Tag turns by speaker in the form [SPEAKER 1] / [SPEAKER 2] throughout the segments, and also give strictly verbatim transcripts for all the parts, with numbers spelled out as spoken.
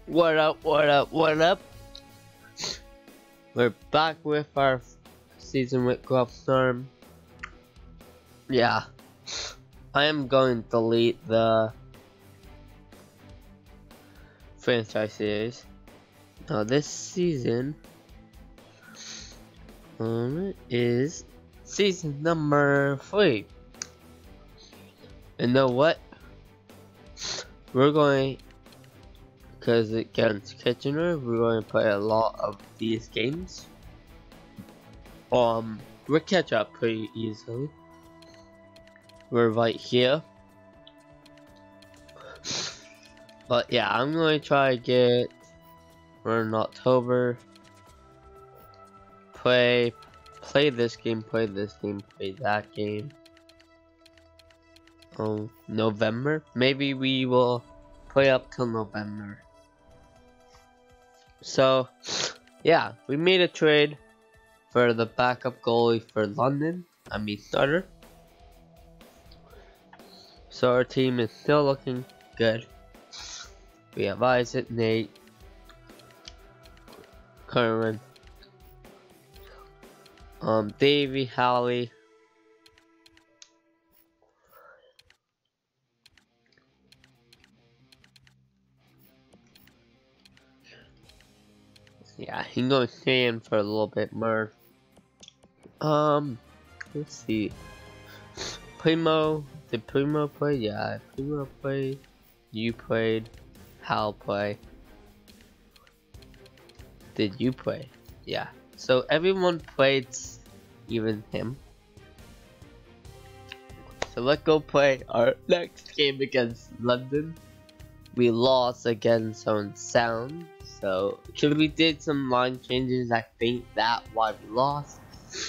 [SPEAKER 1] What up, what up, what up? We're back with our season with Guelph Storm. Yeah, I am going to delete the franchise series. Now this season um, is season number three. And know what? We're going, because against Kitchener, we're going to play a lot of these games. Um, we'll catch up pretty easily. We're right here. But yeah, I'm going to try to get, we're in October, play, play this game, play this game, play that game. Um, November, maybe we will play up till November. So, yeah, we made a trade for the backup goalie for London, I mean starter. So our team is still looking good. We have Isaac, Nate, Curran, um, Davey, Hallie, yeah, he's going to stay in for a little bit more. Um, let's see. Primo, did Primo play? Yeah, Primo played. You played. Hal play. Did you play? Yeah. So everyone played, even him. So let's go play our next game against London. We lost against on Sound. So, because we did some line changes, I think that's why we lost.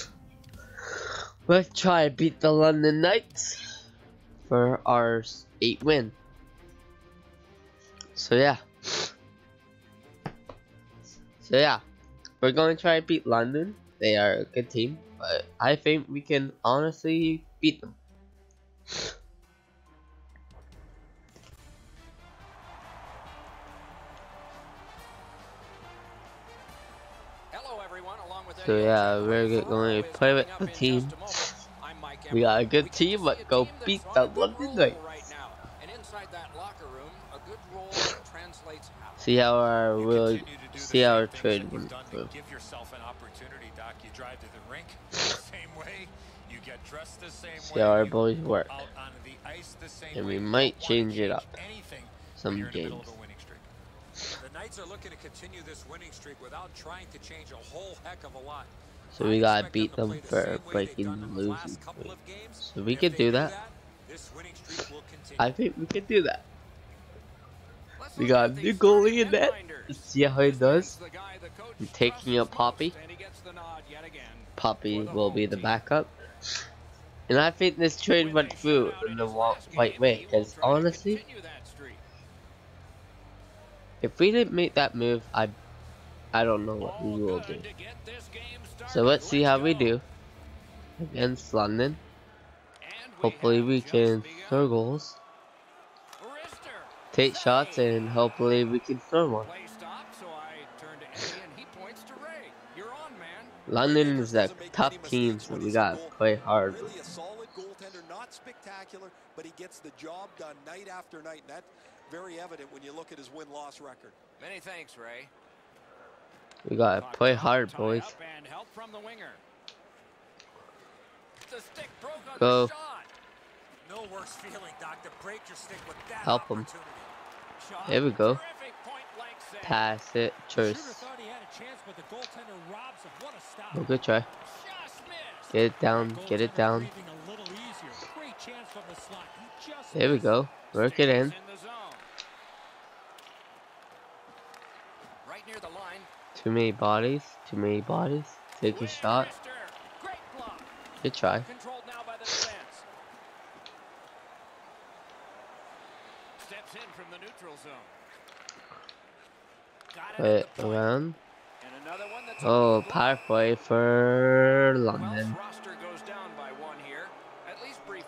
[SPEAKER 1] Let's try to beat the London Knights for our eight win. So yeah. So yeah, we're going to try to beat London. They are a good team, but I think we can honestly beat them. So yeah, we're going to play with the team. We got a good team, let's go beat the London Knights. See how our will see how our trade went through. See how our boys work. And we might change it up some games.
[SPEAKER 2] The Knights are looking to continue this winning streak without trying to change a whole heck of a lot.
[SPEAKER 1] So we gotta beat them for breaking and losing streak. So we could do that. I think we could do that. We got a new goalie in net. Let's see how he does. I'm taking up Poppy. Poppy will be the backup. And I think this trade went through in the right way. Because honestly, if we didn't make that move, I I don't know what we will do. So let's see how we do against London. Hopefully we can score goals, take shots, and hopefully we can score one. London is a tough team, so we gotta play hard.
[SPEAKER 2] Really a solid goaltender, not spectacular, but he gets the job done night after night, and that's very evident when you look at his win-loss record. Many thanks, Ray.
[SPEAKER 1] We gotta play hard, boys. Go.
[SPEAKER 2] No worse feeling, Doc, to break your stick with that
[SPEAKER 1] Help him. There we go. Pass it. Choice. Oh, good try. Get it down. Get it down. There we go. Work it in. Too many bodies. Too many bodies. Take a shot. Good try. Wait, around. Oh, power play for London.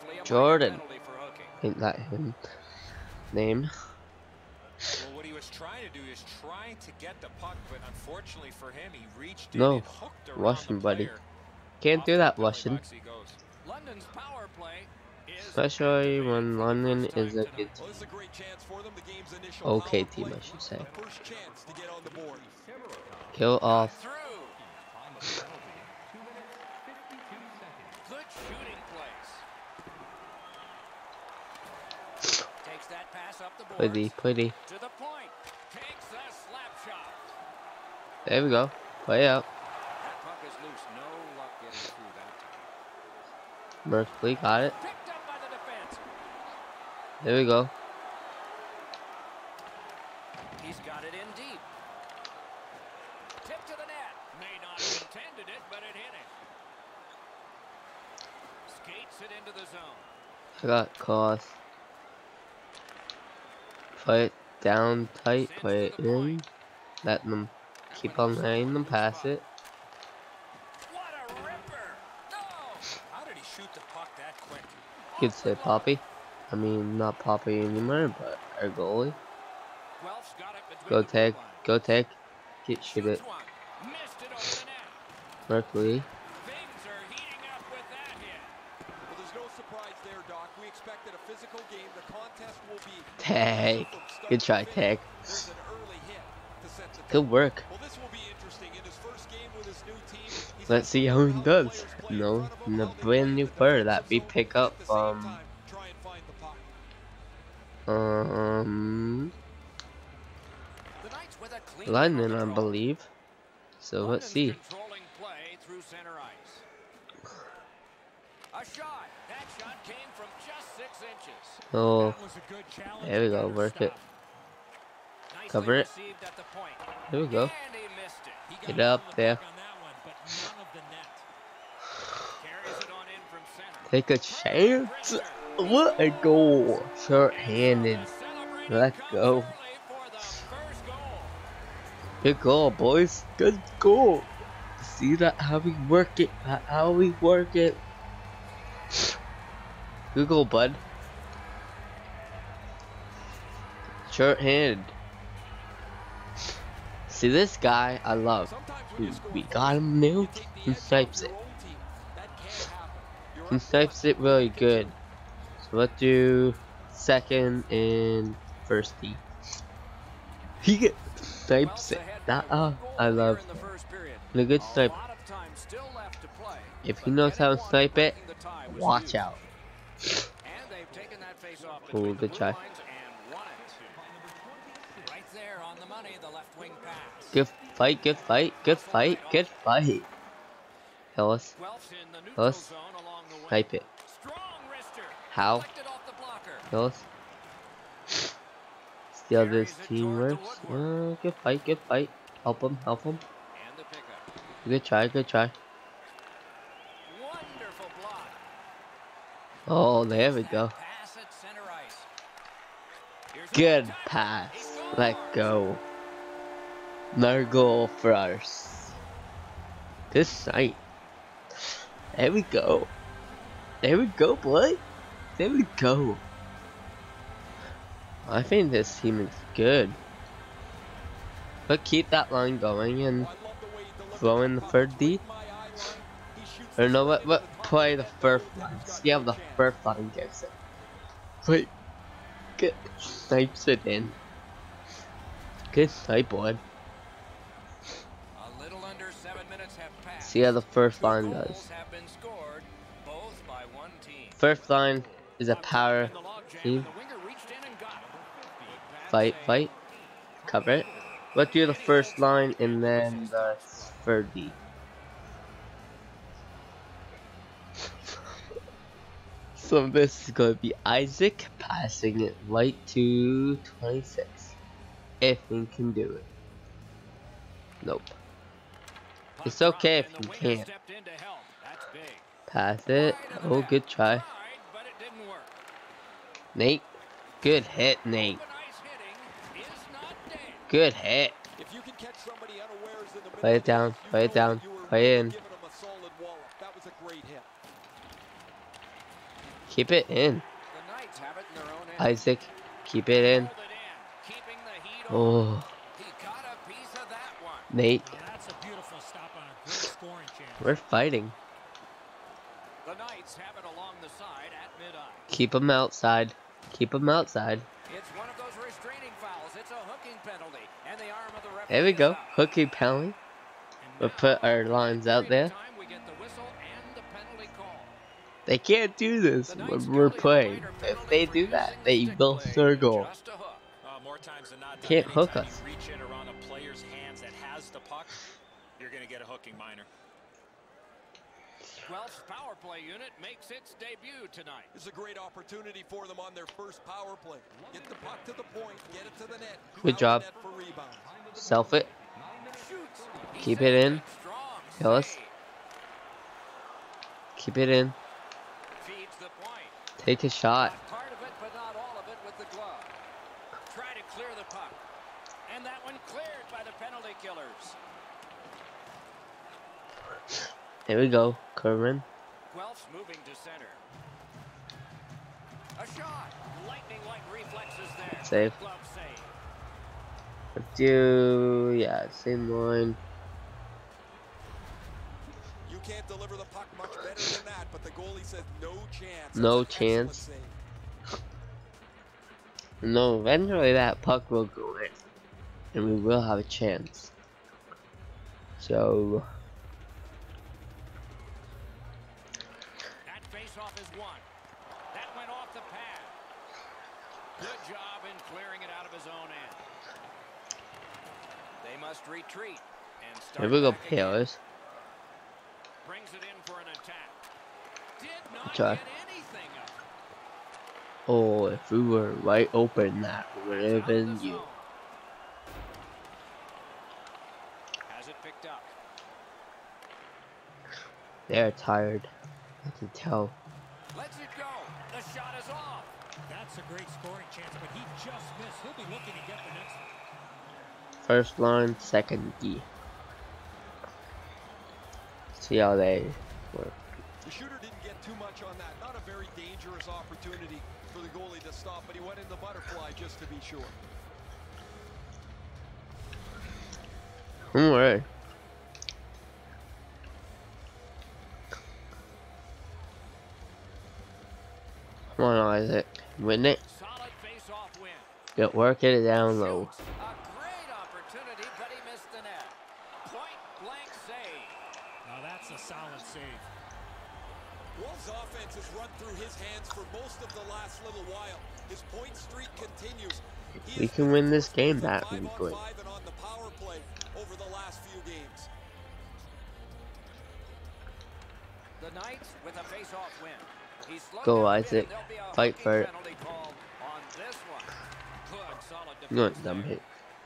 [SPEAKER 1] Jordan. Ain't that him? Name.
[SPEAKER 2] Well, what he was trying trying to do is trying to get the puck, but unfortunately for him, he reached in
[SPEAKER 1] No,
[SPEAKER 2] and hooked around
[SPEAKER 1] Russian
[SPEAKER 2] the
[SPEAKER 1] buddy.
[SPEAKER 2] player.
[SPEAKER 1] Can't
[SPEAKER 2] Off
[SPEAKER 1] do
[SPEAKER 2] to the
[SPEAKER 1] that,
[SPEAKER 2] penalty
[SPEAKER 1] Russian.
[SPEAKER 2] box he goes. London's power play is
[SPEAKER 1] Especially when London is a good
[SPEAKER 2] well,
[SPEAKER 1] team.
[SPEAKER 2] this is a great chance for them. The game's initial
[SPEAKER 1] Okay
[SPEAKER 2] power
[SPEAKER 1] team,
[SPEAKER 2] play.
[SPEAKER 1] I should say.
[SPEAKER 2] The first chance to get on the board.
[SPEAKER 1] Kill off.
[SPEAKER 2] Through. Good shooting place. Takes that pass up the board.
[SPEAKER 1] Pretty, pretty.
[SPEAKER 2] To the point. Takes a slap shot.
[SPEAKER 1] There we go. Play out.
[SPEAKER 2] That puck is loose. No luck getting through that time.
[SPEAKER 1] Merkley got it.
[SPEAKER 2] Picked up by the defense.
[SPEAKER 1] There we go.
[SPEAKER 2] He's got it in deep. Tip to the net. May not have intended it, but it hit him. Skates it into the zone.
[SPEAKER 1] I got caught. Play it down tight. Play it in. Let them keep on letting them pass it.
[SPEAKER 2] What a ripper! No! How did he shoot the puck that quick?
[SPEAKER 1] Good save, Poppy. I mean, not Poppy anymore, but our goalie.
[SPEAKER 2] Guelph's got it between
[SPEAKER 1] Go
[SPEAKER 2] the
[SPEAKER 1] tag.
[SPEAKER 2] blue line.
[SPEAKER 1] Go tag. Get shoot it.
[SPEAKER 2] Shoots one. Missed it over the net.
[SPEAKER 1] Merkley.
[SPEAKER 2] Things are heating up with that hit. Well, there's no surprise there, Doc. We expected a physical game. The contest will be
[SPEAKER 1] Tag. Good try, tag.
[SPEAKER 2] There's an early hit to set the
[SPEAKER 1] Good work.
[SPEAKER 2] Well, this will be interesting. In his first game with his new team, he's
[SPEAKER 1] Let's see how he does. No, in the brand new player that we pick up from
[SPEAKER 2] try and find the puck.
[SPEAKER 1] um
[SPEAKER 2] The Knights with a clean
[SPEAKER 1] London, I
[SPEAKER 2] control.
[SPEAKER 1] believe. So let's see.
[SPEAKER 2] Controlling play through center ice. A shot. That shot came from just six inches.
[SPEAKER 1] Oh,
[SPEAKER 2] That was a good challenge.
[SPEAKER 1] there we go.
[SPEAKER 2] Better
[SPEAKER 1] Work it.
[SPEAKER 2] stop.
[SPEAKER 1] Cover it.
[SPEAKER 2] Nicely received at the point.
[SPEAKER 1] There we go.
[SPEAKER 2] And he missed it. He got
[SPEAKER 1] Get up
[SPEAKER 2] on the
[SPEAKER 1] there.
[SPEAKER 2] puck on that one, but none of the net. Carries it on in from center.
[SPEAKER 1] Take a chance. What a goal. Short-handed. Let's go. Good goal, boys. Good goal. See that? How we work it. How we work it. Good goal, bud. Short-handed. See this guy? I love. We, we got him nailed. He snipes it. He snipes it really good. So let's do second and first D. He get snipes it. That uh, I love. And a good sniper. If he knows how to snipe it, watch out. Oh, good try. Good fight, good fight, good fight, good fight. Hillis. Hillis. Snipe it. How? Hillis. See how this team works? Uh, good fight, good fight. Help him, help him. Good try, good try. Oh, there we go. Good pass. Let go. No goal for us. Good sight. There we go. There we go, boy. There we go. I think this team is good. But keep that line going and throw in the third D. Or no, what? What? Play the first line. See how the first line gets it. Wait. Good. Snipes it in. Good snipe, boy. See how the first line does. First line is a power team. Fight, fight. Cover it. Let's do the first line and then the third D. So this is going to be Isaac passing it right to twenty-six. If he can do it. Nope. It's okay if you can't. Pass it. Oh, good try. Nate. Good hit, Nate. Good hit. Play it down. Play it down. Play it in. Keep it in. Isaac. Keep it in. Oh. Nate.
[SPEAKER 3] Now that's a beautiful stop on a great scoring chance.
[SPEAKER 1] We're fighting.
[SPEAKER 2] The Knights have it along the side at mid-ice.
[SPEAKER 1] Keep them outside. Keep them outside.
[SPEAKER 2] It's one of those restraining fouls. It's a hooking penalty, and the arm of the referee
[SPEAKER 1] There we go.
[SPEAKER 2] is up.
[SPEAKER 1] Hooking penalty. We'll put our lines out there.
[SPEAKER 2] Time we get the whistle and the penalty call.
[SPEAKER 1] They can't do this when we're playing. If they do that, they will circle.
[SPEAKER 2] Just a hook.
[SPEAKER 4] Uh, more times than not,
[SPEAKER 1] Can't
[SPEAKER 4] anytime
[SPEAKER 1] hook us.
[SPEAKER 4] You reach in around a player's hands that has the puck, you're going to get a hooking minor.
[SPEAKER 2] Guelph's power play unit makes its debut tonight. This is a great opportunity for them on their first power play. Get the puck to the point, get it to the net.
[SPEAKER 1] Good job.
[SPEAKER 2] Net for rebound.
[SPEAKER 1] Self it.
[SPEAKER 2] Shoots.
[SPEAKER 1] Keep it in.
[SPEAKER 2] Strong
[SPEAKER 1] Kill us.
[SPEAKER 2] save.
[SPEAKER 1] Keep it in.
[SPEAKER 2] Feeds the point.
[SPEAKER 1] Take a shot.
[SPEAKER 2] Got part of it, but not all of it with the glove. Try to clear the puck. And that one cleared by the penalty killers.
[SPEAKER 1] Here we go, Kerwin.
[SPEAKER 2] Guelph's moving to center. A shot. Lightning-like reflexes there.
[SPEAKER 1] Save.
[SPEAKER 2] Glove save.
[SPEAKER 1] Let's do, yeah, same line.
[SPEAKER 2] You can't deliver the puck much better than that, but the goalie says no chance.
[SPEAKER 1] No
[SPEAKER 2] That's an excellent
[SPEAKER 1] chance.
[SPEAKER 2] save.
[SPEAKER 1] No, eventually that puck will go in. And we will have a chance. So,
[SPEAKER 2] That face-off is one. That went off the pad. Good job in clearing it out of his own end. They must retreat and start.
[SPEAKER 1] here we go,
[SPEAKER 2] back again.
[SPEAKER 1] Paylors.
[SPEAKER 2] Brings it in for an attack. Did not
[SPEAKER 1] Try.
[SPEAKER 2] get anything up.
[SPEAKER 1] Oh, if we were right open, that would have
[SPEAKER 2] Out of the
[SPEAKER 1] been you.
[SPEAKER 2] zone. Has it picked up.
[SPEAKER 1] They're tired. I can tell.
[SPEAKER 2] Lets it go. The shot is off.
[SPEAKER 3] That's a great scoring chance, but he just missed. He'll be looking to get the next one.
[SPEAKER 1] First line, second D. See how they work.
[SPEAKER 2] The shooter didn't get too much on that. Not a very dangerous opportunity for the goalie to stop, but he went in the butterfly just to be sure.
[SPEAKER 1] Don't worry. Come on, Isaac. Win it.
[SPEAKER 2] Solid face-off win.
[SPEAKER 1] Get work it down low.
[SPEAKER 2] Shoots. A great opportunity, but he missed the net. Point blank save.
[SPEAKER 3] Now that's a solid save.
[SPEAKER 2] Wolves' offense has run through his hands for most of the last little while. His point streak continues. He
[SPEAKER 1] We
[SPEAKER 2] has
[SPEAKER 1] can
[SPEAKER 2] been
[SPEAKER 1] win this
[SPEAKER 2] first
[SPEAKER 1] game
[SPEAKER 2] with a
[SPEAKER 1] that
[SPEAKER 2] five on
[SPEAKER 1] weekly.
[SPEAKER 2] five and on the power play over the last few games. The Knights with a face-off win. He's slowed
[SPEAKER 1] Go,
[SPEAKER 2] down a bit,
[SPEAKER 1] Isaac.
[SPEAKER 2] and there'll be a
[SPEAKER 1] Fight
[SPEAKER 2] hockey
[SPEAKER 1] for it.
[SPEAKER 2] penalty called on this one. Good, solid
[SPEAKER 1] No,
[SPEAKER 2] defense
[SPEAKER 1] dumb
[SPEAKER 2] there.
[SPEAKER 1] hit.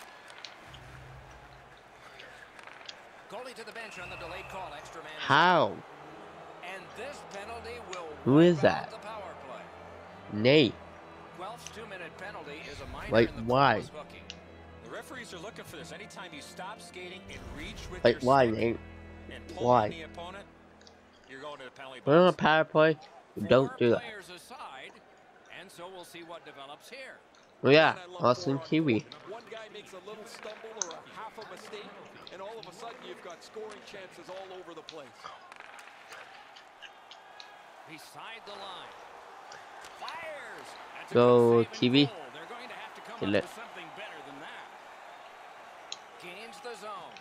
[SPEAKER 2] Goalie to the bench on the delayed call. Extra man. is
[SPEAKER 1] How?
[SPEAKER 2] And this penalty will
[SPEAKER 1] Who is
[SPEAKER 2] wipe out
[SPEAKER 1] that?
[SPEAKER 2] the power play.
[SPEAKER 1] Nate.
[SPEAKER 2] Guelph's two-minute penalty is a minor
[SPEAKER 1] Like,
[SPEAKER 2] in the
[SPEAKER 1] why?
[SPEAKER 2] close hooking.
[SPEAKER 4] The referees are looking for this. Anytime you stop skating and reach with
[SPEAKER 1] Like,
[SPEAKER 4] your
[SPEAKER 1] why,
[SPEAKER 4] stick
[SPEAKER 1] Nate?
[SPEAKER 4] and pull
[SPEAKER 1] Why?
[SPEAKER 4] on the opponent, you're going to the penalty
[SPEAKER 1] We're on a
[SPEAKER 4] box.
[SPEAKER 1] power play. We don't
[SPEAKER 2] Four
[SPEAKER 1] do that.
[SPEAKER 2] players aside, and so we'll see what develops here.
[SPEAKER 1] Oh yeah,
[SPEAKER 2] And I love
[SPEAKER 1] Austin
[SPEAKER 2] four on
[SPEAKER 1] Kiwi.
[SPEAKER 2] four. One guy makes a little stumble or a half a mistake, and all of a sudden you've got scoring chances all over the place. Beside the line. Fires. That's a
[SPEAKER 1] Go,
[SPEAKER 2] good save and
[SPEAKER 1] Kiwi.
[SPEAKER 2] goal. They're going to have to come
[SPEAKER 1] Kill
[SPEAKER 2] up
[SPEAKER 1] it.
[SPEAKER 2] with something better than that. Gains the zone.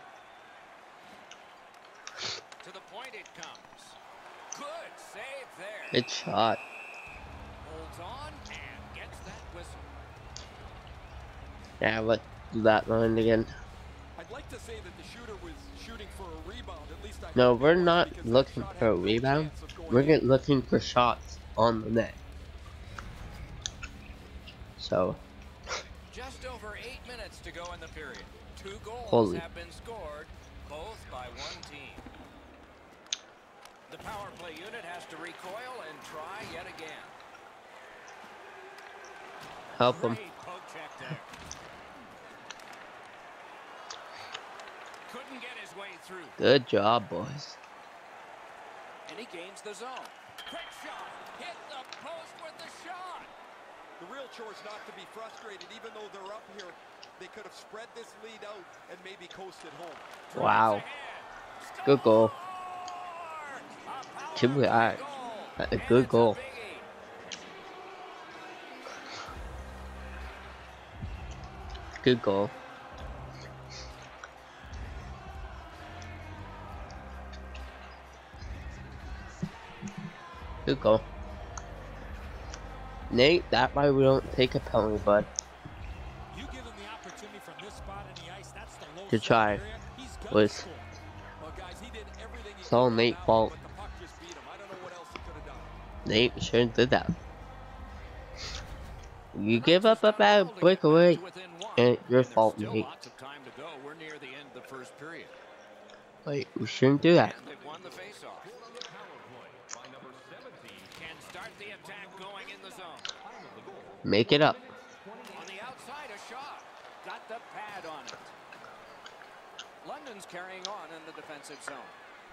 [SPEAKER 2] To the point it comes. Good save there.
[SPEAKER 1] Good shot.
[SPEAKER 2] Holds on and gets that whistle.
[SPEAKER 1] Yeah, let's do that line again.
[SPEAKER 2] I'd like to say that the shooter was shooting for a rebound. At least I
[SPEAKER 1] No,
[SPEAKER 2] hope he
[SPEAKER 1] we're
[SPEAKER 2] was,
[SPEAKER 1] not
[SPEAKER 2] because that
[SPEAKER 1] looking
[SPEAKER 2] shot
[SPEAKER 1] for a
[SPEAKER 2] had no
[SPEAKER 1] rebound.
[SPEAKER 2] chance of going
[SPEAKER 1] We're
[SPEAKER 2] in.
[SPEAKER 1] get- looking for shots on the net. So,
[SPEAKER 2] Just over eight minutes to go in the period. Two goals
[SPEAKER 1] Holy.
[SPEAKER 2] have been scored, both by one team. The power play unit has to recoil and try yet again.
[SPEAKER 1] help him.
[SPEAKER 2] Great poke check there. Couldn't get his way through.
[SPEAKER 1] Good job, boys.
[SPEAKER 2] And he gains the zone. Quick shot. Hit the post with the shot. The real chore is not to be frustrated. Even though they're up here, they could have spread this lead out and maybe coasted home.
[SPEAKER 1] Wow. Good goal. Should be alright. A good goal. Good goal. Good goal. Nate, that why we don't take a penalty, bud.
[SPEAKER 3] You give him the opportunity from this spot in the ice. That's the low
[SPEAKER 1] To try
[SPEAKER 3] area. He's gonna
[SPEAKER 1] was
[SPEAKER 3] score.
[SPEAKER 2] Well, guys, he did everything he
[SPEAKER 1] it's all
[SPEAKER 2] could
[SPEAKER 1] Nate's
[SPEAKER 2] now,
[SPEAKER 1] fault.
[SPEAKER 2] but the puck just beat him. I don't know what else he could have done.
[SPEAKER 1] Nate shouldn't have did that. You give up a bad breakaway, and your fault, Nate.
[SPEAKER 5] Lots of time to go. We're near the end of the first period.
[SPEAKER 1] Wait, we shouldn't do that.
[SPEAKER 5] And they've won the faceoff. Can start the attack going in the zone.
[SPEAKER 1] Make it up.
[SPEAKER 5] On the outside, a shot. Got the pad on it. London's carrying on in the defensive zone.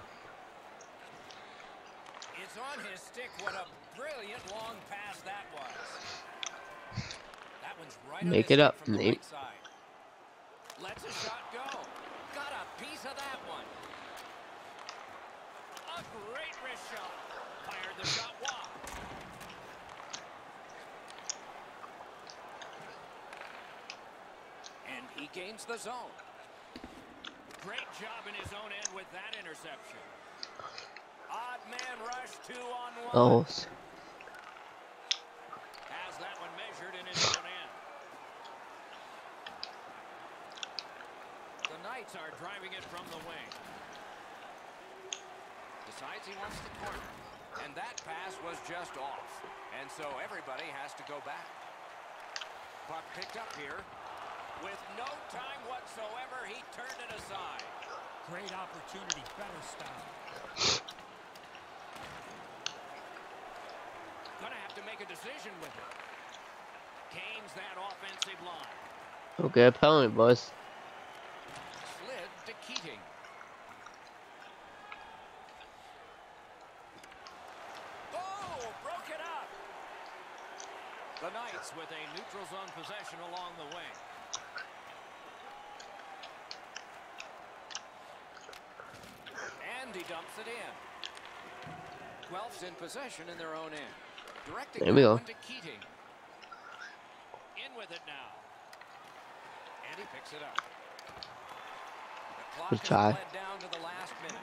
[SPEAKER 5] It's on his stick. What a brilliant long pass that was. That one's right on
[SPEAKER 1] Make
[SPEAKER 5] his
[SPEAKER 1] it up,
[SPEAKER 5] stick from the
[SPEAKER 1] Nate.
[SPEAKER 5] right side. Lets a shot go. Got a piece of that one. A great wrist shot. Fired the shot wide. And he gains the zone. Great job in his own end with that interception. Odd man rush, two on one.
[SPEAKER 1] Oh,
[SPEAKER 5] Has that one measured in his own end. The Knights are driving it from the wing. Decides he wants the corner. And that pass was just off. And so everybody has to go back. Puck picked up here. With no time whatsoever, he turned it aside.
[SPEAKER 3] Great opportunity. Better stop.
[SPEAKER 5] Gonna have to make a decision with it. Gains that offensive line.
[SPEAKER 1] okay, a penalty, boys.
[SPEAKER 5] Slid to Keating. Oh, broke it up. The Knights with a neutral zone possession along the wing. And he dumps it in. Guelph's in possession in their own end. Directing
[SPEAKER 1] There we go.
[SPEAKER 5] one to Keating. In with it now. And he picks it up. The clock
[SPEAKER 1] Good
[SPEAKER 5] has
[SPEAKER 1] try.
[SPEAKER 5] bled down to the last minute.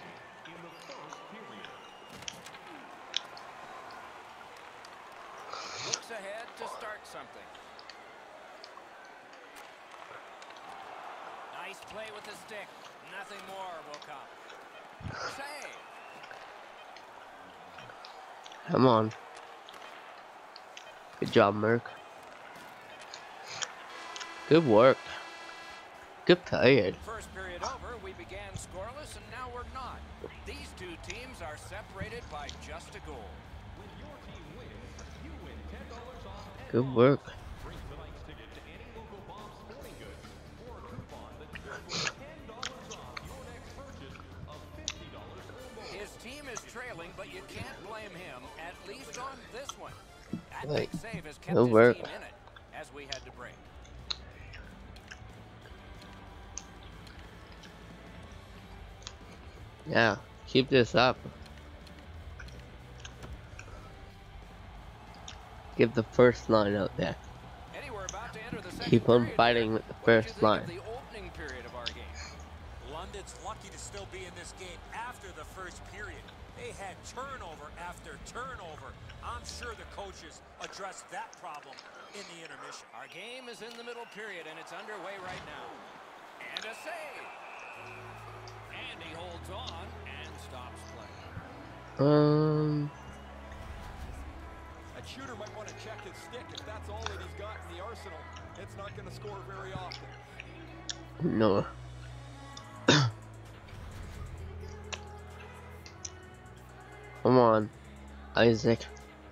[SPEAKER 5] Looks ahead to start something. Nice play with the stick. Nothing more will come. Save.
[SPEAKER 1] Come on. Good job, Merc. Good work. Good play.
[SPEAKER 5] First period over, we began scoreless and now we're not. These two teams are separated by just a goal.
[SPEAKER 1] Good work.
[SPEAKER 5] His team is trailing, but you can't blame him, at least on this one. That
[SPEAKER 1] Right.
[SPEAKER 5] big save has kept
[SPEAKER 1] Good
[SPEAKER 5] his
[SPEAKER 1] work.
[SPEAKER 5] team in it as we had to break.
[SPEAKER 1] Yeah, keep this up. Give the first line out there.
[SPEAKER 5] Eddie, we're about to enter the second
[SPEAKER 1] Keep on
[SPEAKER 5] period
[SPEAKER 1] fighting
[SPEAKER 5] here.
[SPEAKER 1] with the
[SPEAKER 5] What did you
[SPEAKER 1] first
[SPEAKER 5] think
[SPEAKER 1] line.
[SPEAKER 5] of the opening period of our game?
[SPEAKER 3] London's lucky to still be in this game after the first period. They had turnover after turnover. I'm sure the coaches addressed that problem in the intermission.
[SPEAKER 5] Our game is in the middle period, and it's underway right now. And a save. And he holds on and stops play.
[SPEAKER 1] Um,
[SPEAKER 2] A shooter might want to check his stick. If that's all that he's got in the arsenal, it's not going to score very often.
[SPEAKER 1] no. Come on, Isaac.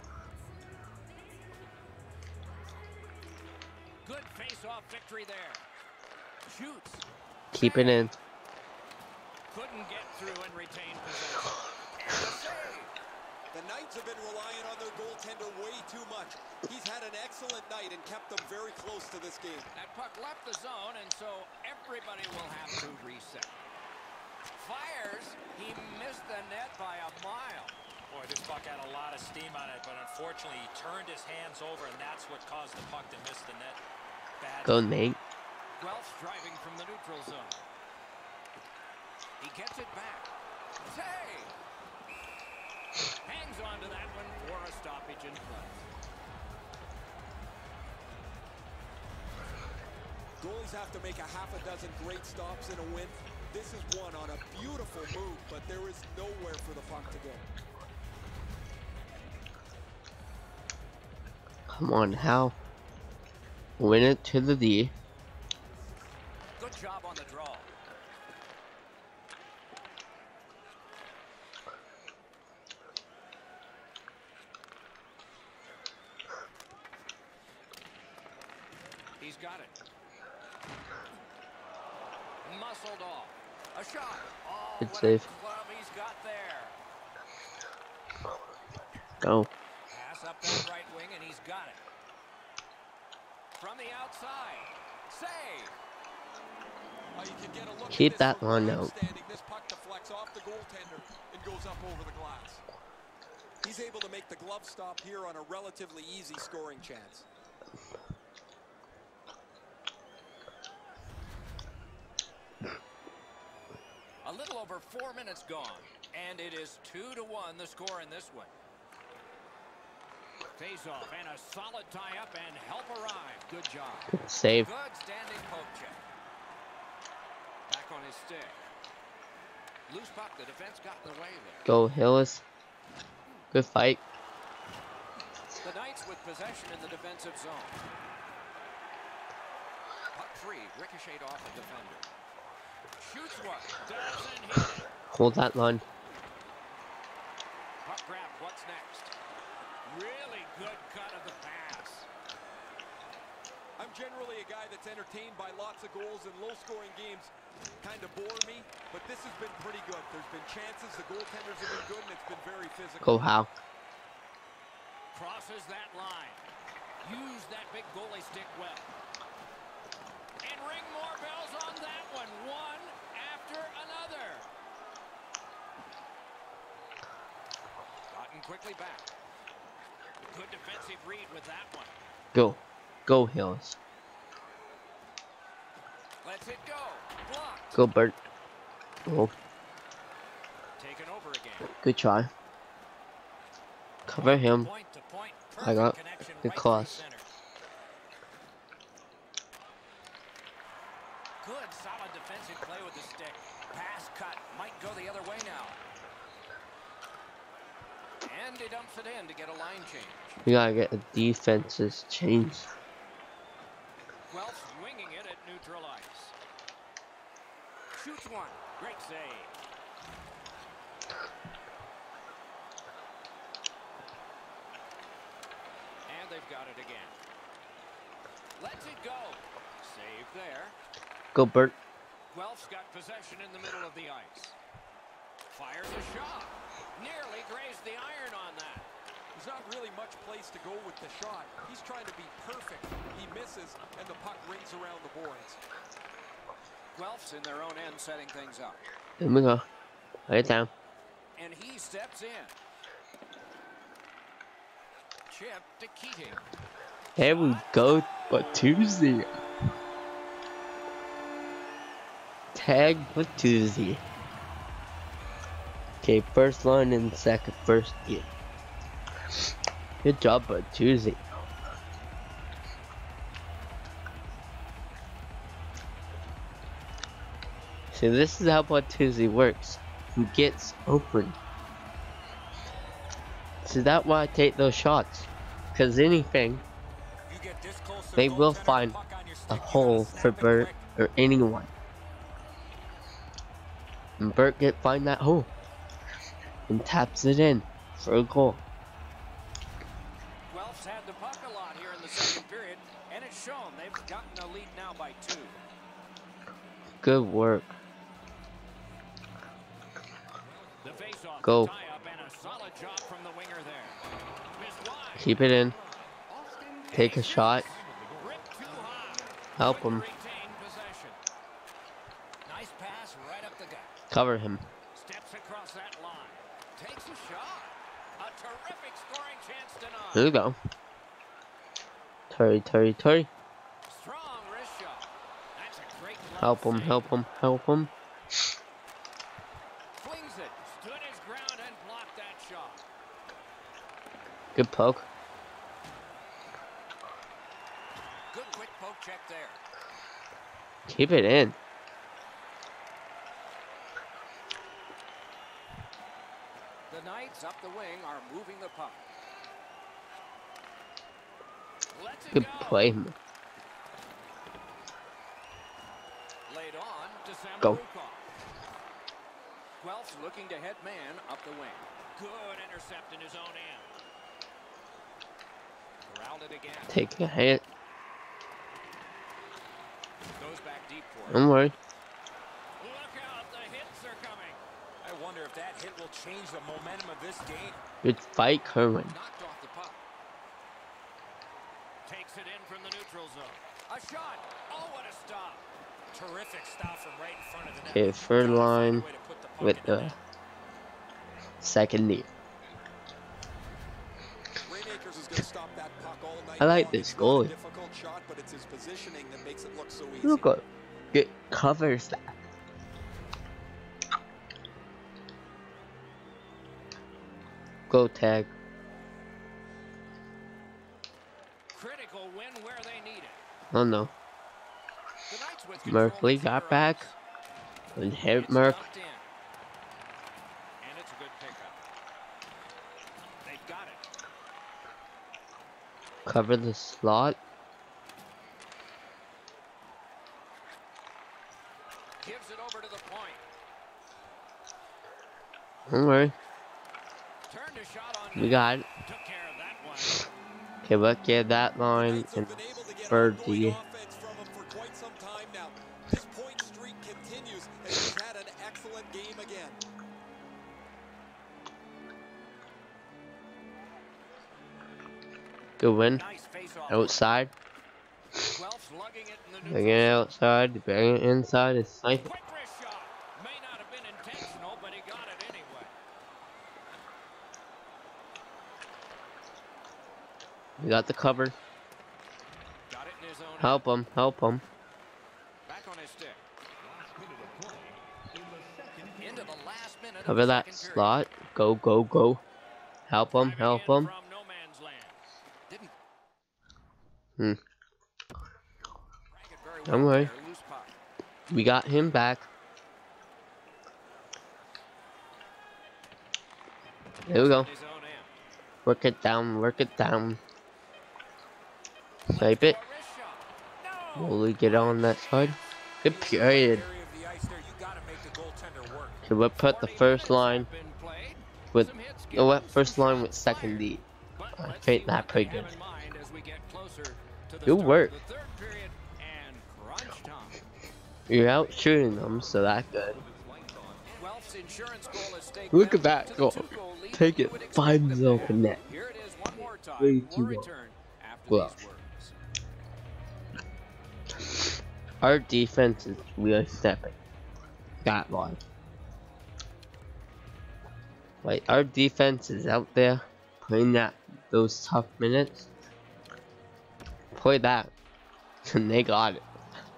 [SPEAKER 5] Good face-off victory there. Shoots.
[SPEAKER 1] Keep it in.
[SPEAKER 5] Couldn't get through and retain possession. And a save.
[SPEAKER 2] The Knights have been relying on their goaltender way too much. He's had an excellent night and kept them very close to this game.
[SPEAKER 5] That puck left the zone, and so everybody will have to reset. Fires. He missed the net by a mile.
[SPEAKER 3] Boy, this puck had a lot of steam on it, but unfortunately he turned his hands over, and that's what caused the puck to miss the net. Bad.
[SPEAKER 1] Go, Nate.
[SPEAKER 5] Guelph driving from the neutral zone. He gets it back. Save! Hangs on to that one for a stoppage in play.
[SPEAKER 2] Goalies have to make a half a dozen great stops in a win. This is one on a beautiful move, but there is nowhere for the puck to go.
[SPEAKER 1] Come on, Hal. Win it to the D.
[SPEAKER 5] Good job on the draw. He's got it. Muscled off. A shot. Oh,
[SPEAKER 1] Good
[SPEAKER 5] what
[SPEAKER 1] save.
[SPEAKER 5] a club he's got there.
[SPEAKER 1] Go.
[SPEAKER 5] Pass up that right wing, and he's got it. From the outside. Save.
[SPEAKER 2] Uh, you can get a look
[SPEAKER 1] Keep
[SPEAKER 2] at
[SPEAKER 1] that
[SPEAKER 2] this
[SPEAKER 1] one
[SPEAKER 2] from
[SPEAKER 1] out.
[SPEAKER 2] standing. This puck deflects off the goaltender and goes up over the glass. He's able to make the glove stop here on a relatively easy scoring chance.
[SPEAKER 5] A little over four minutes gone, and it is two to one the score in this one. Face off and a solid tie up and help arrive. Good job.
[SPEAKER 1] Good save.
[SPEAKER 5] Good standing poke check. Back on his stick. Loose puck. The defense got in the way there.
[SPEAKER 1] Go, Hillis. Good fight.
[SPEAKER 5] The Knights with possession in the defensive zone. Puck free. Ricocheted off a defender. Shoots one. Doesn't hit it.
[SPEAKER 1] Hold that line.
[SPEAKER 5] Puck grab. What's next? Really good cut of the pass.
[SPEAKER 2] I'm generally a guy that's entertained by lots of goals, and low-scoring games kind of bore me, but this has been pretty good. There's been chances, the goaltenders have been good, and it's been very physical.
[SPEAKER 1] Go, Hal.
[SPEAKER 5] Crosses that line. Use that big goalie stick well. And ring more bells on that one. One after another. Gotten quickly back. Good defensive read with that one.
[SPEAKER 1] Go. Go, Hillis.
[SPEAKER 5] Lets it go. Blocked.
[SPEAKER 1] Go, Bert. Oh,
[SPEAKER 5] Taken over again.
[SPEAKER 1] good try. Cover him.
[SPEAKER 5] Point to point.
[SPEAKER 1] I got
[SPEAKER 5] Perfect connection
[SPEAKER 1] good
[SPEAKER 5] right
[SPEAKER 1] cross.
[SPEAKER 5] through center. Good solid defensive play with the stick. Pass cut. Might go the other way now. And he dumps it in to get a line change.
[SPEAKER 1] We gotta get a defense's change.
[SPEAKER 5] Guelph winging it at neutral ice. Shoots one. Great save. And they've got it again. Lets it go. Save there.
[SPEAKER 1] Go, Bert.
[SPEAKER 5] Guelph's got possession in the middle of the ice. Fires a shot. Nearly grazed the iron on that.
[SPEAKER 2] There's not really much place to go with the shot. He's trying to be perfect. He misses, and the puck rings around the boards.
[SPEAKER 5] Guelph's in their own end setting things up.
[SPEAKER 1] Here we go. Lay it down.
[SPEAKER 5] And he steps in. Chip to Keating.
[SPEAKER 1] Here we go. But Tuesday. Tag with Tuesday. Okay, first line and second, first game. Good job, but Tuesday. See, this is how Bud Tuesday works. He gets open. See, that's why I take those shots. Because anything,
[SPEAKER 3] You get this close to the
[SPEAKER 1] they will
[SPEAKER 3] goaltender,
[SPEAKER 1] find
[SPEAKER 3] puck on your stick,
[SPEAKER 1] a
[SPEAKER 3] you gotta
[SPEAKER 1] hole for
[SPEAKER 3] snap it
[SPEAKER 1] Bert
[SPEAKER 3] quick.
[SPEAKER 1] or anyone. And Bert get find that hole and taps it in for a goal.
[SPEAKER 5] Guelph's had the puck a lot here in the second period, and it's shown. They've gotten a lead now by two.
[SPEAKER 1] Good work.
[SPEAKER 5] The face-off,
[SPEAKER 1] Go.
[SPEAKER 5] tie-up, and a solid job from the wing
[SPEAKER 1] Keep it in. Take a shot. Help him.
[SPEAKER 5] Nice pass right up the gut.
[SPEAKER 1] Cover him.
[SPEAKER 5] Steps across that line. Takes a shot. A terrific scoring chance denied.
[SPEAKER 1] There you go. Turry, Turry, Turry.
[SPEAKER 5] Strong wrist shot. That's a great
[SPEAKER 1] Help him, help him, help him.
[SPEAKER 5] Flings it. Stood his ground and blocked that shot.
[SPEAKER 1] Good poke.
[SPEAKER 5] Good quick poke check there.
[SPEAKER 1] Keep it in.
[SPEAKER 5] The Knights up the wing are moving the puck. Let's it
[SPEAKER 1] Good
[SPEAKER 5] go.
[SPEAKER 1] play.
[SPEAKER 5] Laid on to Sam
[SPEAKER 1] Go.
[SPEAKER 5] Brukov. Guelph's looking to head man up the wing. Good intercept in his own end. Corralled it again.
[SPEAKER 1] Take a hit.
[SPEAKER 5] Goes back deep for it.
[SPEAKER 1] Don't worry.
[SPEAKER 5] Look out, the hits are coming.
[SPEAKER 3] I wonder if that hit will change the momentum of this game.
[SPEAKER 1] Good fight, Kerwin.
[SPEAKER 5] Knocked off the puck. Takes it in from the neutral zone. A shot. Oh, what a stop.
[SPEAKER 3] Terrific stop from right in front of the net.
[SPEAKER 1] Okay, third line with the second knee.
[SPEAKER 2] Rainmakers is going to stop that puck all night
[SPEAKER 1] I like
[SPEAKER 2] long.
[SPEAKER 1] this
[SPEAKER 2] It's not a
[SPEAKER 1] goalie.
[SPEAKER 2] difficult shot, but it's his positioning that makes it look so easy.
[SPEAKER 1] Look at good covers that. Go tag.
[SPEAKER 5] Critical win where they need it.
[SPEAKER 1] Oh no.
[SPEAKER 5] The Knights with control
[SPEAKER 1] Merkley
[SPEAKER 5] of
[SPEAKER 1] got
[SPEAKER 5] zero
[SPEAKER 1] back.
[SPEAKER 5] ice.
[SPEAKER 1] And hit
[SPEAKER 5] It's
[SPEAKER 1] Merk.
[SPEAKER 5] dumped in. And it's a good pickup. They've got it.
[SPEAKER 1] Cover the slot.
[SPEAKER 5] Gives it over to the point.
[SPEAKER 1] Don't worry.
[SPEAKER 5] Turned a shot on
[SPEAKER 1] We
[SPEAKER 5] net.
[SPEAKER 1] got it.
[SPEAKER 5] Took care of that one.
[SPEAKER 1] Okay, look at that line
[SPEAKER 2] Knights
[SPEAKER 1] and
[SPEAKER 2] have been able to get
[SPEAKER 1] third
[SPEAKER 2] ongoing
[SPEAKER 1] D.
[SPEAKER 2] offense from him for quite some time now. This point streak continues, and he's had an excellent game again.
[SPEAKER 1] Good win.
[SPEAKER 5] Nice face-off.
[SPEAKER 1] Outside.
[SPEAKER 5] Guelph's lugging it in the neutral
[SPEAKER 1] Bring it
[SPEAKER 5] zone.
[SPEAKER 1] outside. Bring it inside. It's sniper.
[SPEAKER 5] Quick wrist shot. May not have been intentional, but he got it anyway.
[SPEAKER 1] We got the cover.
[SPEAKER 5] Got it in his own
[SPEAKER 1] Help him. Help him.
[SPEAKER 5] end. Back on his stick. Into the last minute of
[SPEAKER 1] Cover
[SPEAKER 5] the
[SPEAKER 1] that
[SPEAKER 5] second period.
[SPEAKER 1] slot. Go, go, go. Help him.
[SPEAKER 5] Driving
[SPEAKER 1] Help
[SPEAKER 5] in
[SPEAKER 1] him.
[SPEAKER 5] from no man's land. Didn't
[SPEAKER 1] Hmm.
[SPEAKER 5] drag it very
[SPEAKER 1] Don't
[SPEAKER 5] well
[SPEAKER 1] worry.
[SPEAKER 5] there. Loose puck.
[SPEAKER 1] We got him back. There we go.
[SPEAKER 5] In his own end.
[SPEAKER 1] Work it down. Work it down. Snipe it.
[SPEAKER 5] For a wrist shot. No!
[SPEAKER 1] Will we get on that side? Good period.
[SPEAKER 3] Area of the ice there, you gotta make the goaltender work.
[SPEAKER 1] Okay, we'll put the
[SPEAKER 5] forty
[SPEAKER 1] first
[SPEAKER 5] minutes
[SPEAKER 1] line
[SPEAKER 5] have been played.
[SPEAKER 1] with
[SPEAKER 5] Some hits
[SPEAKER 1] no what
[SPEAKER 5] given,
[SPEAKER 1] first
[SPEAKER 5] some
[SPEAKER 1] line with
[SPEAKER 5] shots
[SPEAKER 1] second
[SPEAKER 5] fired.
[SPEAKER 1] D.
[SPEAKER 5] But
[SPEAKER 1] I
[SPEAKER 5] let's
[SPEAKER 1] think
[SPEAKER 5] see
[SPEAKER 1] that
[SPEAKER 5] what
[SPEAKER 1] pretty
[SPEAKER 5] they have
[SPEAKER 1] good.
[SPEAKER 5] in mind as we get closer to the
[SPEAKER 1] Good
[SPEAKER 5] start of
[SPEAKER 1] work.
[SPEAKER 5] the third period and crunch time.
[SPEAKER 1] You're out shooting them, so that's good.
[SPEAKER 5] Guelph's insurance goal has stayed
[SPEAKER 1] Look at
[SPEAKER 5] grounded
[SPEAKER 1] that
[SPEAKER 5] to the
[SPEAKER 1] goal.
[SPEAKER 5] two-goal lead
[SPEAKER 1] Take
[SPEAKER 5] you
[SPEAKER 1] it.
[SPEAKER 5] would expect
[SPEAKER 1] Find
[SPEAKER 5] them
[SPEAKER 1] the
[SPEAKER 5] to
[SPEAKER 1] open
[SPEAKER 5] have.
[SPEAKER 1] net.
[SPEAKER 5] Here it is one more time.
[SPEAKER 1] Three,
[SPEAKER 5] We'll
[SPEAKER 1] two, one.
[SPEAKER 5] return after
[SPEAKER 1] Well.
[SPEAKER 5] these words.
[SPEAKER 1] Our defense is really stepping. That line. Like our defense is out there playing that those tough minutes. Play that, and they got it.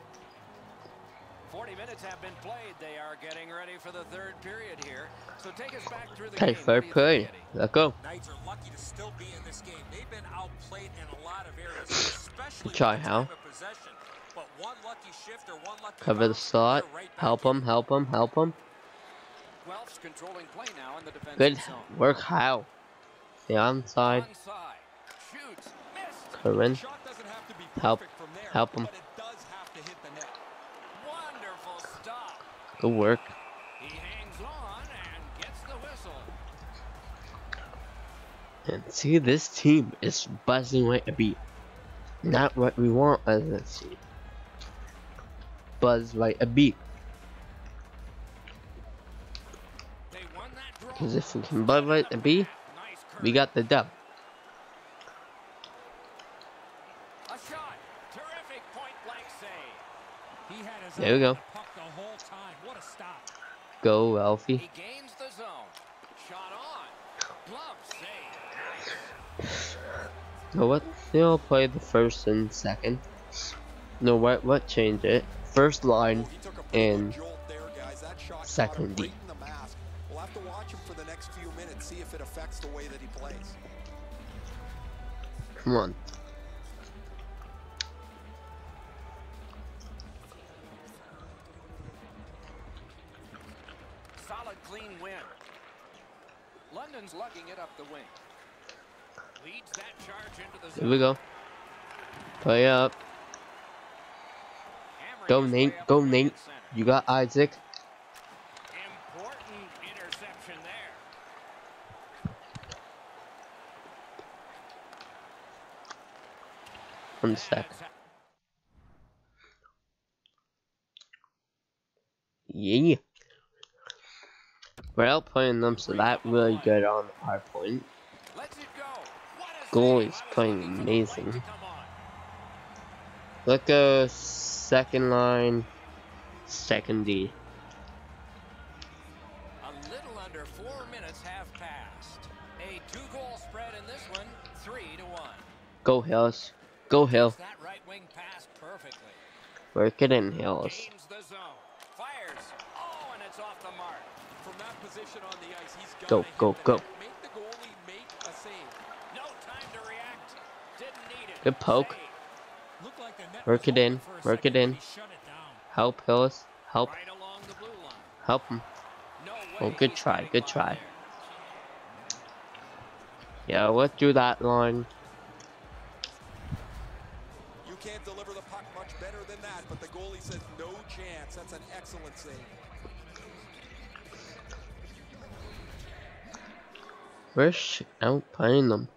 [SPEAKER 5] forty minutes have been played. They are getting ready for the third period here. So take us back through the
[SPEAKER 1] Okay,
[SPEAKER 5] game. What do
[SPEAKER 1] third
[SPEAKER 5] you think,
[SPEAKER 1] play.
[SPEAKER 5] Eddie?
[SPEAKER 1] Let's go.
[SPEAKER 3] Knights are lucky to still be in this game. They've been outplayed in a lot of areas, especially
[SPEAKER 1] Good try,
[SPEAKER 3] with the
[SPEAKER 1] Hal.
[SPEAKER 3] time of possession. But one lucky shift or one lucky
[SPEAKER 1] Cover the
[SPEAKER 3] bounce,
[SPEAKER 1] slot.
[SPEAKER 3] they're right back
[SPEAKER 1] Help
[SPEAKER 3] in
[SPEAKER 1] him.
[SPEAKER 3] it.
[SPEAKER 1] Help him. Help him.
[SPEAKER 5] Guelph's controlling play now in the defensive
[SPEAKER 1] Good
[SPEAKER 5] zone.
[SPEAKER 1] work, Hal. The onside.
[SPEAKER 5] Onside. Shoots. Missed.
[SPEAKER 1] Corinne.
[SPEAKER 2] Shot doesn't have to be
[SPEAKER 1] Help.
[SPEAKER 2] perfect from there,
[SPEAKER 1] Help him.
[SPEAKER 2] but it does have to hit the net.
[SPEAKER 5] Wonderful stop.
[SPEAKER 1] Good work.
[SPEAKER 5] He hangs on and gets the whistle.
[SPEAKER 1] And see, this team is buzzing like a bee. Not what we want as a team. Buzz like a bee.
[SPEAKER 5] They won that draw.
[SPEAKER 1] Because if we can buzz like a bee,
[SPEAKER 5] Nice
[SPEAKER 1] we
[SPEAKER 5] curve.
[SPEAKER 1] got the dub. There we go. Go, Alfie.
[SPEAKER 5] He gains the zone. Shot on. Glove save.
[SPEAKER 1] You know what? They'll play the first and second. No, what? What change it? First line and second D.
[SPEAKER 2] We'll have to watch him for the next few minutes, see if it affects the way that he plays.
[SPEAKER 1] Come on.
[SPEAKER 5] Solid, clean win. London's lugging it up the wing. Leads that charge into the zone.
[SPEAKER 1] Here we go. Play up. Go, Nate. Go, Nate. You got Isaac.
[SPEAKER 5] Important interception there.
[SPEAKER 1] One sec. Yeah. We're outplaying them, so that really good on our point. Goalie's playing amazing. Let's go second line, second D.
[SPEAKER 5] A little under four minutes have passed. A two-goal spread in this one, three to one.
[SPEAKER 1] Go Hills. Go Hill.
[SPEAKER 5] That right wing pass perfectly.
[SPEAKER 1] Work it in, Hills.
[SPEAKER 5] Gains the zone. Fires. Oh, and it's off the mark.
[SPEAKER 2] From that position on the ice, he's
[SPEAKER 1] Go, go, go.
[SPEAKER 2] Make the goalie make a save.
[SPEAKER 5] No time to react. Didn't need it.
[SPEAKER 1] Good poke. Work it in. Work it in. Help Hills. Help.
[SPEAKER 5] Right along the blue line.
[SPEAKER 1] Help him.
[SPEAKER 5] No
[SPEAKER 1] Oh,
[SPEAKER 5] way
[SPEAKER 1] good
[SPEAKER 5] he's
[SPEAKER 1] try.
[SPEAKER 5] getting
[SPEAKER 1] Good
[SPEAKER 5] by
[SPEAKER 1] try.
[SPEAKER 5] there.
[SPEAKER 1] Yeah, let's do that line.
[SPEAKER 2] You can't deliver the puck much better than that, but the goalie says no chance. That's an excellent save.
[SPEAKER 1] We're sh outplaying them.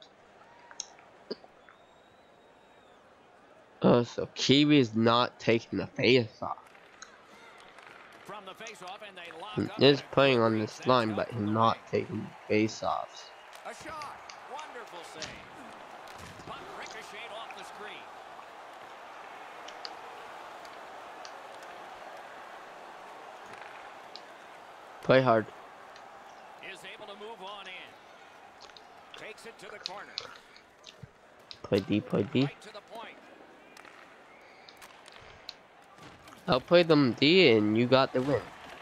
[SPEAKER 1] Oh, so Kiwi's not taking the face off.
[SPEAKER 5] From the face-off, and they lock
[SPEAKER 1] He
[SPEAKER 5] up
[SPEAKER 1] is
[SPEAKER 5] and
[SPEAKER 1] playing on
[SPEAKER 5] quickly
[SPEAKER 1] this
[SPEAKER 5] sets
[SPEAKER 1] line,
[SPEAKER 5] up
[SPEAKER 1] but
[SPEAKER 5] for
[SPEAKER 1] he's
[SPEAKER 5] the
[SPEAKER 1] not
[SPEAKER 5] right.
[SPEAKER 1] taking face-offs.
[SPEAKER 5] A shot. Wonderful save. Puck ricocheted off the screen.
[SPEAKER 1] Play hard.
[SPEAKER 5] Is able to move on in. Takes it to the corner.
[SPEAKER 1] Play D, play D.
[SPEAKER 5] Right to the point.
[SPEAKER 1] I'll play them D and you got the win.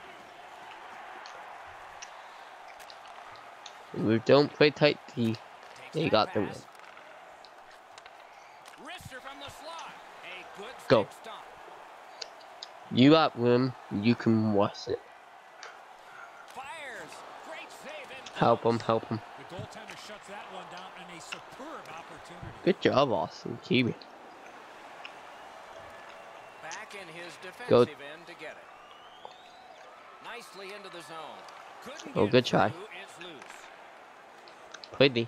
[SPEAKER 1] If we don't play tight D,
[SPEAKER 5] Takes
[SPEAKER 1] they
[SPEAKER 5] that
[SPEAKER 1] got the
[SPEAKER 5] pass.
[SPEAKER 1] win.
[SPEAKER 5] Wrister from the slot. A good
[SPEAKER 1] Go.
[SPEAKER 5] stick stop.
[SPEAKER 1] You got win, you can watch it.
[SPEAKER 5] Fires. Great save in
[SPEAKER 1] Help
[SPEAKER 5] close.
[SPEAKER 1] him, help him.
[SPEAKER 3] The goaltender shuts that one down, and a superb opportunity.
[SPEAKER 1] Good job, Austin. Kiwi.
[SPEAKER 5] Back in his defensive
[SPEAKER 1] Go.
[SPEAKER 5] end to get it. Nicely into the zone. Couldn't
[SPEAKER 1] Oh,
[SPEAKER 5] get
[SPEAKER 1] good try.
[SPEAKER 5] through. It's loose.
[SPEAKER 1] Play D.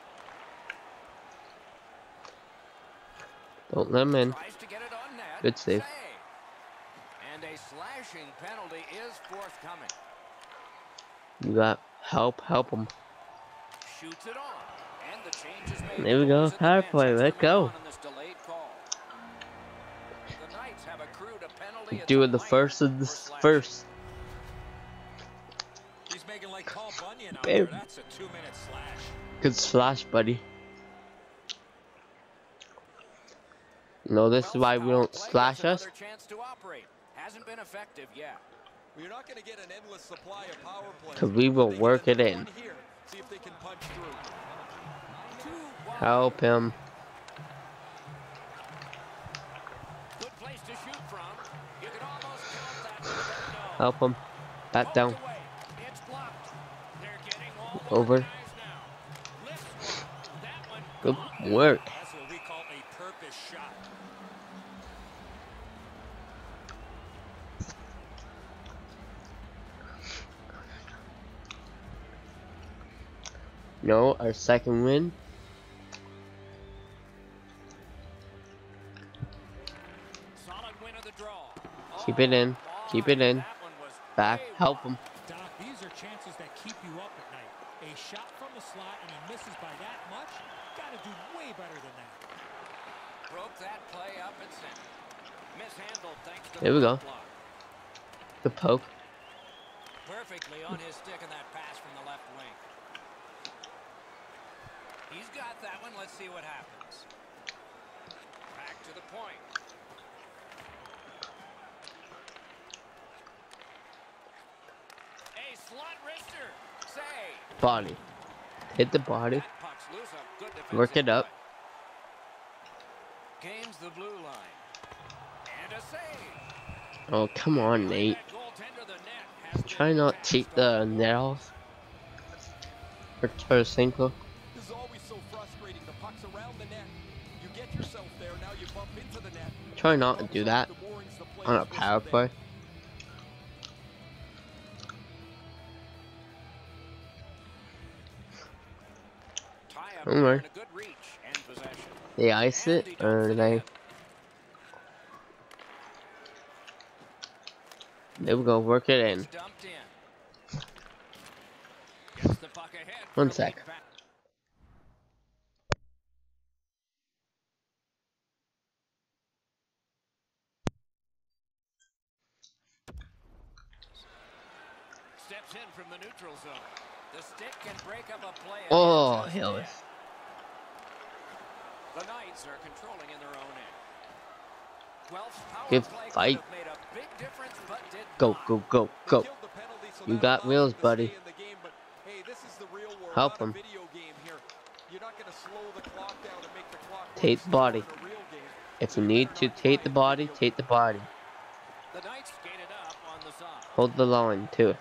[SPEAKER 1] Don't let him in.
[SPEAKER 5] Tries to get it on net.
[SPEAKER 1] Good save.
[SPEAKER 5] And a slashing penalty is forthcoming.
[SPEAKER 1] You got help, help him.
[SPEAKER 5] Shoots it on. And the change is made.
[SPEAKER 1] There we go.
[SPEAKER 5] Goes at the
[SPEAKER 1] Power
[SPEAKER 5] bench.
[SPEAKER 1] play.
[SPEAKER 5] That's
[SPEAKER 1] Let's
[SPEAKER 5] number
[SPEAKER 1] go.
[SPEAKER 5] one on this delayed call. The Knights have accrued a penalty. It's
[SPEAKER 1] Do
[SPEAKER 5] a
[SPEAKER 1] it the
[SPEAKER 5] minor
[SPEAKER 1] first of
[SPEAKER 5] for
[SPEAKER 1] this
[SPEAKER 5] slashing.
[SPEAKER 1] first.
[SPEAKER 3] He's making like Paul Bunyan out
[SPEAKER 1] Babe.
[SPEAKER 3] there. That's a two-minute slash.
[SPEAKER 1] Good slash, buddy. No, this is why we don't slash us.
[SPEAKER 5] Chance to operate. Hasn't been effective yet.
[SPEAKER 2] Well, you're not going to get an endless supply of power plays.
[SPEAKER 1] Cause we will
[SPEAKER 2] They get
[SPEAKER 1] work it
[SPEAKER 2] another
[SPEAKER 1] in.
[SPEAKER 2] one here. See if they can punch through.
[SPEAKER 5] Two wide.
[SPEAKER 1] Help him.
[SPEAKER 5] Good place to shoot from. You can almost count that, but no.
[SPEAKER 1] Help him. Bat down.
[SPEAKER 5] Poked away. It's blocked. They're getting all
[SPEAKER 1] Over.
[SPEAKER 5] organized now. Lifts one. That one
[SPEAKER 1] Good
[SPEAKER 5] gone.
[SPEAKER 1] work.
[SPEAKER 3] That's what we call a purpose shot.
[SPEAKER 1] No, our second win.
[SPEAKER 5] Solid win of the draw.
[SPEAKER 1] Keep it in. Keep it in.
[SPEAKER 5] That one was
[SPEAKER 1] Back.
[SPEAKER 5] way
[SPEAKER 1] Help
[SPEAKER 5] wide.
[SPEAKER 1] him.
[SPEAKER 3] Doc, these are chances that keep you up at night. A shot from the slot and he misses by that much. Got to do way better than that.
[SPEAKER 5] Broke that play up and center. Mishandled thanks to
[SPEAKER 1] There
[SPEAKER 5] the
[SPEAKER 1] we go.
[SPEAKER 5] block.
[SPEAKER 1] The poke.
[SPEAKER 5] Perfectly on his stick in that pass from the left wing. He's got that one. Let's see what happens. Back to the point. A slot wrister. Save.
[SPEAKER 1] Body. Hit the body.
[SPEAKER 5] That puck's loose. A good defensive
[SPEAKER 1] Work it up.
[SPEAKER 5] play. Gains the blue line. And a save.
[SPEAKER 1] Oh, come on, Nate.
[SPEAKER 5] That goaltender, the net, has been
[SPEAKER 1] Try not to
[SPEAKER 5] passed
[SPEAKER 1] take
[SPEAKER 5] on.
[SPEAKER 1] the net off. Or Tarasenko.
[SPEAKER 2] This is always so frustrating. The puck's around the net. You get yourself there. Now you bump into the net.
[SPEAKER 1] Try not to do that
[SPEAKER 2] The moorings, the players
[SPEAKER 1] on a
[SPEAKER 2] whistle
[SPEAKER 1] power
[SPEAKER 2] there.
[SPEAKER 1] play.
[SPEAKER 5] Tie-up
[SPEAKER 1] Don't worry.
[SPEAKER 5] and a good reach and possession.
[SPEAKER 1] They ice
[SPEAKER 5] And
[SPEAKER 1] it,
[SPEAKER 5] he dumps
[SPEAKER 1] or
[SPEAKER 5] it
[SPEAKER 1] they...
[SPEAKER 5] in.
[SPEAKER 1] There we go, work it in.
[SPEAKER 5] It's dumped in. Gets the puck ahead for
[SPEAKER 1] One
[SPEAKER 5] a
[SPEAKER 1] sec.
[SPEAKER 5] big pass. Steps in from the neutral zone. The stick can break up a play. and
[SPEAKER 1] Oh,
[SPEAKER 5] it's
[SPEAKER 1] hell.
[SPEAKER 5] just in. The Knights are controlling in their own end. Guelph's power
[SPEAKER 1] Good
[SPEAKER 5] play could
[SPEAKER 1] fight.
[SPEAKER 5] have made a big difference, but did
[SPEAKER 1] Go,
[SPEAKER 5] not.
[SPEAKER 1] go, go,
[SPEAKER 2] They
[SPEAKER 1] go.
[SPEAKER 2] killed the penalty, so
[SPEAKER 1] You
[SPEAKER 2] that
[SPEAKER 1] got
[SPEAKER 2] allows
[SPEAKER 1] wheels,
[SPEAKER 2] them to
[SPEAKER 1] buddy.
[SPEAKER 2] stay in the game, but, hey, this is the real world,
[SPEAKER 1] Help
[SPEAKER 2] not a
[SPEAKER 1] him.
[SPEAKER 2] video game here. You're not going to slow the clock down and make the clock work
[SPEAKER 1] Take the
[SPEAKER 2] slower
[SPEAKER 1] body.
[SPEAKER 2] in a real game.
[SPEAKER 1] If
[SPEAKER 2] So
[SPEAKER 1] you
[SPEAKER 2] you
[SPEAKER 1] need
[SPEAKER 2] better
[SPEAKER 1] to
[SPEAKER 2] not
[SPEAKER 1] take
[SPEAKER 2] try
[SPEAKER 1] the
[SPEAKER 2] in a
[SPEAKER 1] body,
[SPEAKER 2] video
[SPEAKER 1] take the body.
[SPEAKER 5] The Knights skated up on the side.
[SPEAKER 1] Hold the line, too.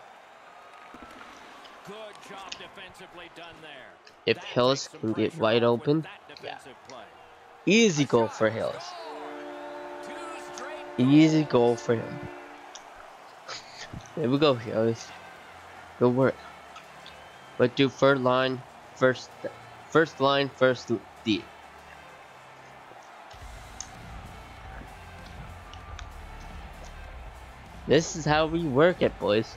[SPEAKER 5] Good job defensively done there.
[SPEAKER 1] If
[SPEAKER 5] That
[SPEAKER 1] Hills
[SPEAKER 5] takes some
[SPEAKER 1] can get
[SPEAKER 5] pressure
[SPEAKER 1] wide
[SPEAKER 5] off with
[SPEAKER 1] open,
[SPEAKER 5] that defensive play.
[SPEAKER 1] easy
[SPEAKER 5] A
[SPEAKER 1] goal
[SPEAKER 5] shot,
[SPEAKER 1] for Hills.
[SPEAKER 5] score! Two straight
[SPEAKER 1] Easy
[SPEAKER 5] goals.
[SPEAKER 1] goal for him. There we go, Hills. Good work. But do third line, first, first line, first D. This is how we work it, boys.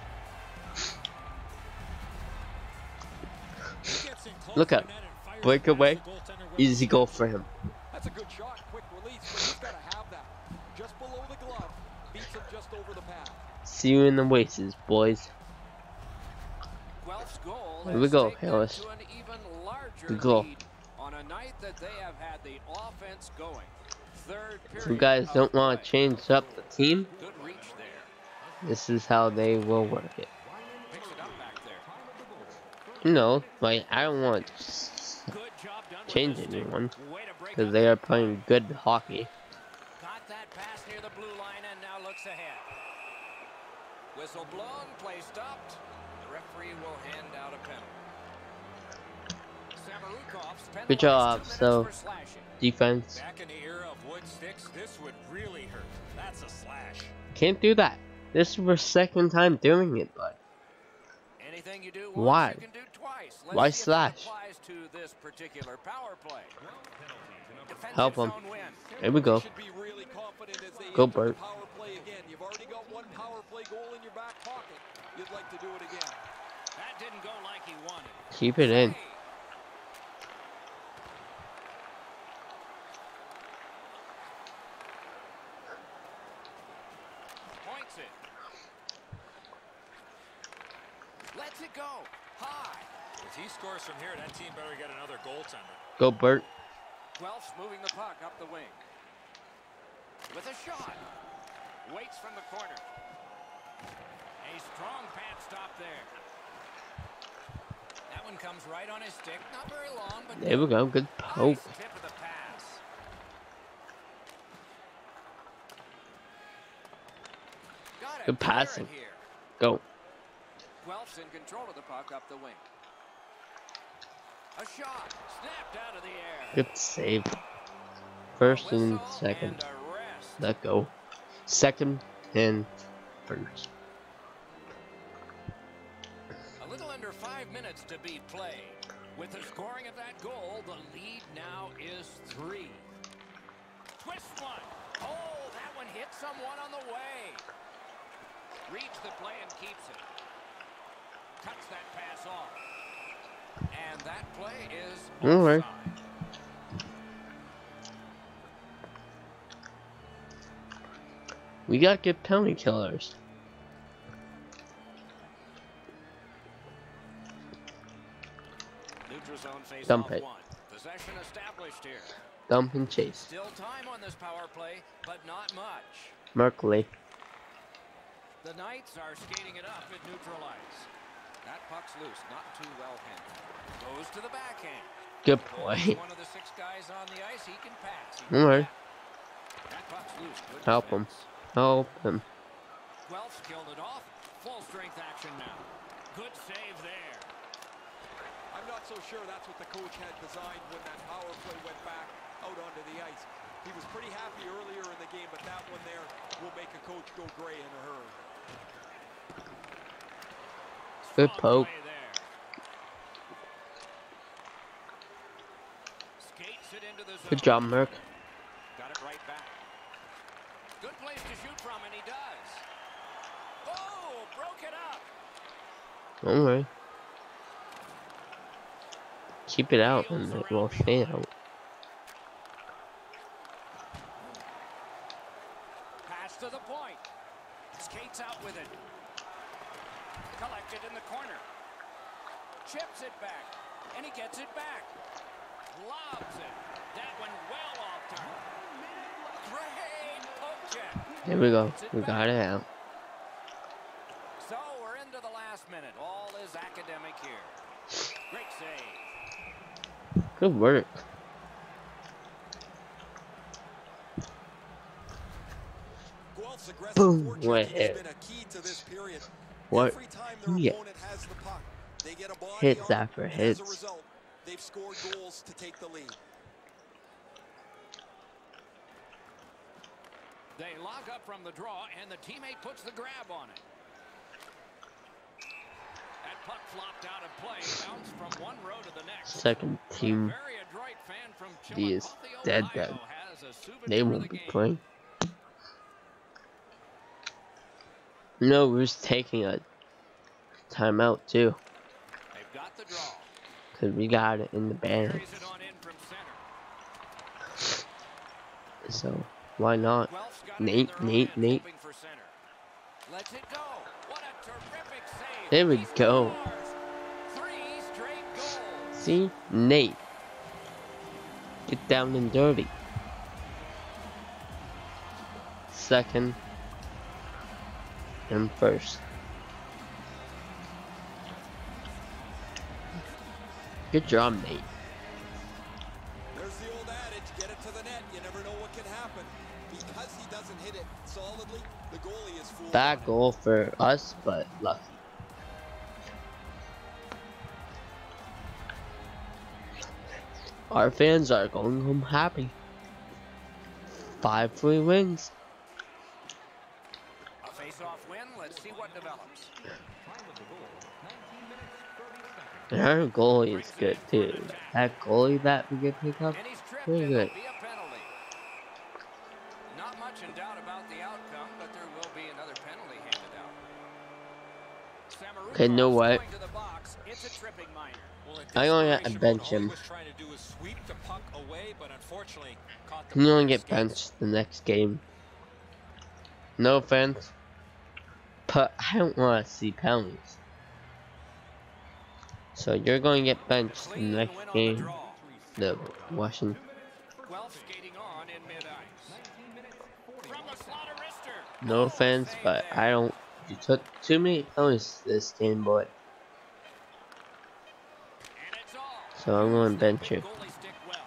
[SPEAKER 3] He gets in close
[SPEAKER 1] Look
[SPEAKER 3] to
[SPEAKER 1] at
[SPEAKER 3] the net and fires
[SPEAKER 1] break
[SPEAKER 3] past
[SPEAKER 1] away.
[SPEAKER 3] the goaltender with
[SPEAKER 1] Easy
[SPEAKER 3] a
[SPEAKER 1] goal
[SPEAKER 3] smash.
[SPEAKER 1] for him.
[SPEAKER 2] That's a good shot, quick release, but he's got to have that. Just below the glove, beats him just over the pad.
[SPEAKER 1] See you in the races, boys.
[SPEAKER 5] Guelph's goal
[SPEAKER 1] Here we
[SPEAKER 5] has
[SPEAKER 1] go,
[SPEAKER 5] taken
[SPEAKER 1] Hillis.
[SPEAKER 5] to an even larger
[SPEAKER 1] Good goal.
[SPEAKER 5] lead on a night that they have had the offense going. Third
[SPEAKER 1] If
[SPEAKER 5] period
[SPEAKER 1] you guys
[SPEAKER 5] of
[SPEAKER 1] don't want
[SPEAKER 5] play.
[SPEAKER 1] to change up the team,
[SPEAKER 5] Good reach there.
[SPEAKER 1] this is how they will work it.
[SPEAKER 5] Picks it up back there.
[SPEAKER 1] No, like, I don't want to
[SPEAKER 5] Good job done with
[SPEAKER 1] change
[SPEAKER 5] the stick.
[SPEAKER 1] anyone,
[SPEAKER 5] Way to break
[SPEAKER 1] because
[SPEAKER 5] up
[SPEAKER 1] they
[SPEAKER 5] that
[SPEAKER 1] are playing good hockey.
[SPEAKER 5] Got that pass near the blue line and now looks ahead. Whistle blown, play stopped. The referee will hand out a penalty. Samarukov's penalized
[SPEAKER 1] Good job,
[SPEAKER 5] two minutes
[SPEAKER 1] so
[SPEAKER 5] for slashing.
[SPEAKER 1] defense.
[SPEAKER 3] Back in the era of wood sticks, this would really hurt. That's a slash.
[SPEAKER 1] Can't do that. This is our second time doing it, but
[SPEAKER 5] Anything you do once,
[SPEAKER 1] Why?
[SPEAKER 5] you can do twice. Let's
[SPEAKER 1] Why
[SPEAKER 5] see if
[SPEAKER 1] slash?
[SPEAKER 5] That applies to this particular power play. Defensive
[SPEAKER 1] Help 'em.
[SPEAKER 5] zone win.
[SPEAKER 1] Here we go.
[SPEAKER 2] They should be really confident as they
[SPEAKER 1] Go,
[SPEAKER 2] enter the
[SPEAKER 1] Bert.
[SPEAKER 2] power play again. You've already got one power play goal in your back pocket. You'd like to do it again.
[SPEAKER 5] That didn't go like he wanted.
[SPEAKER 1] keep it in.
[SPEAKER 5] Save. Points it. Lets it go. High.
[SPEAKER 3] If he scores from here, that team better get another goaltender.
[SPEAKER 1] Go, Bert.
[SPEAKER 5] Guelph's moving the puck up the wing. With a shot. Waits from the corner. A strong pad stop there. That one comes right on his stick. Not very long, but
[SPEAKER 1] There we go. Good poke.
[SPEAKER 5] nice tip of the pass. Got it.
[SPEAKER 1] Good
[SPEAKER 5] Clear it
[SPEAKER 1] passing.
[SPEAKER 5] here.
[SPEAKER 1] Go.
[SPEAKER 5] Guelph's in control of the puck up the wing. A shot. Snapped out of the air.
[SPEAKER 1] Good save. First and
[SPEAKER 5] Whistle
[SPEAKER 1] second.
[SPEAKER 5] and a rest.
[SPEAKER 1] Let go. Second and first.
[SPEAKER 5] A little under five minutes to be played. With the scoring of that goal, the lead now is three. Twist one. Oh, that one hit someone on the way. Reads the play and keeps it. Cuts that pass off. And that play is
[SPEAKER 1] All right.
[SPEAKER 5] offside.
[SPEAKER 1] We got good penalty killers.
[SPEAKER 5] Neutral zone face
[SPEAKER 1] Dump
[SPEAKER 5] off
[SPEAKER 1] it.
[SPEAKER 5] one. Possession established here.
[SPEAKER 1] Dump and chase.
[SPEAKER 5] Still time on this power play, but not much.
[SPEAKER 1] Merkley.
[SPEAKER 5] The Knights are skating it up at neutral ice. That puck's loose, not too well handled. Goes to the backhand.
[SPEAKER 1] Good
[SPEAKER 5] Boy,
[SPEAKER 1] boy.
[SPEAKER 5] one of the six guys on the ice, he can pass. He can
[SPEAKER 1] Alright.
[SPEAKER 5] That puck's loose. Good
[SPEAKER 1] Help him.
[SPEAKER 5] defense.
[SPEAKER 1] Help him.
[SPEAKER 5] Guelph's killed it off. Full strength action now. Good save there.
[SPEAKER 2] I'm not so sure that's what the coach had designed when that power play went back out onto the ice. He was pretty happy earlier in the game, but that one there will make a coach go gray in a hurry.
[SPEAKER 1] Good
[SPEAKER 5] Strong
[SPEAKER 1] poke.
[SPEAKER 5] play there. Skates it into the zone.
[SPEAKER 1] Good job, Merk.
[SPEAKER 5] Got it right back. Good place to shoot from, and he does. Oh, broke it up.
[SPEAKER 1] Alright. Keep it out and it will stay out.
[SPEAKER 5] Pass to the point. Skates out with it. Collected in the corner. Chips it back. And he gets it back. Lobs it. That one well off target. Great poke check.
[SPEAKER 1] Here we go. We got it out.
[SPEAKER 5] So we're into the last minute. All is academic here. Great save.
[SPEAKER 1] Good work.
[SPEAKER 2] Guelph's aggressive
[SPEAKER 1] Boom.
[SPEAKER 2] forechecking
[SPEAKER 1] What
[SPEAKER 2] has
[SPEAKER 1] hit?
[SPEAKER 2] been a key to this period.
[SPEAKER 1] What
[SPEAKER 2] Every time their
[SPEAKER 1] hit?
[SPEAKER 2] opponent has the puck, they get a body
[SPEAKER 1] Hits
[SPEAKER 2] on it,
[SPEAKER 1] after
[SPEAKER 2] and
[SPEAKER 1] hits.
[SPEAKER 2] As a result, they've scored goals to take the lead.
[SPEAKER 5] They lock up from the draw, and the teammate puts the grab on it. That puck flopped out of play, bounced from one row to the next.
[SPEAKER 1] Second team.
[SPEAKER 5] Very adroit fan from
[SPEAKER 1] He is
[SPEAKER 5] Chillicothe,
[SPEAKER 1] dead
[SPEAKER 5] Ohio,
[SPEAKER 1] dead.
[SPEAKER 5] has a souvenir
[SPEAKER 1] They
[SPEAKER 5] of
[SPEAKER 1] won't
[SPEAKER 5] the
[SPEAKER 1] be
[SPEAKER 5] game.
[SPEAKER 1] playing. No, we're just taking a timeout too.
[SPEAKER 5] They've got the draw.
[SPEAKER 1] Cause we got it in the bag.
[SPEAKER 5] Carries it on in from center.
[SPEAKER 1] So why not?
[SPEAKER 5] Guelph's got it in
[SPEAKER 1] Nate,
[SPEAKER 5] their own
[SPEAKER 1] Nate,
[SPEAKER 5] end,
[SPEAKER 1] Nate.
[SPEAKER 5] hoping for center. Lets it go. What a terrific save.
[SPEAKER 1] There we
[SPEAKER 5] He
[SPEAKER 1] go.
[SPEAKER 5] scores. Three straight goals.
[SPEAKER 1] See? Nate. Get down and dirty. Second. And first. Good job, Nate.
[SPEAKER 2] There's the old adage, get it to the net. You never know what can happen. Because he doesn't hit it solidly, the goalie is fooled.
[SPEAKER 1] Bad goal for us, but lucky. Our fans are going home happy. Five free wins.
[SPEAKER 5] A face-off win. Let's see what develops.
[SPEAKER 1] And our goalie is good too. That goalie that we get picked up,
[SPEAKER 5] And he's tripped,
[SPEAKER 1] pretty
[SPEAKER 5] and
[SPEAKER 1] good.
[SPEAKER 5] there'll be a penalty. Not much in doubt about the outcome, but there will be another penalty handed out. Samarukov's
[SPEAKER 1] Okay, know what?
[SPEAKER 5] going to the box. It's a tripping minor.
[SPEAKER 3] Well, in
[SPEAKER 1] I only
[SPEAKER 3] desperation,
[SPEAKER 1] get bench
[SPEAKER 3] all he
[SPEAKER 1] him.
[SPEAKER 3] was trying to do was sweep the puck away, but unfortunately caught the
[SPEAKER 1] He only
[SPEAKER 3] player's
[SPEAKER 1] get
[SPEAKER 3] skates.
[SPEAKER 1] benched the next game. No offense, but I don't want to see penalties. So you're going to get benched in the next game. The Washington.
[SPEAKER 5] Guelph skating on in mid-ice. From the slaughter wrister.
[SPEAKER 1] No offense, but I don't. You took too many penalties this game, boy.
[SPEAKER 5] And it's all.
[SPEAKER 1] So I'm going to bench you.
[SPEAKER 5] Goalie stick well.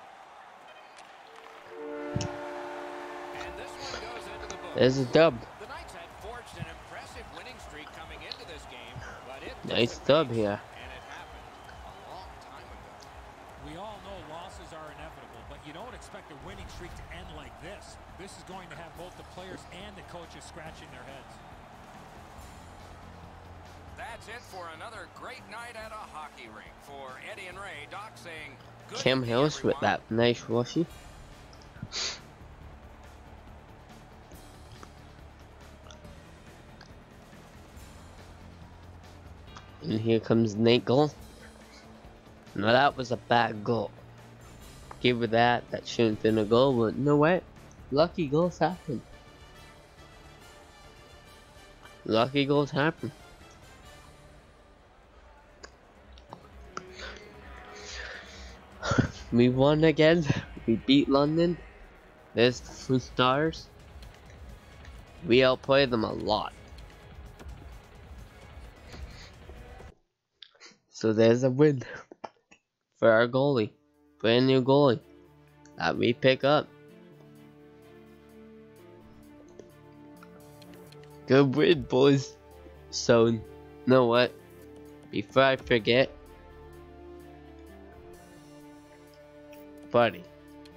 [SPEAKER 5] And this one goes into the book.
[SPEAKER 1] There's a dub.
[SPEAKER 5] The Knights had forged an impressive winning streak coming into this game, but it
[SPEAKER 1] Nice
[SPEAKER 5] dissipated,
[SPEAKER 1] dub here.
[SPEAKER 5] and it happened a long time ago.
[SPEAKER 3] We all know losses are inevitable, but you don't expect a winning streak to end like this. This is going to have both the players and the coaches scratching their heads.
[SPEAKER 5] That's it for another great night at a hockey rink. For Eddie and Ray, Doc saying good
[SPEAKER 1] Cam
[SPEAKER 5] evening,
[SPEAKER 1] Hillis with
[SPEAKER 5] everyone.
[SPEAKER 1] that nice rushy. And here comes Nate goal. Now that was a bad goal. Give her that. That shouldn't have been a goal, but you know what? Lucky goals happen. lucky goals happen. We won again. We beat London. There's the two stars. We outplayed them a lot. So there's a win for our goalie. Brand new goalie that we pick up. Good win, boys. So, you know what? Before I forget, buddy.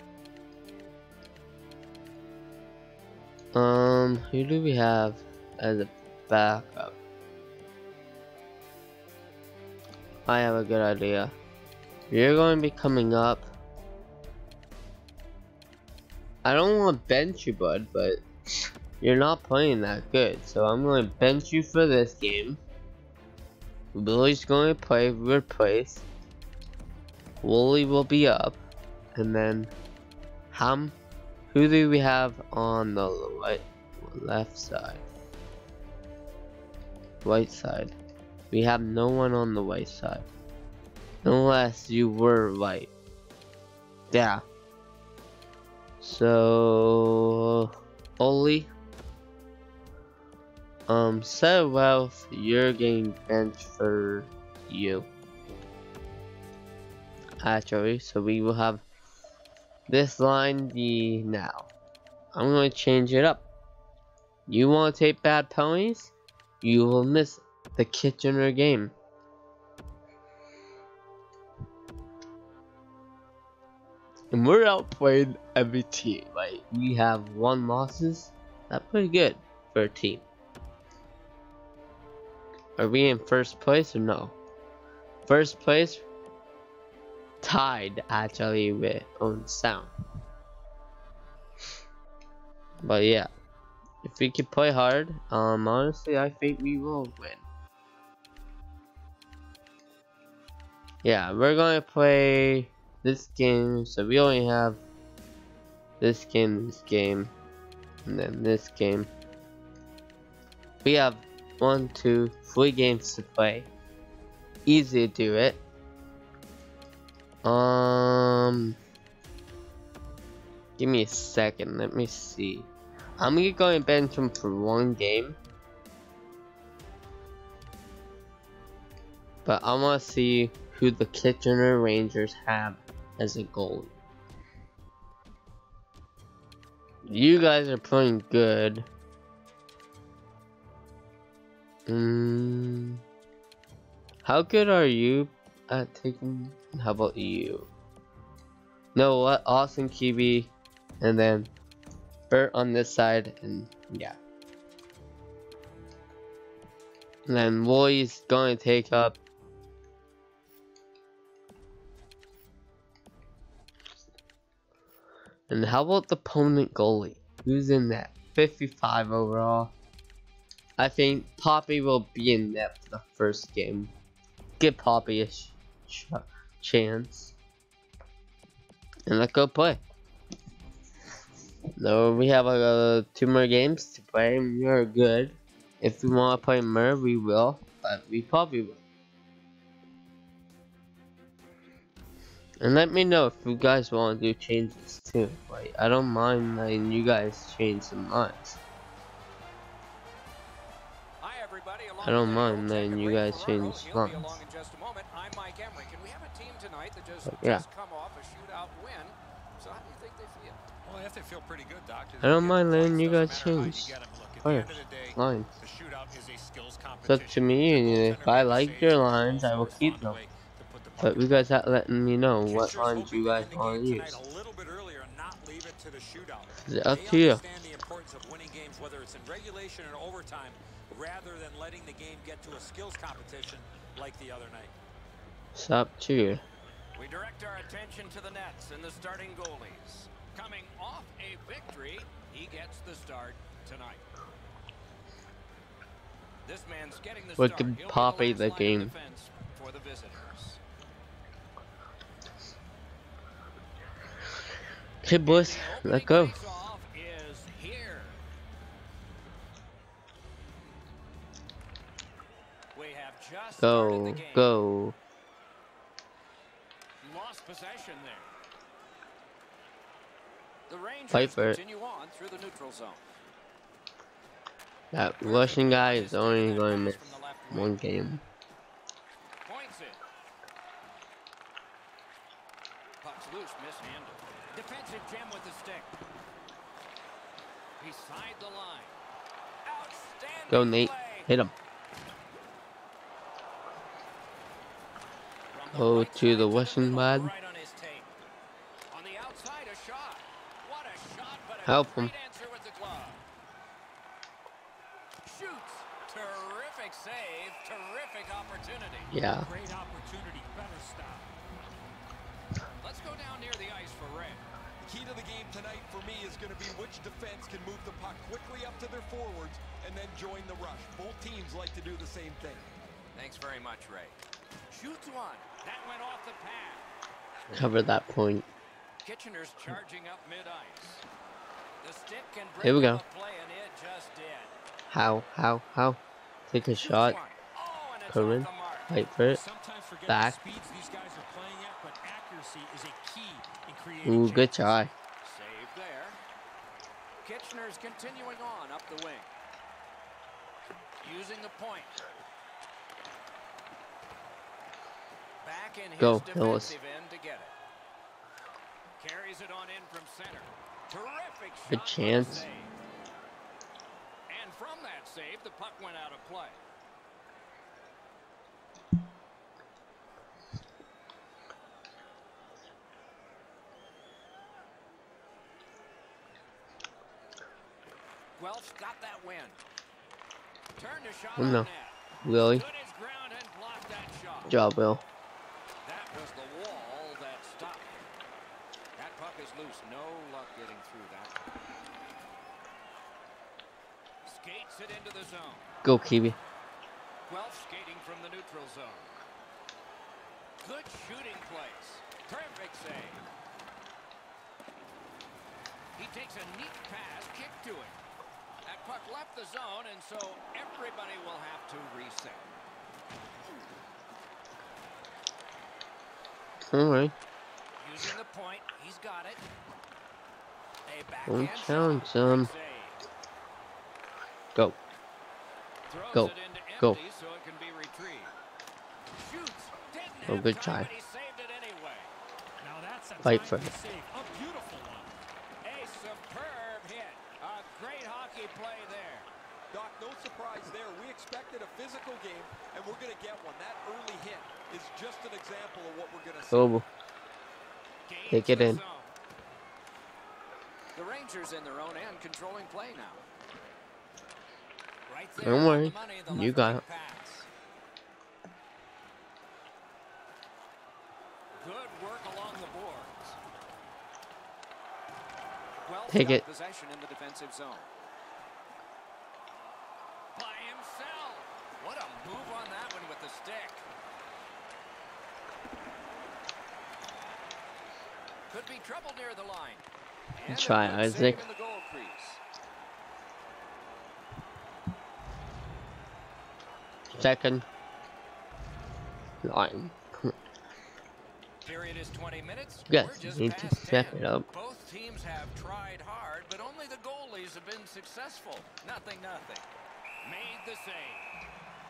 [SPEAKER 1] Um, who do we have as a backup? I have a good idea. You're going to be coming up. I don't want to bench you, bud, but you're not playing that good. So I'm going to bench you for this game. Billy's going to play replace. Wooly will be up. And then, Ham, who do we have on the right, left side? Right side. We have no one on the right side. Unless you were right. Yeah. So, Oli. Um, so Wealth, you're getting benched for you. Actually, so we will have this line the now. I'm going to change it up. You want to take bad penalties? You will miss the Kitchener game. And we're outplayed every team. Like, we have one losses. That's pretty good for a team. Are we in first place or no? First place, tied actually with Owen Sound. But yeah, if we can play hard, um, honestly, I think we will win. Yeah, we're gonna play this game, so we only have this game, this game, and then this game. We have one, two, three games to play. Easy to do it. Um, give me a second. Let me see. I'm gonna go and bench him for one game, but I want to see who the Kitchener Rangers have as a goalie. You guys are playing good. Mm, how good are you at taking? How about you? No, what? Austin Kiwi, and then Bert on this side, and yeah. And then Roy's going to take up. And how about the opponent goalie? Who's in that? fifty-five overall. I think Poppy will be in net for the first game. Give Poppy a sh ch chance. And let's go play. No, we have uh, two more games to play, and we are good. If we want to play more, we will, but we probably will. And let me know if you guys want to do changes too. Like, I don't mind letting you guys change some lines. I don't mind letting you guys change lines. But yeah.
[SPEAKER 3] Well, if they feel pretty good, Doctor,
[SPEAKER 1] I don't mind letting you guys change players, lines. It's up to me, and if I like your lines, I will keep them. But you guys are letting me know what lines you guys want to use. It's up to you.
[SPEAKER 3] Rather than letting the game get to a skills competition like the other night.
[SPEAKER 1] It's up to you.
[SPEAKER 5] We direct our attention to the nets and the starting goalies. Coming off a victory, he gets the start tonight. This man's getting the
[SPEAKER 1] We
[SPEAKER 5] start.
[SPEAKER 1] can
[SPEAKER 5] He'll
[SPEAKER 1] Poppy
[SPEAKER 5] be the
[SPEAKER 1] the
[SPEAKER 5] last line of
[SPEAKER 1] game.
[SPEAKER 5] defense for the visitors.
[SPEAKER 1] Okay, boys, let's go.
[SPEAKER 5] Face-off is here. We have just started the
[SPEAKER 1] Go,
[SPEAKER 5] game.
[SPEAKER 1] go.
[SPEAKER 5] Lost possession there. The Rangers
[SPEAKER 1] Fight for it.
[SPEAKER 5] continue on through the neutral zone.
[SPEAKER 1] That Russian guy is only going to miss one game.
[SPEAKER 5] Points it. Puck's loose, mishandled. Defensive gem with the stick. Beside the line. Outstanding
[SPEAKER 1] Go, Nate.
[SPEAKER 5] play.
[SPEAKER 1] Hit him.
[SPEAKER 5] From the
[SPEAKER 1] Go
[SPEAKER 5] right
[SPEAKER 1] to
[SPEAKER 5] side
[SPEAKER 1] the Russian
[SPEAKER 5] middle,
[SPEAKER 1] bud.
[SPEAKER 5] right on his tape. On the outside, a shot. What a shot, but a
[SPEAKER 1] Help
[SPEAKER 5] great
[SPEAKER 1] him.
[SPEAKER 5] answer with the glove. Shoots. Terrific save. Terrific opportunity.
[SPEAKER 1] Yeah.
[SPEAKER 3] Great opportunity. Better stop.
[SPEAKER 5] Let's go down near the ice for Ray.
[SPEAKER 2] Key to the game tonight for me is going to be which defense can move the puck quickly up to their forwards and then join the rush. Both teams like to do the same thing.
[SPEAKER 5] Thanks very much, Ray. Shoots one. That went off the pad.
[SPEAKER 1] Cover that point.
[SPEAKER 5] Kitchener's charging up mid-ice. The stick can break
[SPEAKER 1] Here we
[SPEAKER 5] up
[SPEAKER 1] go.
[SPEAKER 5] a play, and it just did.
[SPEAKER 1] How, how, how? Take a
[SPEAKER 5] Shoots
[SPEAKER 1] shot.
[SPEAKER 5] one. Oh, and it's
[SPEAKER 1] Come
[SPEAKER 5] off
[SPEAKER 1] in.
[SPEAKER 5] the mark.
[SPEAKER 1] Fight for it.
[SPEAKER 3] Sometimes forget
[SPEAKER 1] Back.
[SPEAKER 3] the speeds these guys are playing at, but accuracy is a key in creating
[SPEAKER 1] Ooh, good
[SPEAKER 3] chances.
[SPEAKER 1] try.
[SPEAKER 5] Save there. Kitchener's continuing on up the wing. Using the point. Back in his
[SPEAKER 1] Go,
[SPEAKER 5] defensive end to get it. Carries it on in from center. Terrific shot.
[SPEAKER 1] Good
[SPEAKER 5] but a
[SPEAKER 1] chance.
[SPEAKER 5] save. And from that save, the puck went out of play. Guelph's got that win. Turned a shot
[SPEAKER 1] Oh,
[SPEAKER 5] on
[SPEAKER 1] no.
[SPEAKER 5] net.
[SPEAKER 1] Willie.
[SPEAKER 5] Stood his ground and blocked that shot.
[SPEAKER 1] Good job, Will.
[SPEAKER 5] That was the wall that stopped. That puck is loose. No luck getting through that. Skates it into the zone.
[SPEAKER 1] Go, Kiwi.
[SPEAKER 5] Guelph skating from the neutral zone. Good shooting place. Terrific save. He takes a neat pass, kick to it. That puck left the zone, and so everybody will have to reset.
[SPEAKER 1] Alright.
[SPEAKER 5] Using the point, he's got it. A
[SPEAKER 1] Don't
[SPEAKER 5] backhand
[SPEAKER 1] challenge
[SPEAKER 5] shot.
[SPEAKER 1] him.
[SPEAKER 5] Great save.
[SPEAKER 1] Go.
[SPEAKER 5] Throws
[SPEAKER 1] Go.
[SPEAKER 5] it into
[SPEAKER 1] Go.
[SPEAKER 5] empty so it can be retrieved. Shoots. Didn't
[SPEAKER 1] Oh,
[SPEAKER 5] have
[SPEAKER 1] good
[SPEAKER 5] time,
[SPEAKER 1] try.
[SPEAKER 5] but he saved it anyway.
[SPEAKER 3] Now that's a
[SPEAKER 1] Fight for
[SPEAKER 3] timely
[SPEAKER 1] it.
[SPEAKER 3] save. A beautiful one.
[SPEAKER 5] A superb hit. A great hockey play there.
[SPEAKER 2] Doc, no surprise there. We expected a physical game, and we're going to get one. That early hit is just an example of what we're going to see.
[SPEAKER 1] Go.
[SPEAKER 5] Gains
[SPEAKER 1] Take it
[SPEAKER 5] the
[SPEAKER 1] in.
[SPEAKER 5] zone. The Rangers in their own end controlling play now. Right there
[SPEAKER 1] Don't
[SPEAKER 5] on
[SPEAKER 1] worry.
[SPEAKER 5] the money, the
[SPEAKER 1] You
[SPEAKER 5] left
[SPEAKER 1] got
[SPEAKER 5] wing
[SPEAKER 1] it.
[SPEAKER 5] pass. Good work along the boards. Well,
[SPEAKER 1] Take it.
[SPEAKER 5] possession in the defensive zone. By himself. What a move on that one with the stick. Could be trouble near the line. And a
[SPEAKER 1] Try,
[SPEAKER 5] good
[SPEAKER 1] Isaac.
[SPEAKER 5] save in the goal crease.
[SPEAKER 1] Second. Line.
[SPEAKER 5] Period is twenty minutes.
[SPEAKER 1] Yes,
[SPEAKER 5] We're just
[SPEAKER 1] need to
[SPEAKER 5] past
[SPEAKER 1] step
[SPEAKER 5] ten.
[SPEAKER 1] it up.
[SPEAKER 5] Both teams have tried hard, but only the goalies have been successful. Nothing, nothing. Made the save.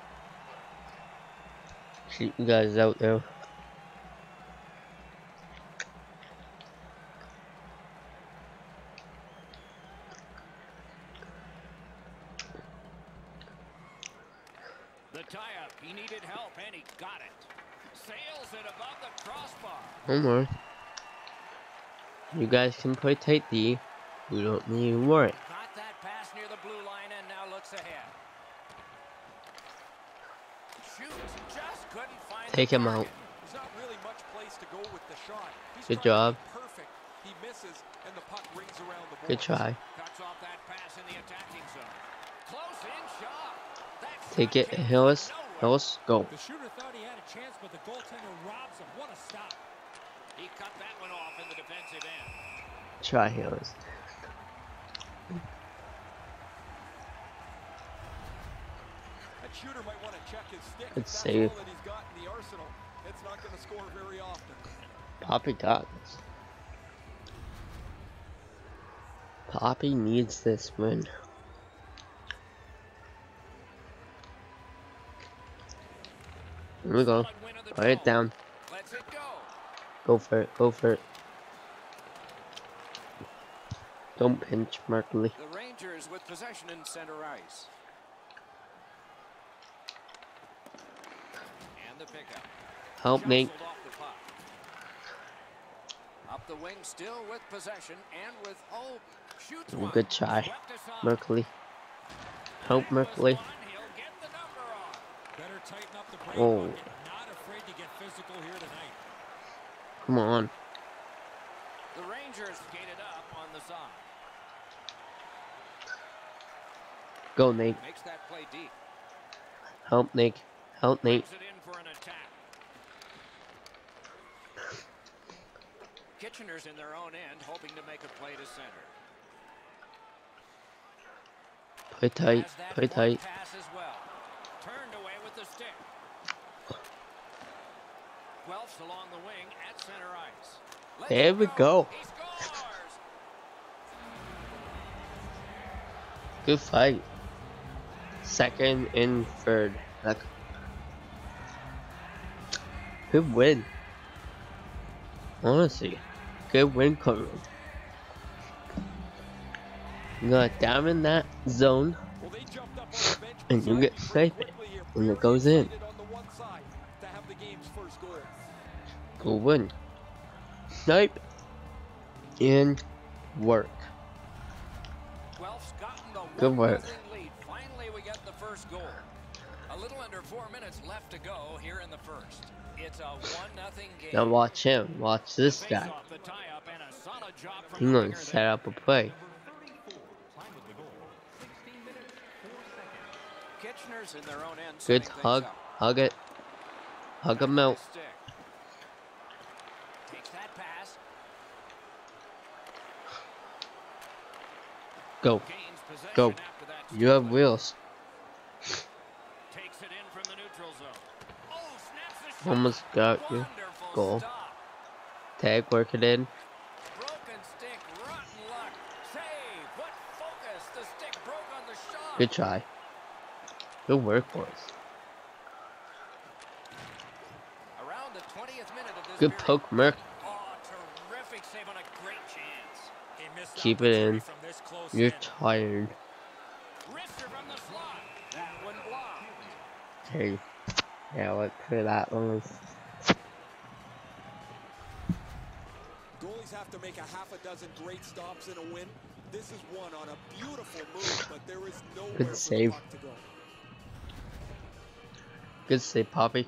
[SPEAKER 1] Keep you guys out there.
[SPEAKER 5] The tie-up. He needed help, and he got it. Sails it above the crossbar.
[SPEAKER 1] One more. You guys can play tight D. We don't need to worry.
[SPEAKER 5] Got that pass near the blue line and now looks ahead. Shoots, just couldn't find
[SPEAKER 1] Take
[SPEAKER 5] the
[SPEAKER 1] him out.
[SPEAKER 5] target.
[SPEAKER 2] There's not really much place to go with the shot. He's
[SPEAKER 1] Good
[SPEAKER 2] trying to
[SPEAKER 1] job.
[SPEAKER 2] be perfect. He misses, and the puck rings around the board.
[SPEAKER 1] Good try.
[SPEAKER 5] Cuts off that pass in the attacking zone. Close in shot. That
[SPEAKER 1] Take
[SPEAKER 5] shot
[SPEAKER 1] it,
[SPEAKER 5] came
[SPEAKER 1] Hillis.
[SPEAKER 5] from nowhere.
[SPEAKER 1] Hillis, go.
[SPEAKER 3] The shooter thought he had a chance, but the goaltender robs him. What a stop.
[SPEAKER 5] He cut that one off in the defensive end.
[SPEAKER 1] Try Hillis.
[SPEAKER 2] A shooter might want to check his stick.
[SPEAKER 1] Good
[SPEAKER 2] If that's
[SPEAKER 1] save.
[SPEAKER 2] all that he's got in the arsenal, it's not going to score very often.
[SPEAKER 1] Poppy got this. Poppy needs this win. Here we go. Put it down.
[SPEAKER 5] Let's it go.
[SPEAKER 1] Go for it. Go for it. Don't pinch, Markley.
[SPEAKER 5] The Rangers with possession in center ice. And the pickup.
[SPEAKER 1] Help Nate.
[SPEAKER 5] Jostled off the puck. Up the wing, still with possession and with oh, shoots one.
[SPEAKER 1] Good try,
[SPEAKER 5] Swept aside.
[SPEAKER 1] Merkley. Help Merkley.
[SPEAKER 5] He'll get the number on.
[SPEAKER 3] Better tighten up the break
[SPEAKER 1] Oh.
[SPEAKER 3] bucket. Not afraid to get physical here tonight.
[SPEAKER 1] Come on.
[SPEAKER 5] The Rangers skated up on the side.
[SPEAKER 1] Go, Nate.
[SPEAKER 5] Makes that play deep.
[SPEAKER 1] Help Nate. Help Nate.
[SPEAKER 5] Brings it in for an attack. Kitchener's in their own end, hoping to make a play to center.
[SPEAKER 1] Play tight.
[SPEAKER 5] Has that
[SPEAKER 1] Play
[SPEAKER 5] one
[SPEAKER 1] tight.
[SPEAKER 5] pass as well. Turned away with the stick. Guelph's along the wing at center ice. Let
[SPEAKER 1] There
[SPEAKER 5] it
[SPEAKER 1] we go.
[SPEAKER 5] He scores.
[SPEAKER 1] Good fight. Second and third. Like, good win. Honestly, good win coming. You got down in that zone,
[SPEAKER 2] Well, they jumped up on the bench
[SPEAKER 1] and you get
[SPEAKER 2] pretty
[SPEAKER 1] safe it
[SPEAKER 2] quickly here.
[SPEAKER 1] when it goes in.
[SPEAKER 2] Excited on the one side to have the game's first goal.
[SPEAKER 1] Good win. Snipe and work.
[SPEAKER 5] Guelph's gotten the
[SPEAKER 1] Good
[SPEAKER 5] one
[SPEAKER 1] work.
[SPEAKER 5] nothing lead. Finally, we get the first goal. A little under four minutes left to go here in the first. It's a one nothing game.
[SPEAKER 1] Now watch him. Watch this guy.
[SPEAKER 5] Face-off, the tie-up, and a solid job from
[SPEAKER 1] He's
[SPEAKER 5] the
[SPEAKER 1] gonna
[SPEAKER 5] winger
[SPEAKER 1] set
[SPEAKER 5] there.
[SPEAKER 1] up a play.
[SPEAKER 5] Kitchener's in their own end.
[SPEAKER 1] Good
[SPEAKER 5] setting things
[SPEAKER 1] hug.
[SPEAKER 5] up.
[SPEAKER 1] Hug it. Hug him out.
[SPEAKER 5] Stick. Takes that pass.
[SPEAKER 1] Go.
[SPEAKER 5] Gains possession
[SPEAKER 1] Go.
[SPEAKER 5] after that
[SPEAKER 1] You have
[SPEAKER 5] stick.
[SPEAKER 1] wheels.
[SPEAKER 5] Takes it in from the neutral zone. Oh, snaps the shot.
[SPEAKER 1] Almost got you.
[SPEAKER 5] Wonderful
[SPEAKER 1] Goal.
[SPEAKER 5] stop.
[SPEAKER 1] Tag, work it in.
[SPEAKER 5] Broken stick, rotten luck. Save. What focus. The stick broke on the shot.
[SPEAKER 1] Good try. Good work, boys.
[SPEAKER 5] Around the twentieth minute of this
[SPEAKER 1] Good
[SPEAKER 5] period.
[SPEAKER 1] poke, Merc.
[SPEAKER 5] Oh, terrific save on a great chance.
[SPEAKER 3] He missed
[SPEAKER 1] Keep it
[SPEAKER 3] opportunity
[SPEAKER 1] in.
[SPEAKER 3] from this close
[SPEAKER 1] You're
[SPEAKER 3] in.
[SPEAKER 1] tired.
[SPEAKER 5] Wrister from the slot. That one blocked.
[SPEAKER 1] Hey. Yeah, look for that one.
[SPEAKER 2] Goalies have to make a half a dozen great stops in a win. This is one on a beautiful move, but there is nowhere
[SPEAKER 1] Good
[SPEAKER 2] for
[SPEAKER 1] save.
[SPEAKER 2] the puck to go.
[SPEAKER 1] Good save, Poppy.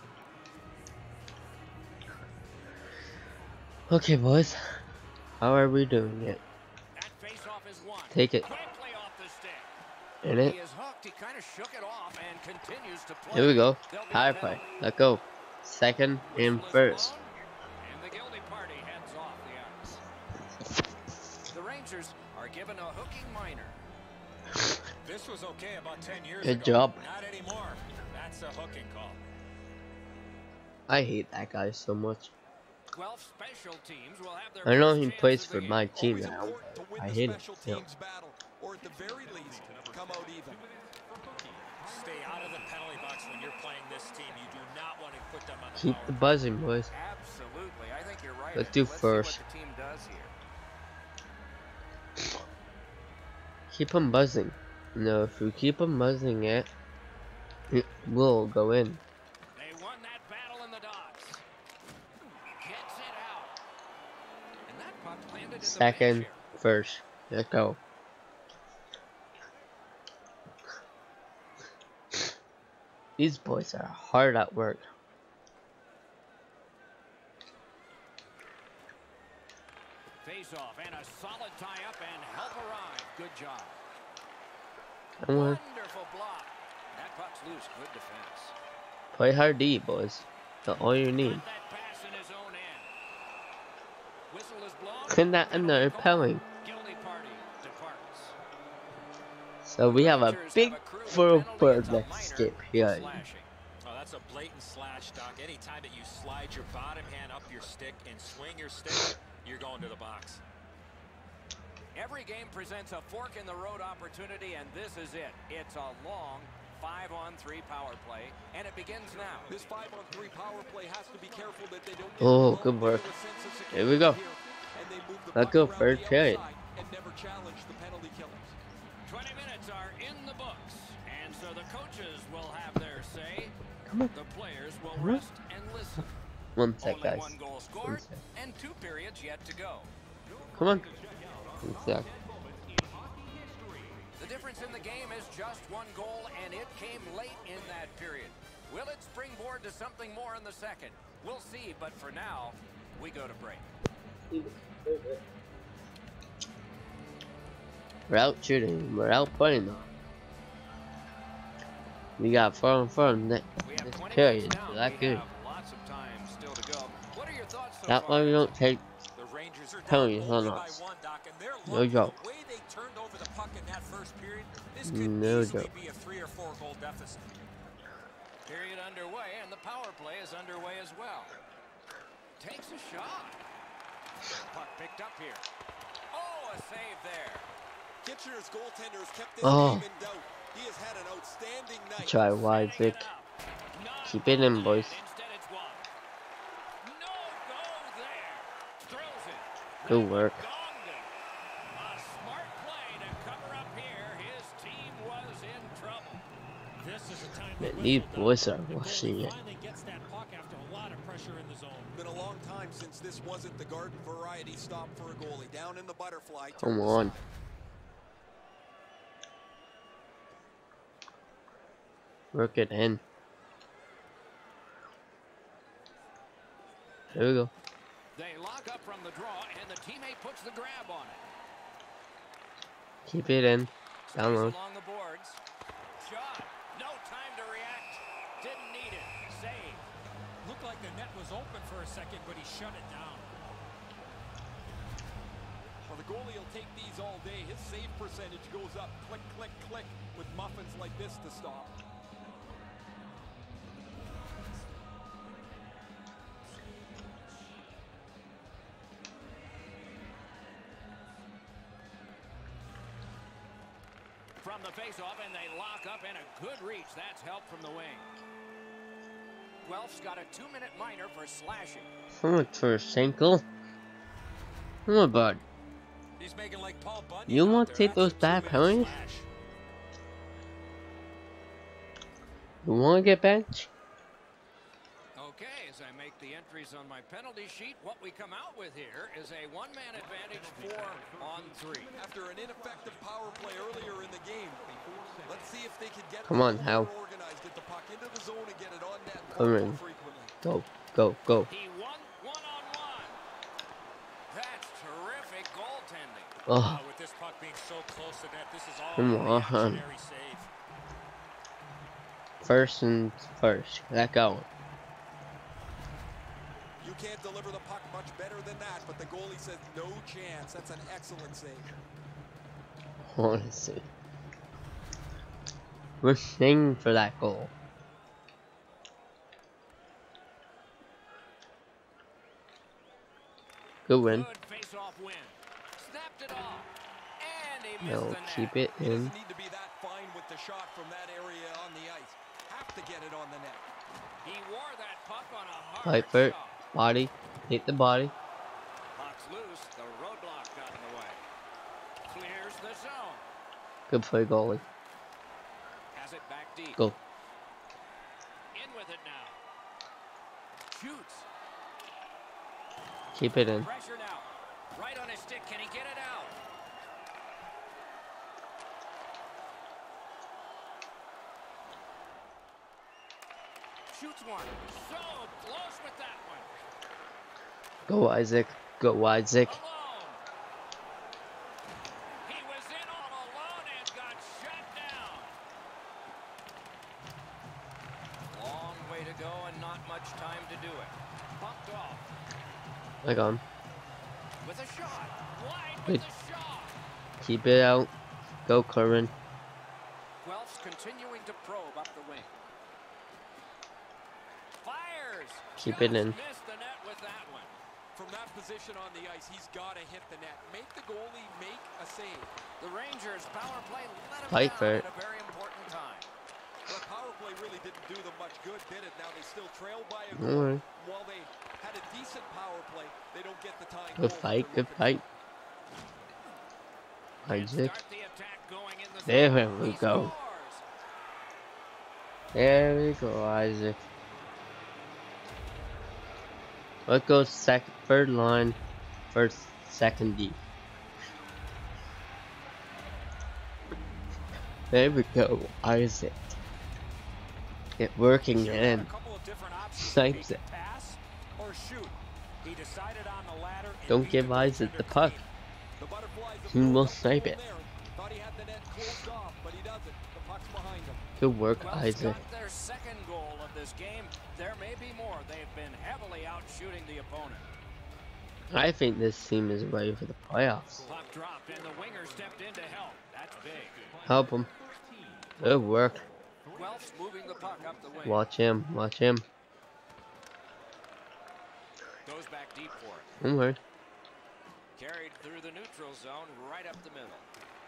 [SPEAKER 1] Okay, boys. How are we doing it?
[SPEAKER 5] That face-off is one.
[SPEAKER 1] Take it.
[SPEAKER 5] Quickly off the stick.
[SPEAKER 1] In it.
[SPEAKER 5] He is hooked. He kind of shook it off and continues to play.
[SPEAKER 1] Here we go.
[SPEAKER 5] There'll be a
[SPEAKER 1] High
[SPEAKER 5] penalty.
[SPEAKER 1] play. Let go. Second and
[SPEAKER 5] Whistle is
[SPEAKER 1] first.
[SPEAKER 5] blown, and the guilty party heads off the ice. The Rangers are given a hooking minor.
[SPEAKER 3] This was okay about ten years
[SPEAKER 1] Good
[SPEAKER 3] ago.
[SPEAKER 1] job.
[SPEAKER 3] Not anymore. That's a hooking call.
[SPEAKER 1] I hate that guy so much.
[SPEAKER 5] Guelph special teams will have their
[SPEAKER 1] I know
[SPEAKER 5] best
[SPEAKER 1] he
[SPEAKER 5] chance
[SPEAKER 1] plays
[SPEAKER 5] of
[SPEAKER 1] for
[SPEAKER 5] the
[SPEAKER 1] my
[SPEAKER 5] game.
[SPEAKER 1] team
[SPEAKER 2] Always
[SPEAKER 1] now.
[SPEAKER 2] important to win
[SPEAKER 1] I
[SPEAKER 2] the
[SPEAKER 1] hate it.
[SPEAKER 2] special
[SPEAKER 1] Yeah.
[SPEAKER 2] teams battle, or at the very least, come out even.
[SPEAKER 3] Stay out of the penalty box when you're playing this team. You do not want to put them on the
[SPEAKER 1] Keep
[SPEAKER 3] power
[SPEAKER 1] the
[SPEAKER 3] play.
[SPEAKER 1] buzzing, boys.
[SPEAKER 5] Absolutely. I think you're right.
[SPEAKER 1] Let's
[SPEAKER 5] Andy.
[SPEAKER 1] do
[SPEAKER 5] Let's
[SPEAKER 1] first.
[SPEAKER 5] See what the team does here.
[SPEAKER 1] Keep them buzzing. No, if we keep them buzzing, it, it will go in.
[SPEAKER 5] They won that battle in the docks. Gets it out. And that puck landed in the
[SPEAKER 1] Second,
[SPEAKER 5] bench here.
[SPEAKER 1] first. Let's go. These boys are hard at work.
[SPEAKER 5] Face off and a solid tie up and help arrive. Good job.
[SPEAKER 1] Come on.
[SPEAKER 5] Wonderful block. That puck's loose. Good defense.
[SPEAKER 1] Play hard D, boys. That's all you need.
[SPEAKER 5] Got that pass in his own end. Whistle is blown.
[SPEAKER 1] Send that in there, repelling.
[SPEAKER 5] Guilty party departs.
[SPEAKER 1] So we have a big forward next skip here.
[SPEAKER 3] Oh, that's a blatant slash, Doc. Anytime that you slide your bottom hand up your stick and swing your stick, you're going to the box.
[SPEAKER 5] Every game presents a fork in the road opportunity, and this is it. It's a long five on three power play, and it begins now.
[SPEAKER 2] This five on three power play has to be careful that they don't get
[SPEAKER 1] Oh, good work. Here we go. Let's go third period.
[SPEAKER 2] And never challenge the penalty killers.
[SPEAKER 5] twenty minutes are in the books, and so the coaches will have their say.
[SPEAKER 1] Come on.
[SPEAKER 5] The players will rest and listen.
[SPEAKER 1] One sec,
[SPEAKER 5] Only
[SPEAKER 1] guys.
[SPEAKER 5] one goal scored, and two periods yet to go.
[SPEAKER 1] Come on. One sec.
[SPEAKER 5] The difference in the game is just one goal, and it came late in that period. Will it springboard to something more in the second? We'll see, but for now, we go to break.
[SPEAKER 1] We're out shooting. We're out playing though. We got four on four in this period. So that's good. That way we don't take penalties on us. No joke. No joke.
[SPEAKER 3] Be a three or four goal deficit.
[SPEAKER 5] Period underway, and the power play is underway as well. Takes a shot. Puck picked up here. Oh, a save there.
[SPEAKER 2] Kitchener's goaltender has kept this
[SPEAKER 1] Oh.
[SPEAKER 2] game in doubt. He has had an outstanding night.
[SPEAKER 1] Try wide, Vic. Keep it in, boys.
[SPEAKER 5] Instead it's one. No go there. Throws it.
[SPEAKER 1] Good work.
[SPEAKER 5] Gonged it. A smart play to cover up here. His team was in trouble.
[SPEAKER 3] This is a time
[SPEAKER 1] Man, these boys are rushing it.
[SPEAKER 3] finally gets that puck after a lot of pressure in the zone.
[SPEAKER 2] Been a long time since this wasn't the garden variety stop for a goalie. Down in the butterfly.
[SPEAKER 1] Come on. Work it in. Here we go.
[SPEAKER 5] They lock up from the draw, and the teammate puts the grab on it.
[SPEAKER 1] Keep it in. Down low.
[SPEAKER 5] Along the boards. Shot. No time to react. Didn't need it. Save.
[SPEAKER 3] Looked like the net was open for a second, but he shut it down.
[SPEAKER 2] Well, the goalie will take these all day. His save percentage goes up. Click, click, click. With muffins like this to stop.
[SPEAKER 5] From the face-off, and they lock up, and a good reach. That's help from the wing. Guelph's got a two-minute minor for slashing.
[SPEAKER 1] How much for a single? Come on, bud.
[SPEAKER 3] He's making like Paul Bunyan.
[SPEAKER 1] You
[SPEAKER 3] out
[SPEAKER 1] want
[SPEAKER 3] there.
[SPEAKER 1] to take
[SPEAKER 3] That's
[SPEAKER 1] those
[SPEAKER 3] a
[SPEAKER 1] bad
[SPEAKER 3] two-minute
[SPEAKER 1] penalties?
[SPEAKER 3] slash.
[SPEAKER 1] You want to get benched?
[SPEAKER 5] Okay, as I make the entries on my penalty sheet, what we come out with here is a one-man advantage, four on three.
[SPEAKER 2] After an ineffective power play earlier in the game, let's see if they can get
[SPEAKER 1] Come on, Hal.
[SPEAKER 2] organized, get the puck into the zone and get it on net
[SPEAKER 1] Come
[SPEAKER 2] more
[SPEAKER 1] in.
[SPEAKER 2] frequently.
[SPEAKER 1] Go, go, go.
[SPEAKER 5] He won one-on-one. That's terrific goaltending.
[SPEAKER 1] Oh,
[SPEAKER 3] Uh, with this puck being so close to net, this is all
[SPEAKER 1] Come
[SPEAKER 3] a
[SPEAKER 1] on.
[SPEAKER 3] reactionary save.
[SPEAKER 1] first and first. Let go.
[SPEAKER 2] You can't deliver the puck much better than that, but the goalie says no chance. That's an excellent save.
[SPEAKER 1] Honestly. We're singing for that goal. Good win.
[SPEAKER 5] Good face-off win. Snapped it off. And he missed
[SPEAKER 1] No,
[SPEAKER 5] the net.
[SPEAKER 1] keep it
[SPEAKER 2] He
[SPEAKER 1] in.
[SPEAKER 2] doesn't need to be that fine with the shot from that area on the ice. Have to get it on the net.
[SPEAKER 5] He wore that puck on a hard
[SPEAKER 1] Fight for it.
[SPEAKER 5] shot.
[SPEAKER 1] Body. Hit the body.
[SPEAKER 5] Puck's loose. The roadblock got in the way. Clears the zone.
[SPEAKER 1] Good play, goalie.
[SPEAKER 5] Has it back deep.
[SPEAKER 1] Go.
[SPEAKER 5] In with it now. Shoots.
[SPEAKER 1] Keep it in.
[SPEAKER 5] Pressure now. Right on his stick. Can he get it out? Shoots one. So close with that one.
[SPEAKER 1] Go, Isaac. Go, Isaac.
[SPEAKER 5] Alone. He was in all alone and got shut down. Long way to go and not much time to do it. Bumped off
[SPEAKER 1] Like on.
[SPEAKER 5] with a shot. Wide
[SPEAKER 1] Good.
[SPEAKER 5] with the shot.
[SPEAKER 1] Keep it out. Go, Curran.
[SPEAKER 5] continuing to probe up the wing. Fires.
[SPEAKER 1] Keep it in.
[SPEAKER 5] Missed the net with that one.
[SPEAKER 2] From that position on the ice, he's got to hit the net. Make the goalie make a save.
[SPEAKER 5] The Rangers power play let him
[SPEAKER 1] Fight
[SPEAKER 5] down
[SPEAKER 1] for
[SPEAKER 5] at
[SPEAKER 1] it.
[SPEAKER 5] a very important time.
[SPEAKER 2] The power play really didn't do them much good, did it? Now they still trail by a
[SPEAKER 1] All
[SPEAKER 2] goal.
[SPEAKER 1] right.
[SPEAKER 2] While they had a decent power play, they don't get the time.
[SPEAKER 1] Good fight, good fight. Isaac.
[SPEAKER 5] Start the attack going in the
[SPEAKER 1] There
[SPEAKER 5] zone.
[SPEAKER 1] we
[SPEAKER 5] He
[SPEAKER 1] go.
[SPEAKER 5] scores.
[SPEAKER 1] There we go, Isaac. What goes second, third line, first, second D. There we go, Isaac. Get working
[SPEAKER 3] Sure,
[SPEAKER 1] in.
[SPEAKER 3] a couple of different options.
[SPEAKER 1] Snipes
[SPEAKER 3] He
[SPEAKER 1] it.
[SPEAKER 3] could pass or shoot. He decided on the latter and
[SPEAKER 1] Don't
[SPEAKER 3] beat
[SPEAKER 1] give
[SPEAKER 3] the
[SPEAKER 1] Isaac
[SPEAKER 3] goaltender
[SPEAKER 1] the puck.
[SPEAKER 3] clean.
[SPEAKER 2] The Butterflies have
[SPEAKER 1] He
[SPEAKER 2] built
[SPEAKER 1] will
[SPEAKER 2] up the
[SPEAKER 1] snipe
[SPEAKER 2] zone
[SPEAKER 1] it.
[SPEAKER 2] there. Thought he had the net closed off, but he doesn't. The puck's behind him.
[SPEAKER 1] Good work,
[SPEAKER 5] Guelph's
[SPEAKER 1] Isaac.
[SPEAKER 5] got their second goal of this game. There may be more. They've been heavily out shooting the opponent.
[SPEAKER 1] I think this team is ready for the playoffs.
[SPEAKER 5] Puck dropped and the winger stepped in to help. That's big.
[SPEAKER 1] Help him. Good work.
[SPEAKER 5] Guelph's moving the puck up the wing.
[SPEAKER 1] Watch him. Watch him.
[SPEAKER 5] Goes back deep for it.
[SPEAKER 1] Don't worry.
[SPEAKER 5] Carried through the neutral zone right up the middle.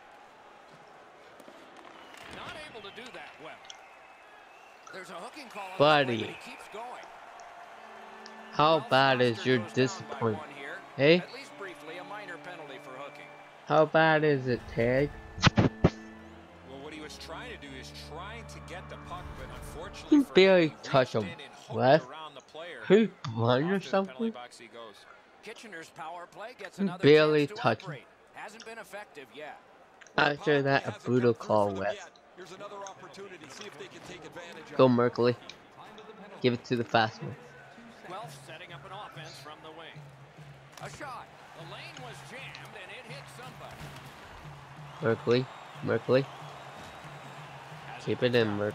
[SPEAKER 5] Not able to do that well. There's a hooking call on
[SPEAKER 1] Buddy.
[SPEAKER 5] the play, but he keeps going.
[SPEAKER 1] How
[SPEAKER 5] Guelph's
[SPEAKER 1] bad is
[SPEAKER 5] roster
[SPEAKER 1] your
[SPEAKER 5] goes down by
[SPEAKER 1] disappointment?
[SPEAKER 5] one here.
[SPEAKER 1] Hey?
[SPEAKER 5] At least briefly, a minor penalty for hooking.
[SPEAKER 1] How bad is it, Tag?
[SPEAKER 3] Well, what he was trying to do is trying to get the puck, but unfortunately
[SPEAKER 1] He
[SPEAKER 3] for him,
[SPEAKER 1] barely
[SPEAKER 3] he
[SPEAKER 1] touched
[SPEAKER 3] reached
[SPEAKER 1] him.
[SPEAKER 3] in and hooked
[SPEAKER 1] Left?
[SPEAKER 3] around the player.
[SPEAKER 1] Who blind or
[SPEAKER 3] Off to the penalty
[SPEAKER 1] something?
[SPEAKER 3] box he goes.
[SPEAKER 5] Kitchener's power play gets
[SPEAKER 1] He
[SPEAKER 5] another
[SPEAKER 1] barely
[SPEAKER 5] chance to
[SPEAKER 1] touched him.
[SPEAKER 5] operate. Hasn't been effective yet.
[SPEAKER 1] After that, a brutal call, West.
[SPEAKER 2] Here's another opportunity. See if they can take advantage of
[SPEAKER 1] Go
[SPEAKER 2] it.
[SPEAKER 1] Merkley. Give it to the fast one.
[SPEAKER 5] Guelph setting up an offense from the wing. A shot. The lane was jammed and it hit somebody.
[SPEAKER 1] Merkley. Merkley.
[SPEAKER 5] Has
[SPEAKER 1] Keep it in, Merk.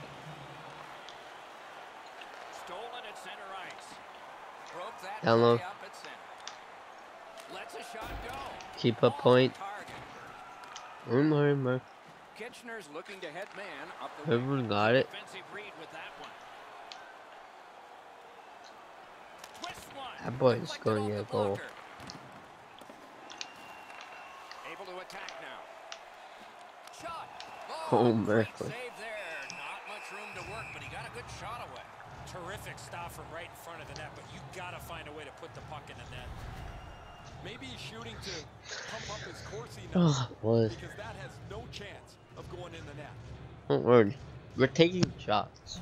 [SPEAKER 5] Stolen at center ice. Broke that
[SPEAKER 1] Down low.
[SPEAKER 5] play up at center. Lets a shot go.
[SPEAKER 1] Keep a
[SPEAKER 5] Off
[SPEAKER 1] point.
[SPEAKER 5] target.
[SPEAKER 1] Don't worry, Merk.
[SPEAKER 5] Kitchener's looking to head man up the
[SPEAKER 1] Whoever
[SPEAKER 5] wing.
[SPEAKER 1] got it.
[SPEAKER 5] Defensive read with that one. Twist one.
[SPEAKER 1] That boy is
[SPEAKER 5] Deflected
[SPEAKER 1] scoring
[SPEAKER 5] off
[SPEAKER 1] a
[SPEAKER 5] the
[SPEAKER 1] goal.
[SPEAKER 5] blocker. Able to attack now. Shot.
[SPEAKER 1] Oh,
[SPEAKER 5] great
[SPEAKER 1] Merkley.
[SPEAKER 5] save there. Not much room to work, but he got a good shot away.
[SPEAKER 3] Terrific stop from right in front of the net, but you gotta find a way to put the puck in the net.
[SPEAKER 2] Maybe he's shooting to pump up his Corsi number
[SPEAKER 1] Oh, boy.
[SPEAKER 2] because that has no chance of going in the net.
[SPEAKER 1] Don't worry. We're taking shots.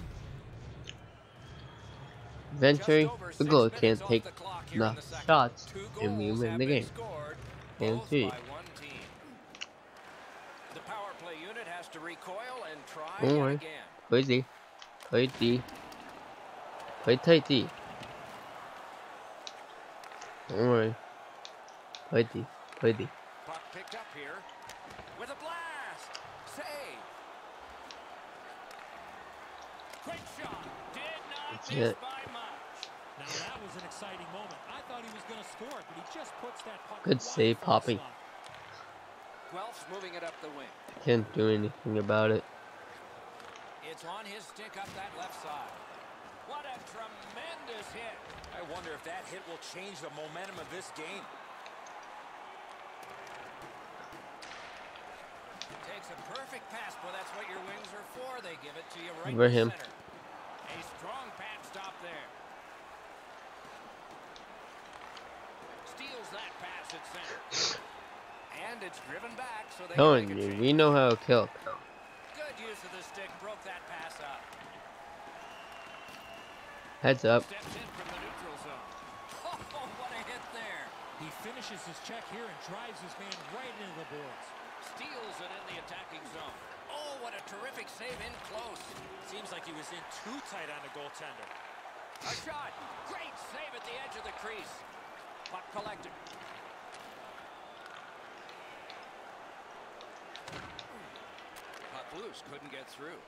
[SPEAKER 1] Eventually, the goal can't take enough shots and we win the game. Guaranteed.
[SPEAKER 5] The power play unit has to recoil and try
[SPEAKER 1] Don't
[SPEAKER 5] yet
[SPEAKER 1] worry.
[SPEAKER 5] again.
[SPEAKER 1] Play D. Play D. Play tight D. Don't worry. Play D. Play D.
[SPEAKER 5] Puck picked up here with a blast. Save. Quick shot. Did not
[SPEAKER 1] That's
[SPEAKER 5] miss
[SPEAKER 1] it.
[SPEAKER 5] by much.
[SPEAKER 3] Now that was an exciting moment. I thought he was going to score it, but he just puts that puck
[SPEAKER 1] Good
[SPEAKER 3] wide
[SPEAKER 1] save,
[SPEAKER 3] from the
[SPEAKER 1] Poppy.
[SPEAKER 3] slot.
[SPEAKER 5] Guelph's moving it up the wing.
[SPEAKER 1] Can't do anything about it.
[SPEAKER 5] It's on his stick up that left side. What a tremendous hit.
[SPEAKER 3] I wonder if that hit will change the momentum of this game.
[SPEAKER 5] Takes a perfect pass, but that's what your wings are for. They give it to you right
[SPEAKER 1] Over
[SPEAKER 5] in
[SPEAKER 1] him.
[SPEAKER 5] center. A strong pad stop there. Steals that pass at center. And it's driven back, so they
[SPEAKER 1] Telling
[SPEAKER 5] can
[SPEAKER 1] you,
[SPEAKER 5] make a
[SPEAKER 1] we
[SPEAKER 5] change.
[SPEAKER 1] know how to kill.
[SPEAKER 5] Good use of the stick, broke that pass up.
[SPEAKER 1] Heads up.
[SPEAKER 5] Steps in from the neutral zone. Oh, what a hit there.
[SPEAKER 3] He finishes his check here and drives his man right into the boards.
[SPEAKER 5] Steals it in the attacking zone. Oh, what a terrific save in close.
[SPEAKER 3] Seems like he was in too tight on the goaltender.
[SPEAKER 5] A shot. Great save at the edge of the crease. Puck collected. Puck loose. Couldn't get through.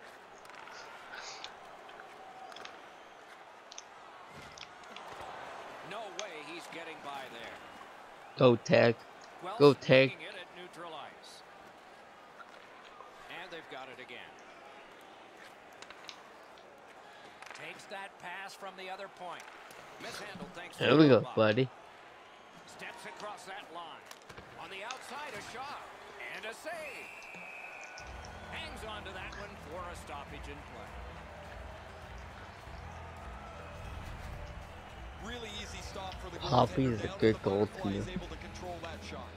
[SPEAKER 5] No way he's getting by there.
[SPEAKER 1] Go tag.
[SPEAKER 5] Guelph's
[SPEAKER 1] Go tag.
[SPEAKER 5] making it at neutral ice. And they've got it again. Takes that pass from the other point. Mishandled thanks to
[SPEAKER 1] There we go,
[SPEAKER 5] Guelph.
[SPEAKER 1] buddy.
[SPEAKER 5] Steps across that line. On the outside, a shot. And a save. Hangs on to that one for a stoppage in play.
[SPEAKER 2] Really easy stop for the
[SPEAKER 1] Poppy
[SPEAKER 2] goaltender.
[SPEAKER 1] is a
[SPEAKER 2] Down
[SPEAKER 1] good
[SPEAKER 2] to the butterfly,
[SPEAKER 1] goaltender.
[SPEAKER 2] he's able to control that shot.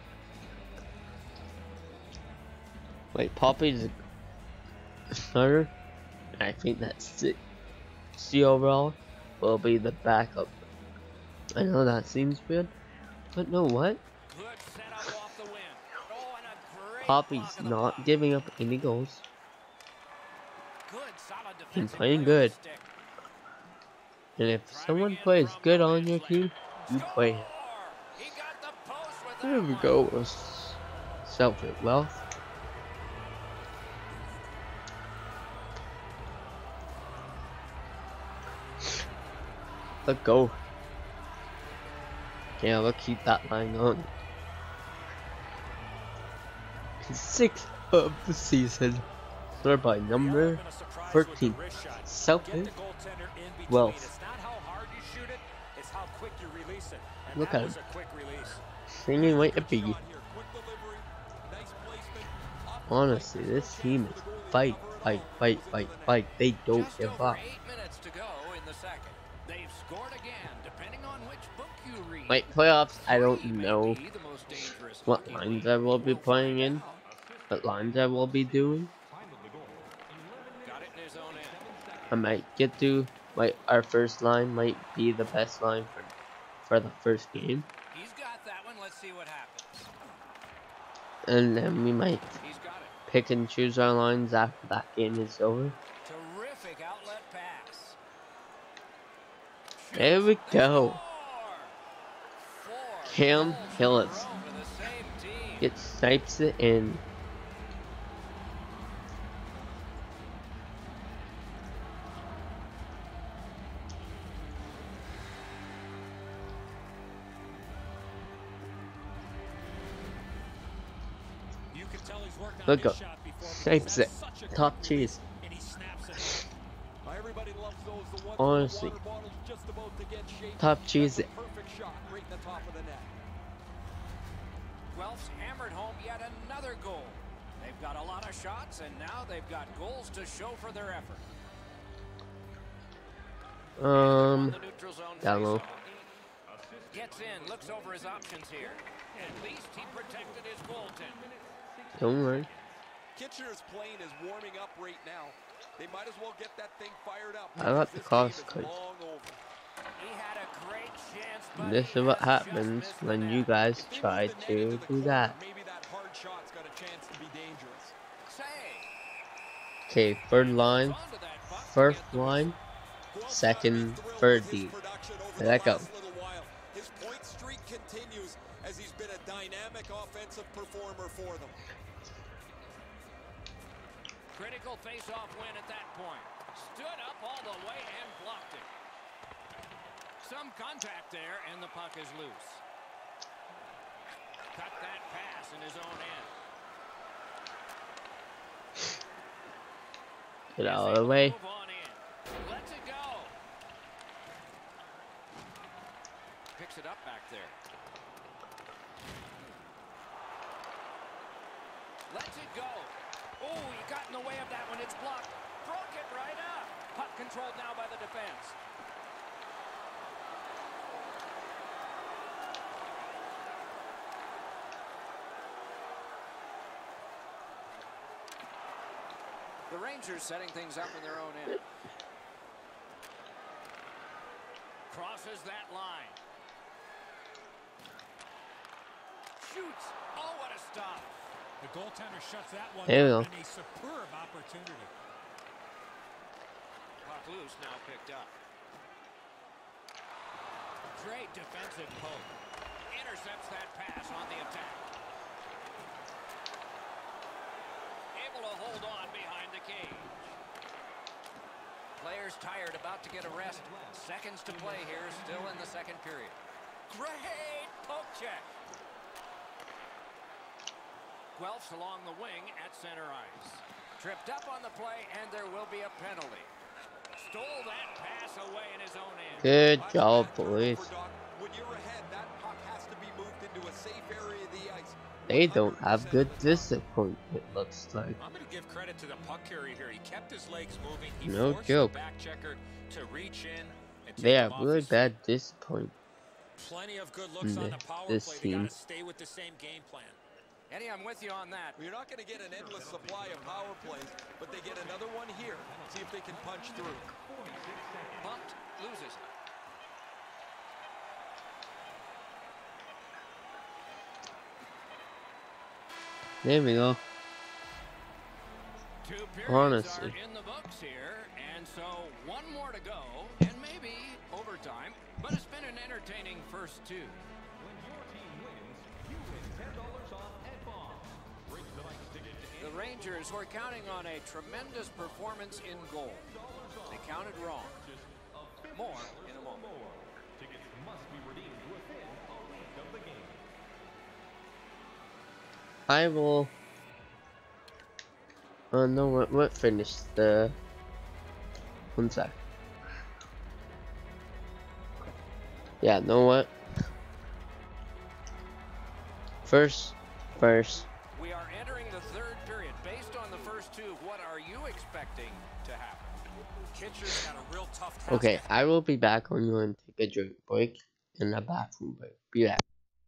[SPEAKER 1] Wait, Poppy's a starter? I think that's six. C overall will be the backup. I know that seems weird, but know what?
[SPEAKER 5] Good setup off the win. Oh, and a great
[SPEAKER 1] Poppy's
[SPEAKER 5] block of the
[SPEAKER 1] not
[SPEAKER 5] puck.
[SPEAKER 1] giving up any goals.
[SPEAKER 5] Good, solid
[SPEAKER 1] He's
[SPEAKER 5] defensive
[SPEAKER 1] playing
[SPEAKER 5] play on the
[SPEAKER 1] good.
[SPEAKER 5] stick.
[SPEAKER 1] And if
[SPEAKER 5] Driving
[SPEAKER 1] someone
[SPEAKER 5] in
[SPEAKER 1] plays
[SPEAKER 5] from
[SPEAKER 1] good
[SPEAKER 5] the
[SPEAKER 1] on your
[SPEAKER 5] bench
[SPEAKER 1] team,
[SPEAKER 5] lane.
[SPEAKER 1] you
[SPEAKER 5] Score!
[SPEAKER 1] play him.
[SPEAKER 5] He got the post with
[SPEAKER 1] There
[SPEAKER 5] that
[SPEAKER 1] we
[SPEAKER 5] one.
[SPEAKER 1] go. Was Selfie Wealth. Let's go. Yeah, let's keep that line on. Sixth of the season. Scored by number thirteen. Selfie Wealth. Look at him. Singing like a bee. Honestly, this team is fight, fight, fight, fight, fight. They don't
[SPEAKER 5] Just
[SPEAKER 1] give
[SPEAKER 5] over
[SPEAKER 1] up.
[SPEAKER 5] eight minutes to go in the second. They've scored again, depending on which book you read.
[SPEAKER 1] Like playoffs, I don't
[SPEAKER 5] Three may
[SPEAKER 1] know
[SPEAKER 5] be the most dangerous
[SPEAKER 1] what
[SPEAKER 5] hockey
[SPEAKER 1] lines
[SPEAKER 5] league.
[SPEAKER 1] I will be
[SPEAKER 5] We'll
[SPEAKER 1] playing
[SPEAKER 5] find
[SPEAKER 1] in,
[SPEAKER 5] out.
[SPEAKER 1] what lines I will be doing.
[SPEAKER 5] Got it in his own end.
[SPEAKER 1] I might get to like our first line might be the best line for for the first game,
[SPEAKER 5] He's got that one. Let's see what happens.
[SPEAKER 1] and then we might
[SPEAKER 5] He's got it.
[SPEAKER 1] pick and choose our lines after that game is over.
[SPEAKER 5] Terrific outlet pass.
[SPEAKER 1] There we go.
[SPEAKER 5] Four
[SPEAKER 1] Cam
[SPEAKER 5] goals in a
[SPEAKER 1] Hillis
[SPEAKER 5] row for the same team.
[SPEAKER 1] It snipes it in.
[SPEAKER 3] You can tell he's worked on
[SPEAKER 1] Look
[SPEAKER 3] this
[SPEAKER 1] up.
[SPEAKER 3] shot before because
[SPEAKER 1] Snipes it.
[SPEAKER 3] that's such a
[SPEAKER 1] Top
[SPEAKER 3] good
[SPEAKER 1] cheese.
[SPEAKER 3] release, and he snaps it.
[SPEAKER 2] Everybody loves those. The ones
[SPEAKER 1] Honestly.
[SPEAKER 2] where the water bottle's just about to get shaken.
[SPEAKER 1] Top
[SPEAKER 2] That's
[SPEAKER 1] cheese
[SPEAKER 2] a
[SPEAKER 1] it.
[SPEAKER 2] perfect shot right in the top of the net.
[SPEAKER 5] Guelph's hammered home yet another goal. They've got a lot of shots, and now they've got goals to show for their effort.
[SPEAKER 1] Um,
[SPEAKER 5] On the neutral zone
[SPEAKER 1] down low.
[SPEAKER 5] faceoff. Gets in, looks over his options here. At least he protected his goaltender.
[SPEAKER 1] Don't worry.
[SPEAKER 2] Kitchener's plane is warming up right now. They might as well get that thing fired up.
[SPEAKER 1] I like the
[SPEAKER 2] because
[SPEAKER 1] cost
[SPEAKER 2] this
[SPEAKER 1] cut.
[SPEAKER 2] game is long over.
[SPEAKER 5] He had a great chance, but
[SPEAKER 1] This
[SPEAKER 5] he
[SPEAKER 1] is what
[SPEAKER 5] has just
[SPEAKER 1] happens
[SPEAKER 5] missed the
[SPEAKER 1] when
[SPEAKER 5] net.
[SPEAKER 1] you guys
[SPEAKER 2] If they
[SPEAKER 1] try
[SPEAKER 2] move the net
[SPEAKER 1] to
[SPEAKER 2] into the
[SPEAKER 1] do
[SPEAKER 2] corner,
[SPEAKER 1] that.
[SPEAKER 2] Maybe that hard shot's got a chance to be dangerous.
[SPEAKER 5] Save.
[SPEAKER 1] Okay, third line,
[SPEAKER 5] Onto that puck to
[SPEAKER 1] first
[SPEAKER 5] get the
[SPEAKER 1] line,
[SPEAKER 2] Guelph's
[SPEAKER 1] second,
[SPEAKER 2] gotta be thrilled
[SPEAKER 1] third
[SPEAKER 2] with his
[SPEAKER 1] D.
[SPEAKER 2] production over
[SPEAKER 1] There
[SPEAKER 2] the
[SPEAKER 1] that go.
[SPEAKER 2] last little while. His point streak continues as he's been a dynamic offensive performer for them.
[SPEAKER 5] Critical face-off win at that point. Stood up all the way and blocked it. Some contact there, and the puck is loose. Cut that pass in his own end.
[SPEAKER 1] Get out of the way.
[SPEAKER 5] Move on in. Lets it go. Picks it up back there. Lets it go. Oh, he got in the way of that one. It's blocked. Broke it right up. Puck controlled now by the defense. The Rangers setting things up in their own end. Crosses that line. Shoots. Oh, what a stop.
[SPEAKER 3] The goaltender shuts that one
[SPEAKER 1] There we
[SPEAKER 3] down
[SPEAKER 1] go.
[SPEAKER 3] in a superb opportunity.
[SPEAKER 5] Puck loose, now picked up. Great defensive poke. Intercepts that pass on the attack. Able to hold on behind the cage. Players tired, about to get a rest. Seconds to play here, still in the second period. Great poke check. Guelph's along the wing at center ice. Tripped up on the play, and there will be a penalty. stole that pass away in his own end.
[SPEAKER 1] Good
[SPEAKER 2] That's
[SPEAKER 1] job,
[SPEAKER 2] bad turnover,
[SPEAKER 1] boys.
[SPEAKER 2] Doc. When you're ahead, that puck has to be moved into a safe area of the ice.
[SPEAKER 1] They don't have
[SPEAKER 2] one hundred percent
[SPEAKER 1] good
[SPEAKER 2] of the time.
[SPEAKER 1] discipline, it looks like.
[SPEAKER 3] I'm going to give credit to the puck carrier here. He kept his legs moving. He
[SPEAKER 1] No
[SPEAKER 3] forced
[SPEAKER 1] joke.
[SPEAKER 3] the back checker to reach in and take
[SPEAKER 1] They
[SPEAKER 3] him
[SPEAKER 1] have
[SPEAKER 3] off
[SPEAKER 1] really
[SPEAKER 3] his feet.
[SPEAKER 1] bad discipline
[SPEAKER 3] Plenty of good looks
[SPEAKER 1] in
[SPEAKER 3] on
[SPEAKER 1] the,
[SPEAKER 3] the power
[SPEAKER 1] this
[SPEAKER 3] play. They got
[SPEAKER 1] team.
[SPEAKER 3] to stay with the same game plan.
[SPEAKER 5] Eddie, I'm with you on that.
[SPEAKER 2] Well, you're not going to get an endless supply of power plays, but they get another one here. See if they can punch through.
[SPEAKER 5] Bumped, loses.
[SPEAKER 1] There we go.
[SPEAKER 5] Two periods
[SPEAKER 1] Honestly.
[SPEAKER 5] are in the books here, and so one more to go, and maybe overtime, but it's been an entertaining first two. The Rangers were counting on a tremendous performance in goal. They counted wrong. More in a moment.
[SPEAKER 1] I will. Oh no, what? What finished the? One sec. Yeah, know what? First, first.
[SPEAKER 5] We are entering the third period. Based on the first two, what are you expecting to happen?
[SPEAKER 3] Kitcher's got a real tough task.
[SPEAKER 1] Okay, I will be back when you want to take a drink break and a bathroom break. Be back.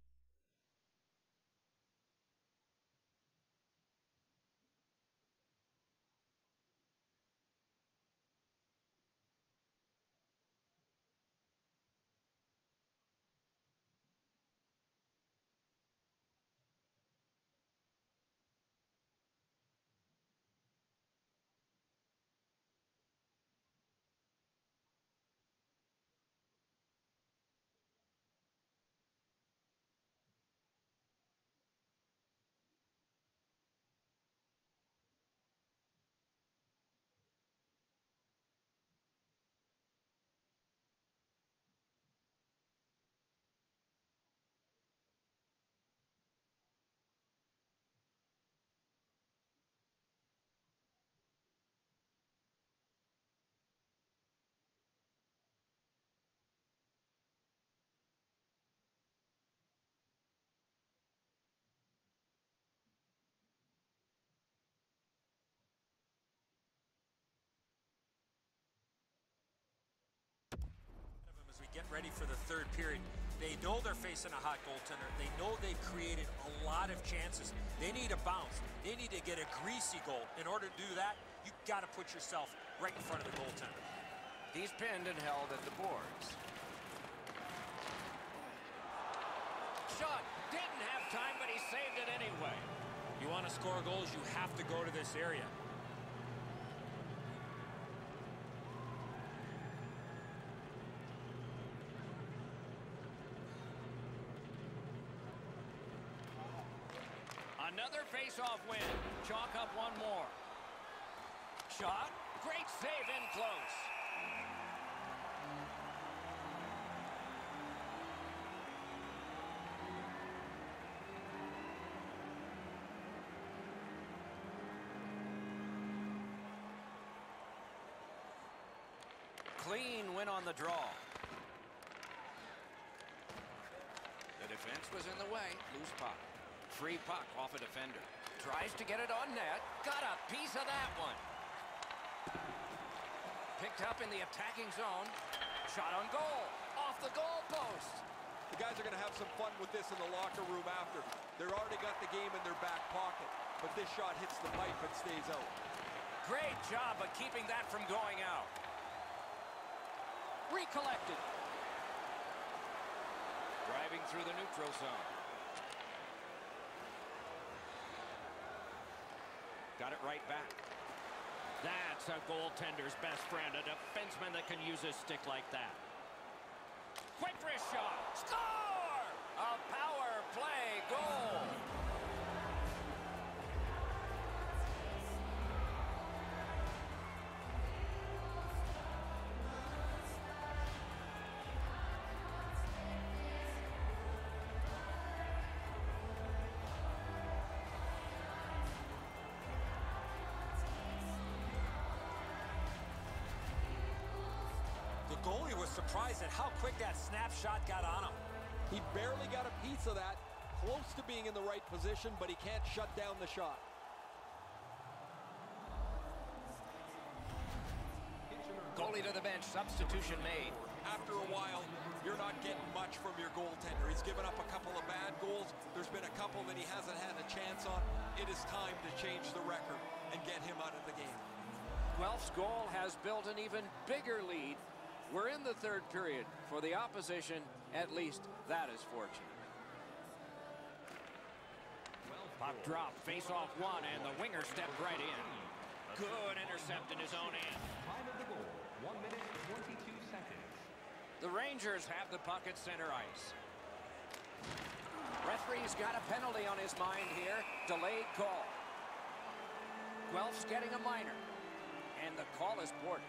[SPEAKER 3] As we get ready for the third period, they know they're facing a hot goaltender. They know they've created a lot of chances. They need a bounce. They need to get a greasy goal. In order to do that, you've got to put yourself right in front of the goaltender.
[SPEAKER 5] He's pinned and held at the boards. Shot. Didn't have time, but he saved it anyway.
[SPEAKER 3] You want to score goals, you have to go to this area.
[SPEAKER 5] Another face-off win. Chalk up one more. Shot. Great save in close. Clean win on the draw. The defense was in the way. Loose puck. Free puck off a defender. Tries to get it on net. Got a piece of that one. Picked up in the attacking zone. Shot on goal. Off the goal post.
[SPEAKER 2] The guys are going to have some fun with this in the locker room after. They've already got the game in their back pocket. But this shot hits the pipe and stays out.
[SPEAKER 5] Great job of keeping that from going out. Recollected. Driving through the neutral zone. Got it right back. That's a goaltender's best friend, a defenseman that can use his stick like that. Quick wrist shot. Score! A power play goal.
[SPEAKER 3] was surprised at how quick that snapshot got on him.
[SPEAKER 2] He barely got a piece of that. Close to being in the right position, but he can't shut down the shot.
[SPEAKER 5] Goalie to the bench, substitution made.
[SPEAKER 2] After a while, you're not getting much from your goaltender. He's given up a couple of bad goals. There's been a couple that he hasn't had a chance on. It is time to change the record and get him out of the game.
[SPEAKER 5] Guelph's goal has built an even bigger lead. We're in the third period. For the opposition, at least that is fortunate. Puck drop, face off one, and the winger stepped right in. Good intercept in his own end.
[SPEAKER 6] Time of the goal, one minute, twenty-two seconds.
[SPEAKER 5] The Rangers have the puck at center ice. Referee's got a penalty on his mind here. Delayed call. Guelph's getting a minor. And the call is boarded.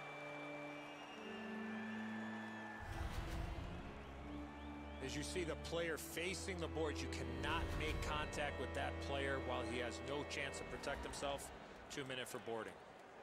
[SPEAKER 3] As you see the player facing the boards, you cannot make contact with that player while he has no chance to protect himself. Two minute for boarding.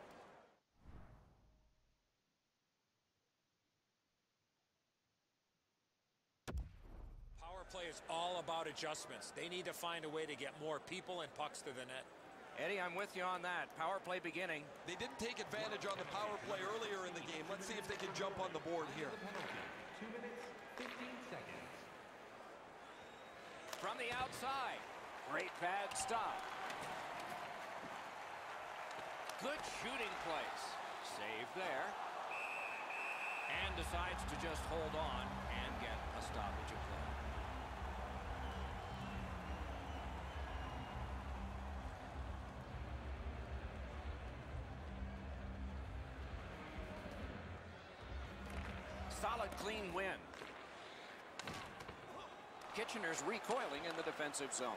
[SPEAKER 3] Power play is all about adjustments. They need to find a way to get more people and pucks to the net.
[SPEAKER 5] Eddie, I'm with you on that. Power play beginning.
[SPEAKER 2] They didn't take advantage on the power play earlier in the game. Let's see if they can jump on the board here.
[SPEAKER 6] Two minutes, fifteen seconds.
[SPEAKER 5] From the outside. Great pad stop. Good shooting place. Save there. And decides to just hold on and get a stoppage of play. Solid, clean win. Kitchener's recoiling in the defensive zone.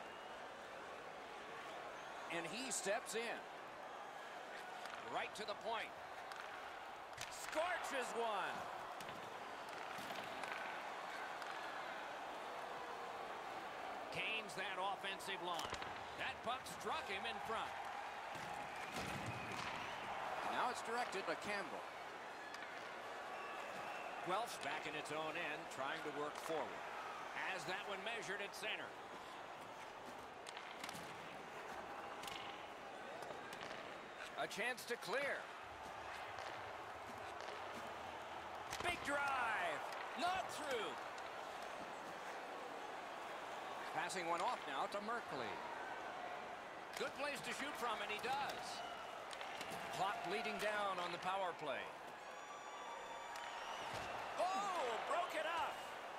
[SPEAKER 5] And he steps in. Right to the point. Scorches one. Gains that offensive line. That puck struck him in front. Now it's directed to Campbell. Guelph's back in its own end, trying to work forward. As that one measured at center. A chance to clear. Big drive. Not through. Passing one off now to Merkley. Good place to shoot from, and he does. Clock bleeding down on the power play. Oh, broke it up.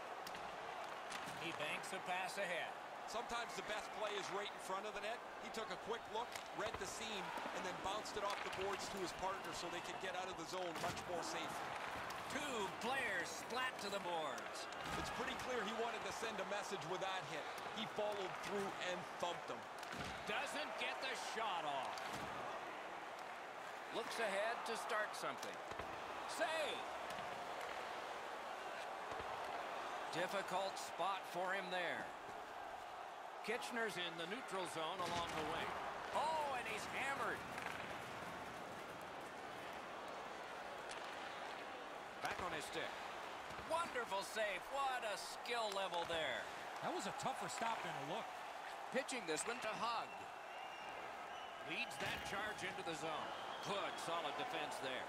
[SPEAKER 5] He banks a pass ahead.
[SPEAKER 2] Sometimes the best play is right in front of the net. He took a quick look, read the seam, and then bounced it off the boards to his partner so they could get out of the zone much more safely.
[SPEAKER 5] Two players splat to the boards.
[SPEAKER 2] It's pretty clear he wanted to send a message with that hit. He followed through and thumped him.
[SPEAKER 5] Doesn't get the shot off. Looks ahead to start something. Save. Difficult spot for him there. Kitchener's in the neutral zone along the wing. Oh, and he's hammered. Back on his stick. Wonderful save. What a skill level there.
[SPEAKER 3] That was a tougher stop than a look.
[SPEAKER 5] Pitching this one to Hug. Leads that charge into the zone. Good, solid defense there.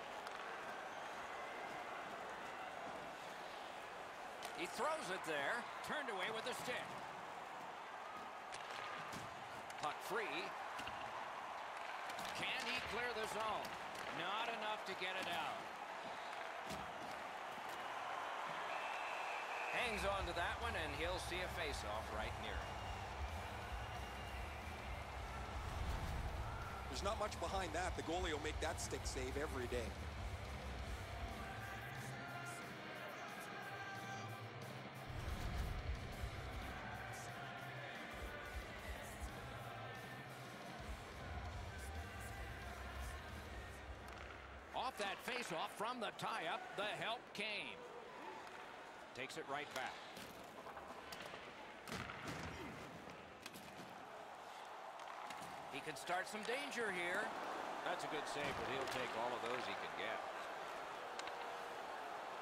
[SPEAKER 5] He throws it there. Turned away with the stick. Puck free. Can he clear the zone? Not enough to get it out. Hangs on to that one, and he'll see a face-off right near it.
[SPEAKER 2] There's not much behind that. The goalie will make that stick save every day.
[SPEAKER 5] Off that face-off from the tie-up, the help came. Takes it right back. He can start some danger here. That's a good save, but he'll take all of those he can get.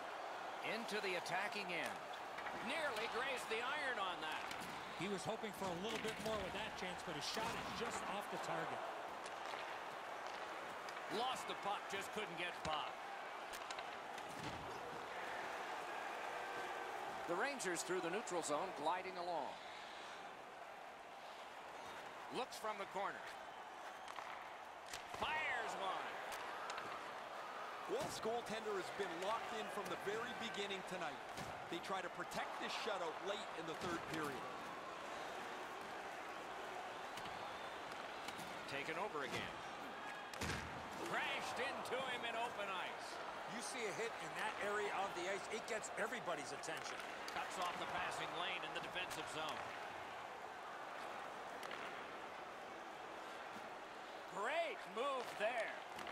[SPEAKER 5] into the attacking end. Nearly grazed the iron on that.
[SPEAKER 3] He was hoping for a little bit more with that chance, but his shot is just off the target.
[SPEAKER 5] Lost the puck, just couldn't get by. The Rangers through the neutral zone, gliding along. Looks from the corner. Fires one.
[SPEAKER 2] Guelph's goaltender has been locked in from the very beginning tonight. They try to protect this shutout late in the third period.
[SPEAKER 5] Taken over again. Crashed into him in open ice.
[SPEAKER 3] You see a hit in that area of the ice, it gets everybody's attention.
[SPEAKER 5] Cuts off the passing lane in the defensive zone. Great move there.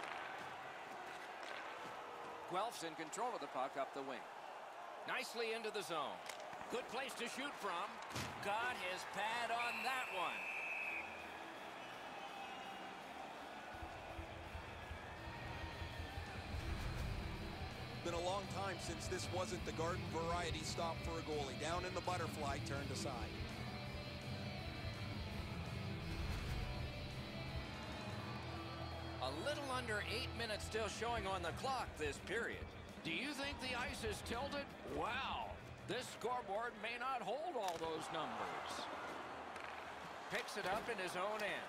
[SPEAKER 5] Guelph's in control of the puck up the wing. Nicely into the zone. Good place to shoot from. Got his pad on that one.
[SPEAKER 2] Been a long time since this wasn't the garden variety stop for a goalie. Down in the butterfly, turned aside.
[SPEAKER 5] A little under eight minutes still showing on the clock this period. Do you think the ice is tilted? Wow, this scoreboard may not hold all those numbers. Picks it up in his own end.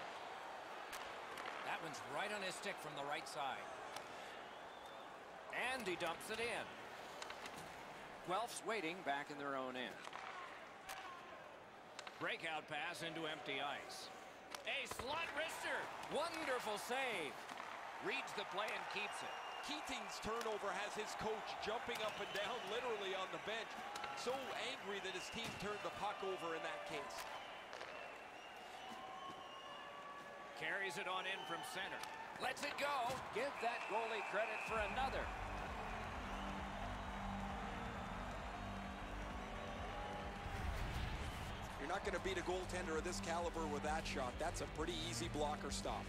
[SPEAKER 5] That one's right on his stick from the right side. And he dumps it in. Guelph's waiting back in their own end. Breakout pass into empty ice. A slot wrister. Wonderful save. Reads the play and keeps it.
[SPEAKER 2] Keating's turnover has his coach jumping up and down literally on the bench. So angry that his team turned the puck over in that case.
[SPEAKER 5] Carries it on in from center. Lets it go. Give that goalie credit for another.
[SPEAKER 2] You're not going to beat a goaltender of this caliber with that shot. That's a pretty easy blocker stop.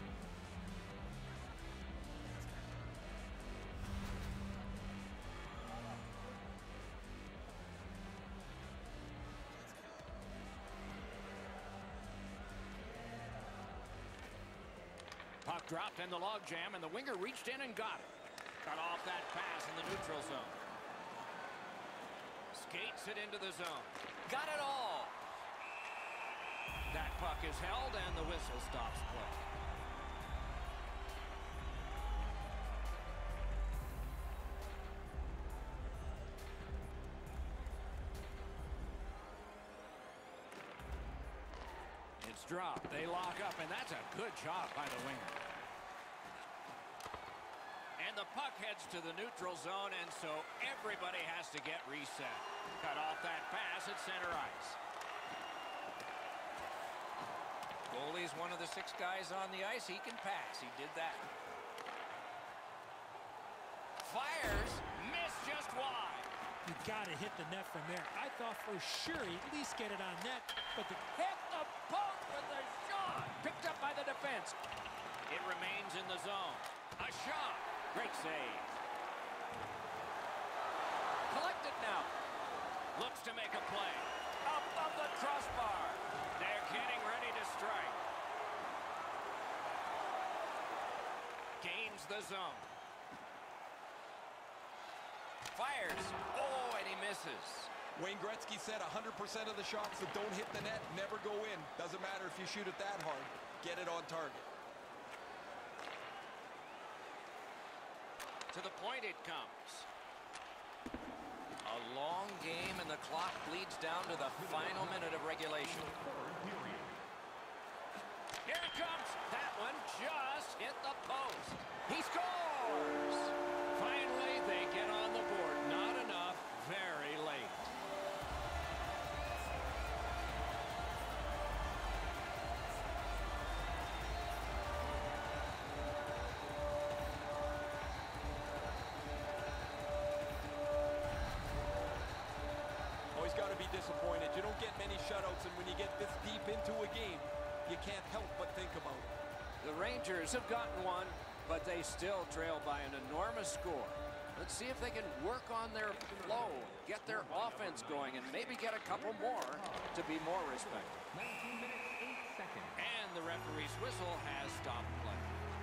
[SPEAKER 5] Puck dropped in the logjam, and the winger reached in and got it. Cut off that pass in the neutral zone. Skates it into the zone. Got it all. That puck is held, and the whistle stops play. It's dropped. They lock up, and that's a good job by the winger. And the puck heads to the neutral zone, and so everybody has to get reset. Cut off that pass at center ice. Goalie's one of the six guys on the ice. He can pass. He did that. Fires. Missed just wide.
[SPEAKER 3] You got to hit the net from there. I thought for sure he'd at least get it on net, but the
[SPEAKER 5] Hit the post with a shot. Picked up by the defense. It remains in the zone. A shot. Great save. Collected now. Looks to make a play. Up of the crossbar. They're getting ready to strike. Gains the zone. Fires. Oh, and he misses.
[SPEAKER 2] Wayne Gretzky said one hundred percent of the shots that don't hit the net never go in. Doesn't matter if you shoot it that hard. Get it on target.
[SPEAKER 5] To the point it comes. A long game, and the clock bleeds down to the final minute of regulation. Here it comes. That one just hit the post. He scores. Finally, they get on the board. Not enough. Very late.
[SPEAKER 2] Got to be disappointed. You don't get many shutouts, and when you get this deep into a game, you can't help but think about it.
[SPEAKER 5] The Rangers have gotten one, but they still trail by an enormous score. Let's see if they can work on their flow, get their offense going, and maybe get a couple more to be more respected.
[SPEAKER 6] nineteen minutes, eight seconds.
[SPEAKER 5] And the referee's whistle has stopped play.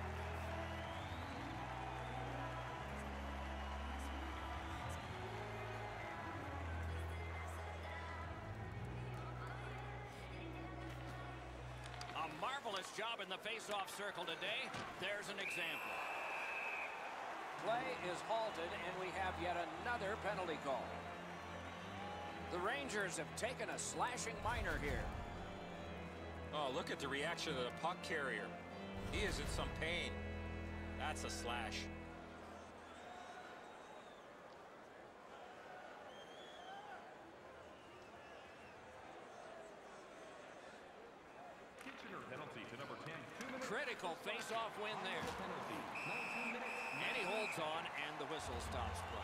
[SPEAKER 5] A marvelous job in the face-off circle today. There's an example. Play is halted, and we have yet another penalty call. The Rangers have taken a slashing minor here.
[SPEAKER 3] Oh, look at the reaction of the puck carrier. He is in some pain. That's a slash.
[SPEAKER 6] Kitchener penalty to number ten. Two minutes.
[SPEAKER 5] Critical face-off win there.
[SPEAKER 6] Penalty. nineteen minutes.
[SPEAKER 5] And he holds on, and the whistle stops play.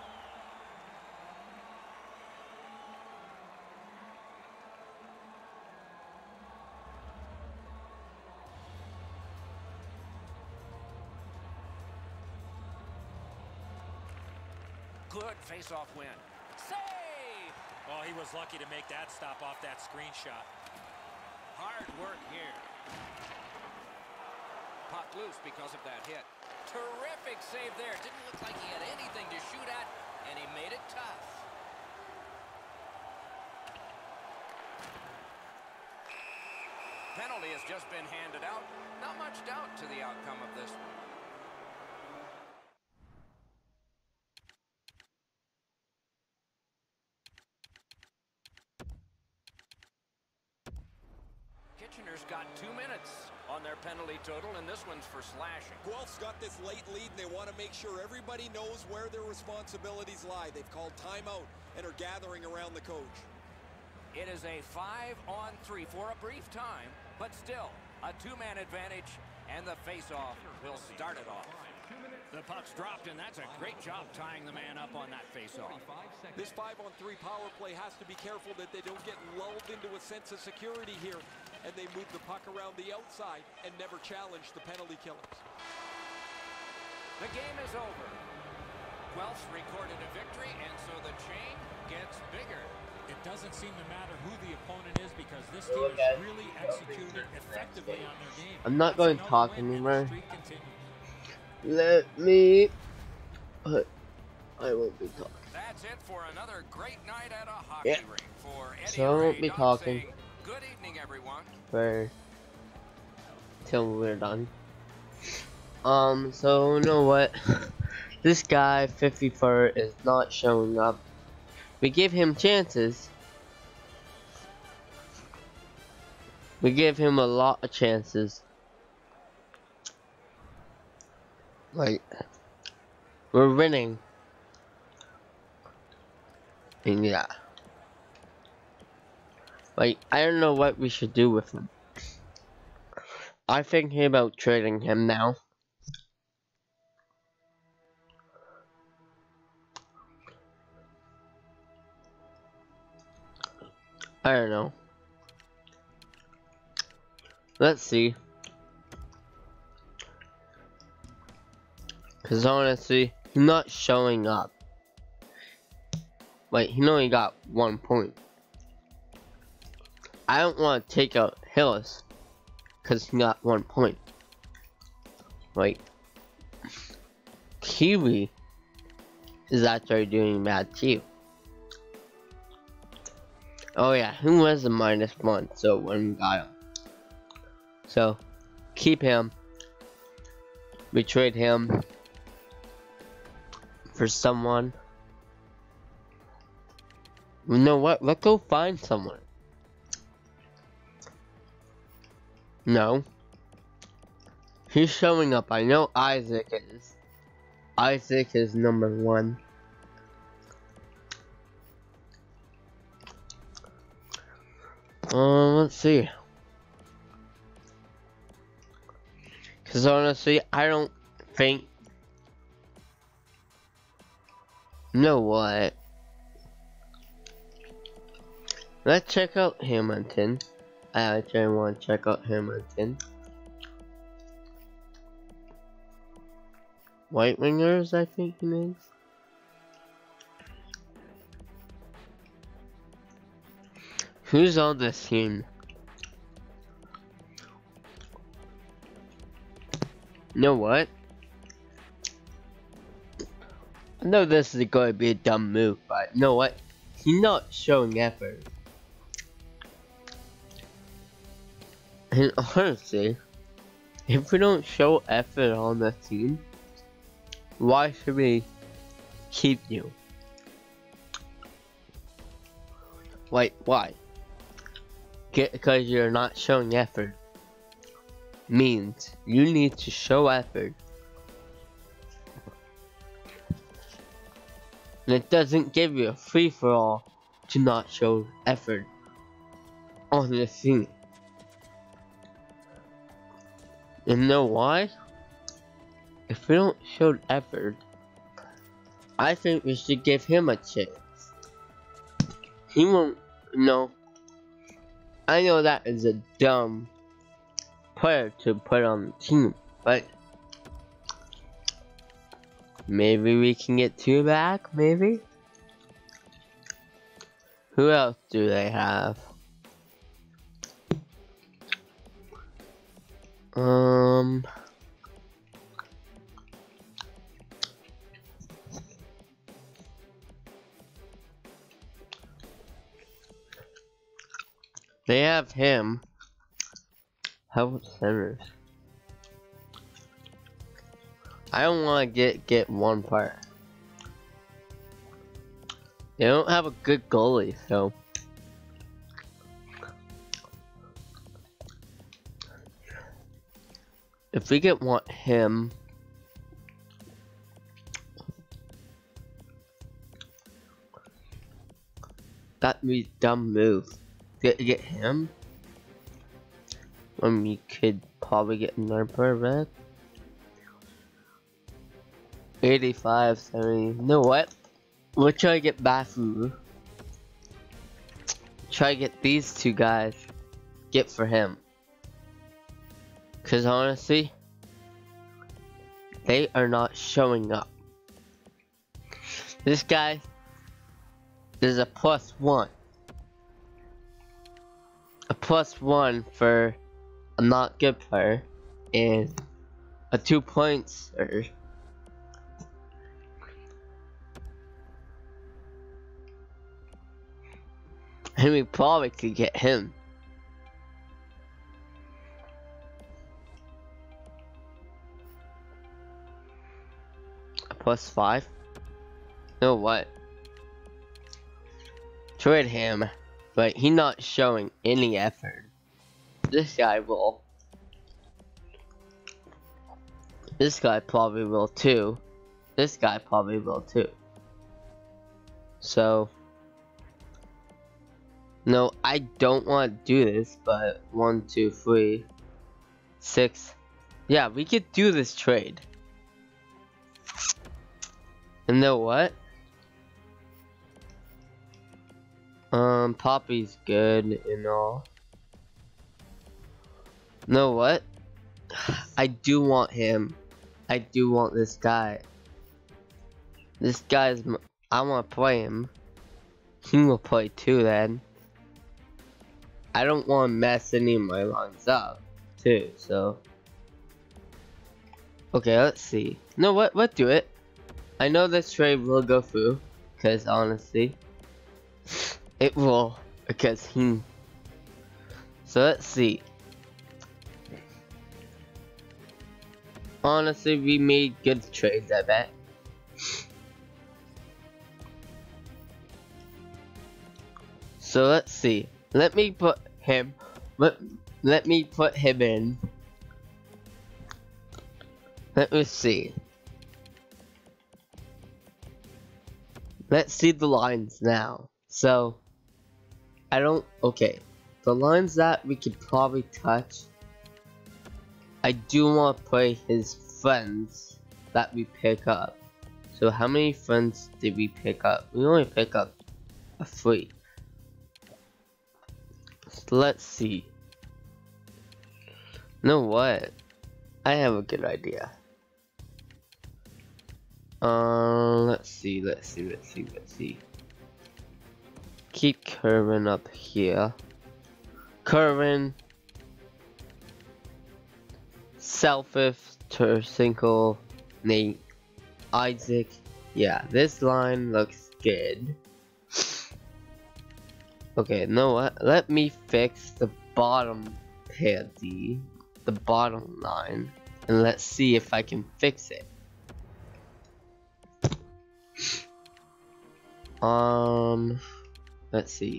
[SPEAKER 5] Good face-off win. Save!
[SPEAKER 3] Oh, he was lucky to make that stop off that screenshot.
[SPEAKER 5] Hard work here. Puck loose because of that hit. Terrific save there. Didn't look like he had anything to shoot at, and he made it tough. Penalty has just been handed out. Not much doubt to the outcome of this one. Kitchener's got two minutes on their penalty total, and this one's for slashing.
[SPEAKER 2] Guelph's got this late lead, and they want to make sure everybody knows where their responsibilities lie. They've called timeout and are gathering around the coach.
[SPEAKER 5] It is a five-on-three for a brief time, but still a two-man advantage, and the face-off will start it off. The puck's dropped, and that's a great job tying the man up on that face-off.
[SPEAKER 2] This five-on-three power play has to be careful that they don't get lulled into a sense of security here, and they move the puck around the outside and never challenge the penalty killers.
[SPEAKER 5] The game is over. Guelph's recorded a victory, and so the chain gets bigger.
[SPEAKER 3] It doesn't seem to matter who the opponent is because this team has really executed effectively on their game.
[SPEAKER 1] I'm not going to talk anymore. Let me, but I won't be talking.
[SPEAKER 5] That's it for another great night at a hockey
[SPEAKER 1] Yeah.
[SPEAKER 5] rink. For Eddie
[SPEAKER 1] So I won't
[SPEAKER 5] Ray,
[SPEAKER 1] be
[SPEAKER 5] Doug
[SPEAKER 1] talking.
[SPEAKER 5] saying, good evening, everyone.
[SPEAKER 1] For till we're done. Um, so you know what? This guy, fifty-four, is not showing up. We give him chances. We give him a lot of chances. Like, we're winning. And yeah. Like, I don't know what we should do with him. I'm thinking about trading him now. I don't know. Let's see. Cause honestly, he's not showing up. Like, he only got one point. I don't want to take out Hillis. Cause he got one point. Like, Kiwi is actually doing bad too. Oh yeah, who was a minus one? So one guy. So keep him. We trade him for someone. You know what? Let's go find someone. No. He's showing up. I know Isaac is. Isaac is number one. Uh, let's see. Cause honestly, I don't think. You know what? Let's check out Hamilton. I actually want to check out Hamilton. White Wingers, I think he means. Who's on this team? You know what? I know this is going to be a dumb move, but you know what? He's not showing effort. And honestly, if we don't show effort on the team, why should we keep you? Wait, why? Because you're not showing effort means you need to show effort. And it doesn't give you a free-for-all to not show effort on the team. And you know why? If we don't show effort, I think we should give him a chance. He won't know. I know that is a dumb player to put on the team, but maybe we can get two back, maybe? Who else do they have? Um... They have him. How about centers? I don't want to get get one player. They don't have a good goalie, so if we get want him, that'd be a dumb move. Get get him when we could probably get another player back. eighty-five, seventy. You know what? We'll try to get Bafu. Try to get these two guys. Get for him. Cause honestly, they are not showing up. This guy is a plus one. A plus one for a not good player, and a two points or and we probably could get him. A plus five? You know what? Trade him, but he's not showing any effort. This guy will. This guy probably will too. This guy probably will too. So, no, I don't want to do this, but one, two, three, six. Yeah, we could do this trade. And you know what? Um, Poppy's good and all. You know what? I do want him. I do want this guy. This guy's. I want to play him. He will play too then. I don't want to mess any of my lines up too, so. Okay, let's see. You know what? Let's do it. I know this trade will go through, because honestly, it will, because he. So let's see. Honestly, we made good trades, I bet. So let's see. Let me put him. Let let me put him in. Let me see. Let's see the lines now. So I don't. Okay, the lines that we could probably touch. I do want to play his friends that we pick up. So how many friends did we pick up? We only pick up a three. So let's see. You know what? I have a good idea. Um, let's see, let's see, let's see, let's see. keep Kerwin up here. Kerwin, Selfif, Turcinkel, Nate, Isaac. Yeah, this line looks good. Okay, you know what? Let me fix the bottom pair D, the bottom line, and let's see if I can fix it. Um, let's see.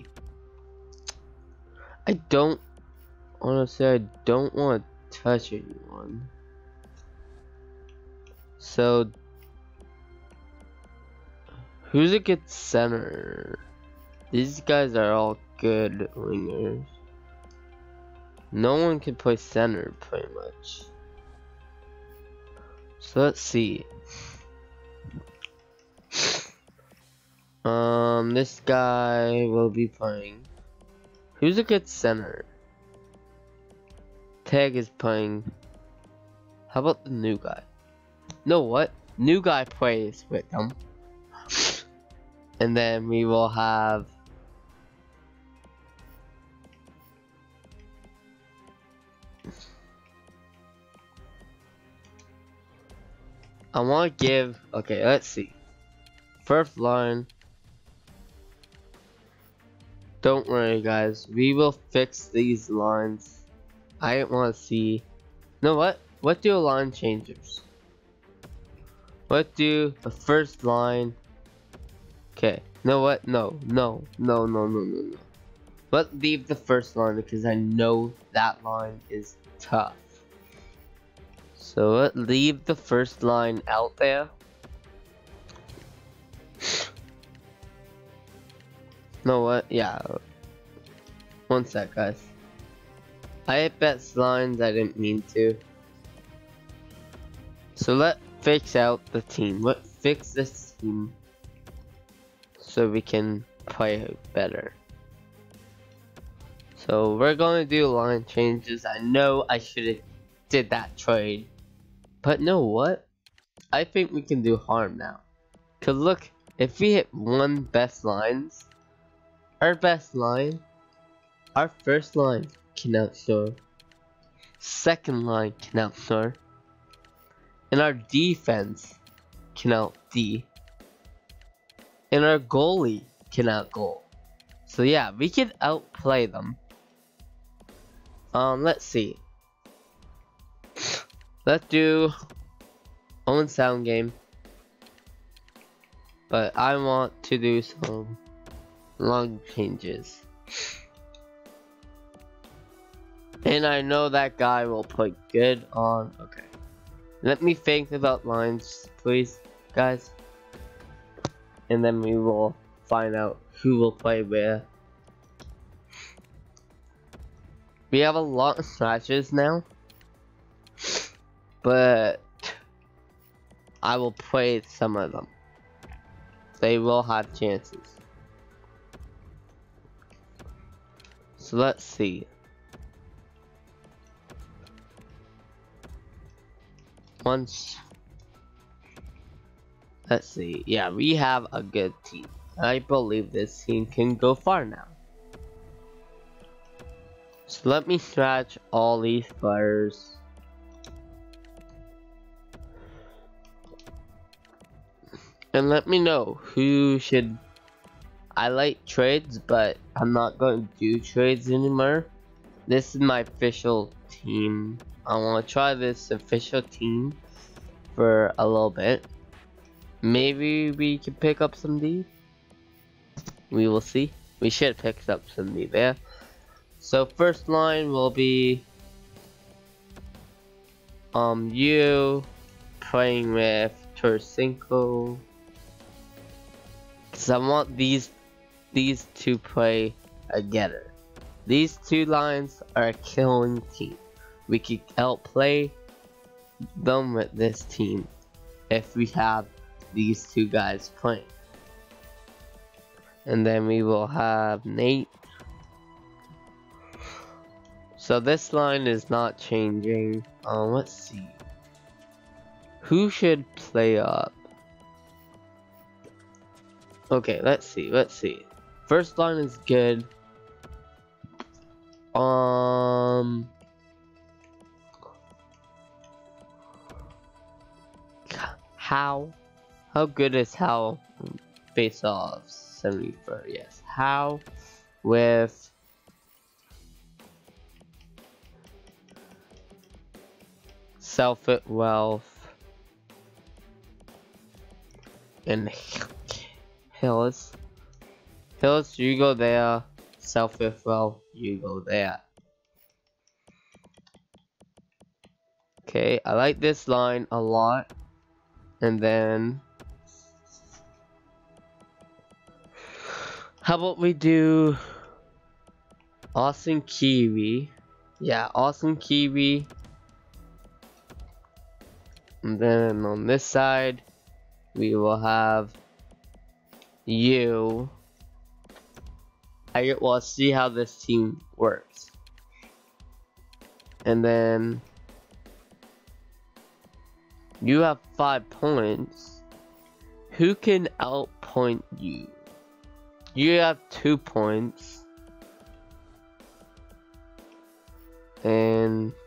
[SPEAKER 1] I don't, honestly, I don't want to touch anyone. So, who's a good center? These guys are all good wingers. No one can play center, pretty much. So let's see. Um, this guy will be playing. Who's a good center? Tag is playing. How about the new guy? No, what? New guy plays with them. And then we will have I want to give, okay, let's see. First line. Don't worry, guys. We will fix these lines. I didn't want to see. You know what? What do line changers? What do the first line? Okay. You know what? No, no, no, no, no, no, no. Let's leave the first line because I know that line is tough. So let's leave the first line out there. Know what? Yeah. One sec, guys. I hit best lines. I didn't mean to. So let's fix out the team. Let's fix this team so we can play better. So we're going to do line changes. I know I should have did that trade, but know what? I think we can do harm now. Cause look, if we hit one best lines, our best line, our first line can outscore, second line can outscore, and our defense can out D, and our goalie can out goal. So yeah, we can outplay them. Um, let's see. Let's do own sound game. But I want to do some long changes. And I know that guy will play good on. Okay. Let me think about lines, please, guys. And then we will find out who will play where. We have a lot of matches now. But I will play some of them. They will have chances. So let's see. Once, let's see. Yeah, we have a good team. I believe this team can go far now. So let me scratch all these players. And let me know who should. I like trades, but I'm not going to do trades anymore. This is my official team. I want to try this official team for a little bit. Maybe we can pick up some D. We will see. We should pick up some D there. So first line will be um you playing with Turcinkel. Cause I want these these two play together. These two lines are a killing team. We could outplay them with this team if we have these two guys playing. And then we will have Nate. So this line is not changing. Um, let's see. Who should play up? Okay, let's see, let's see. First line is good. Um, how? How good is how? Face off seventy-four. Yes. How with Self-it Wealth and Hills. Hills, you go there. Self-it Wealth, you go there. Okay, I like this line a lot. And then how about we do Austin Kiwi? Yeah, Austin Kiwi. And then on this side, we will have you. I will see how this team works. And then you have five points. Who can outpoint you? You have two points. And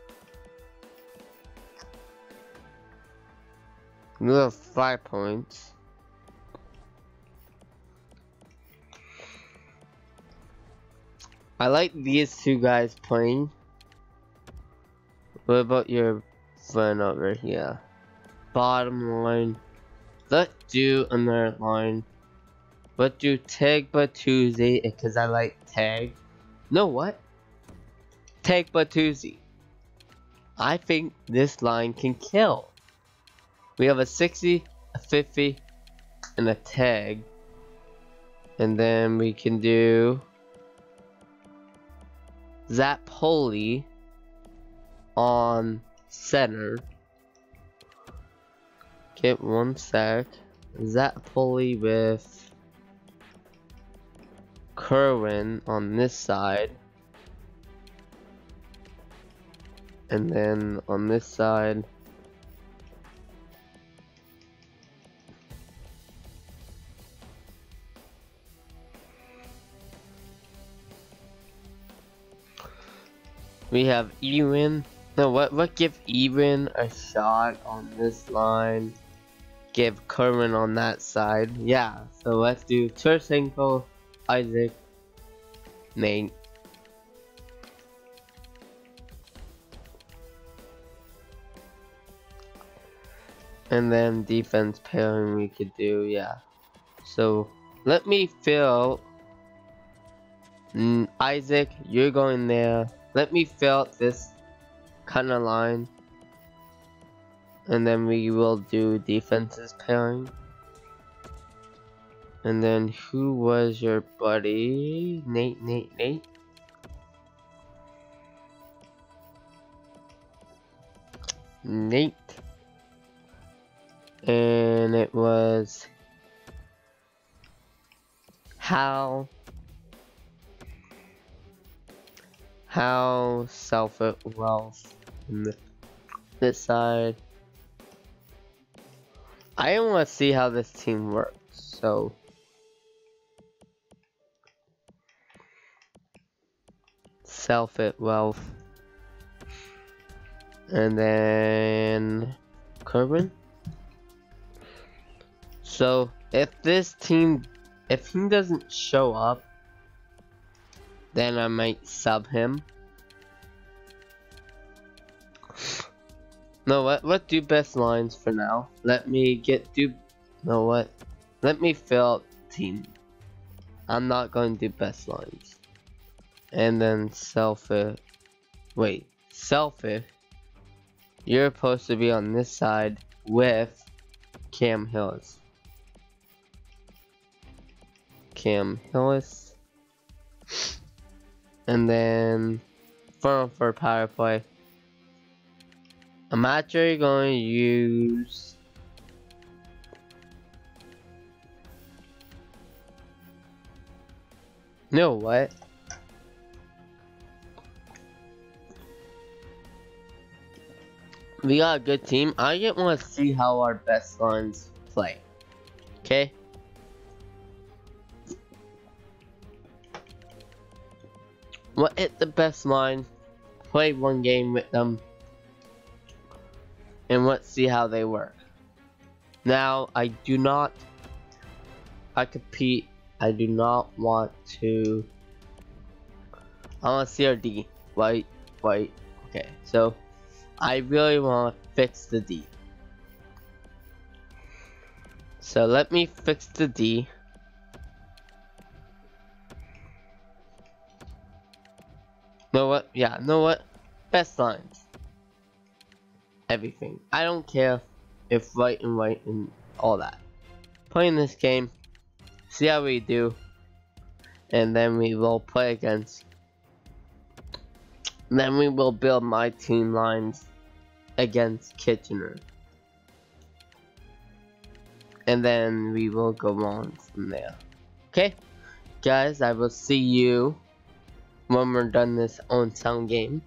[SPEAKER 1] you have five points. I like these two guys playing. What about your friend over here? Bottom line. Let's do another line. Let's do Tag Batuzi because I like tag. No, what? Tag Batuzi. I think this line can kill. We have a sixty, a fifty, and a tag. And then we can do Zap Holy on center. Get one sec. Zap Holy with Kerwin on this side. And then on this side, we have Ewan. No, what? What? Give Ewan a shot on this line. Give Kerwin on that side. Yeah. So let's do Tursenko, Isaac, Nate. And then defense pairing we could do, yeah. So let me fill mm, Isaac, you're going there. Let me fill out this kind of line. And then we will do defenses pairing. And then who was your buddy? Nate, Nate, Nate. Nate. And it was how how Self-it Wealth on the, this side. I want to see how this team works, so Self-it Wealth, and then Kerwin. So if this team, if he doesn't show up, then I might sub him. No, what? Let's do best lines for now. Let me get do. No, what? Let me fill out team. I'm not going to do best lines. And then Self-it. Wait, Self-it. You're supposed to be on this side with Cam Hillis. Cam Hillis. And then for for power play, I'm actually going to use no what? We got a good team. I just want to see how our best lines play. Okay? What hit the best line? Play one game with them, and let's see how they work. Now, I do not. I compete. I do not want to. I want to see our D. White, white. Okay, so I really want to fix the D. So let me fix the D. Know what? Yeah, know what? Best lines. Everything. I don't care if right and right and all that. Playing this game, see how we do, and then we will play against. Then we will build my team lines against Kitchener. And then we will go on from there. Okay? Guys, I will see you when we're done this on sound game.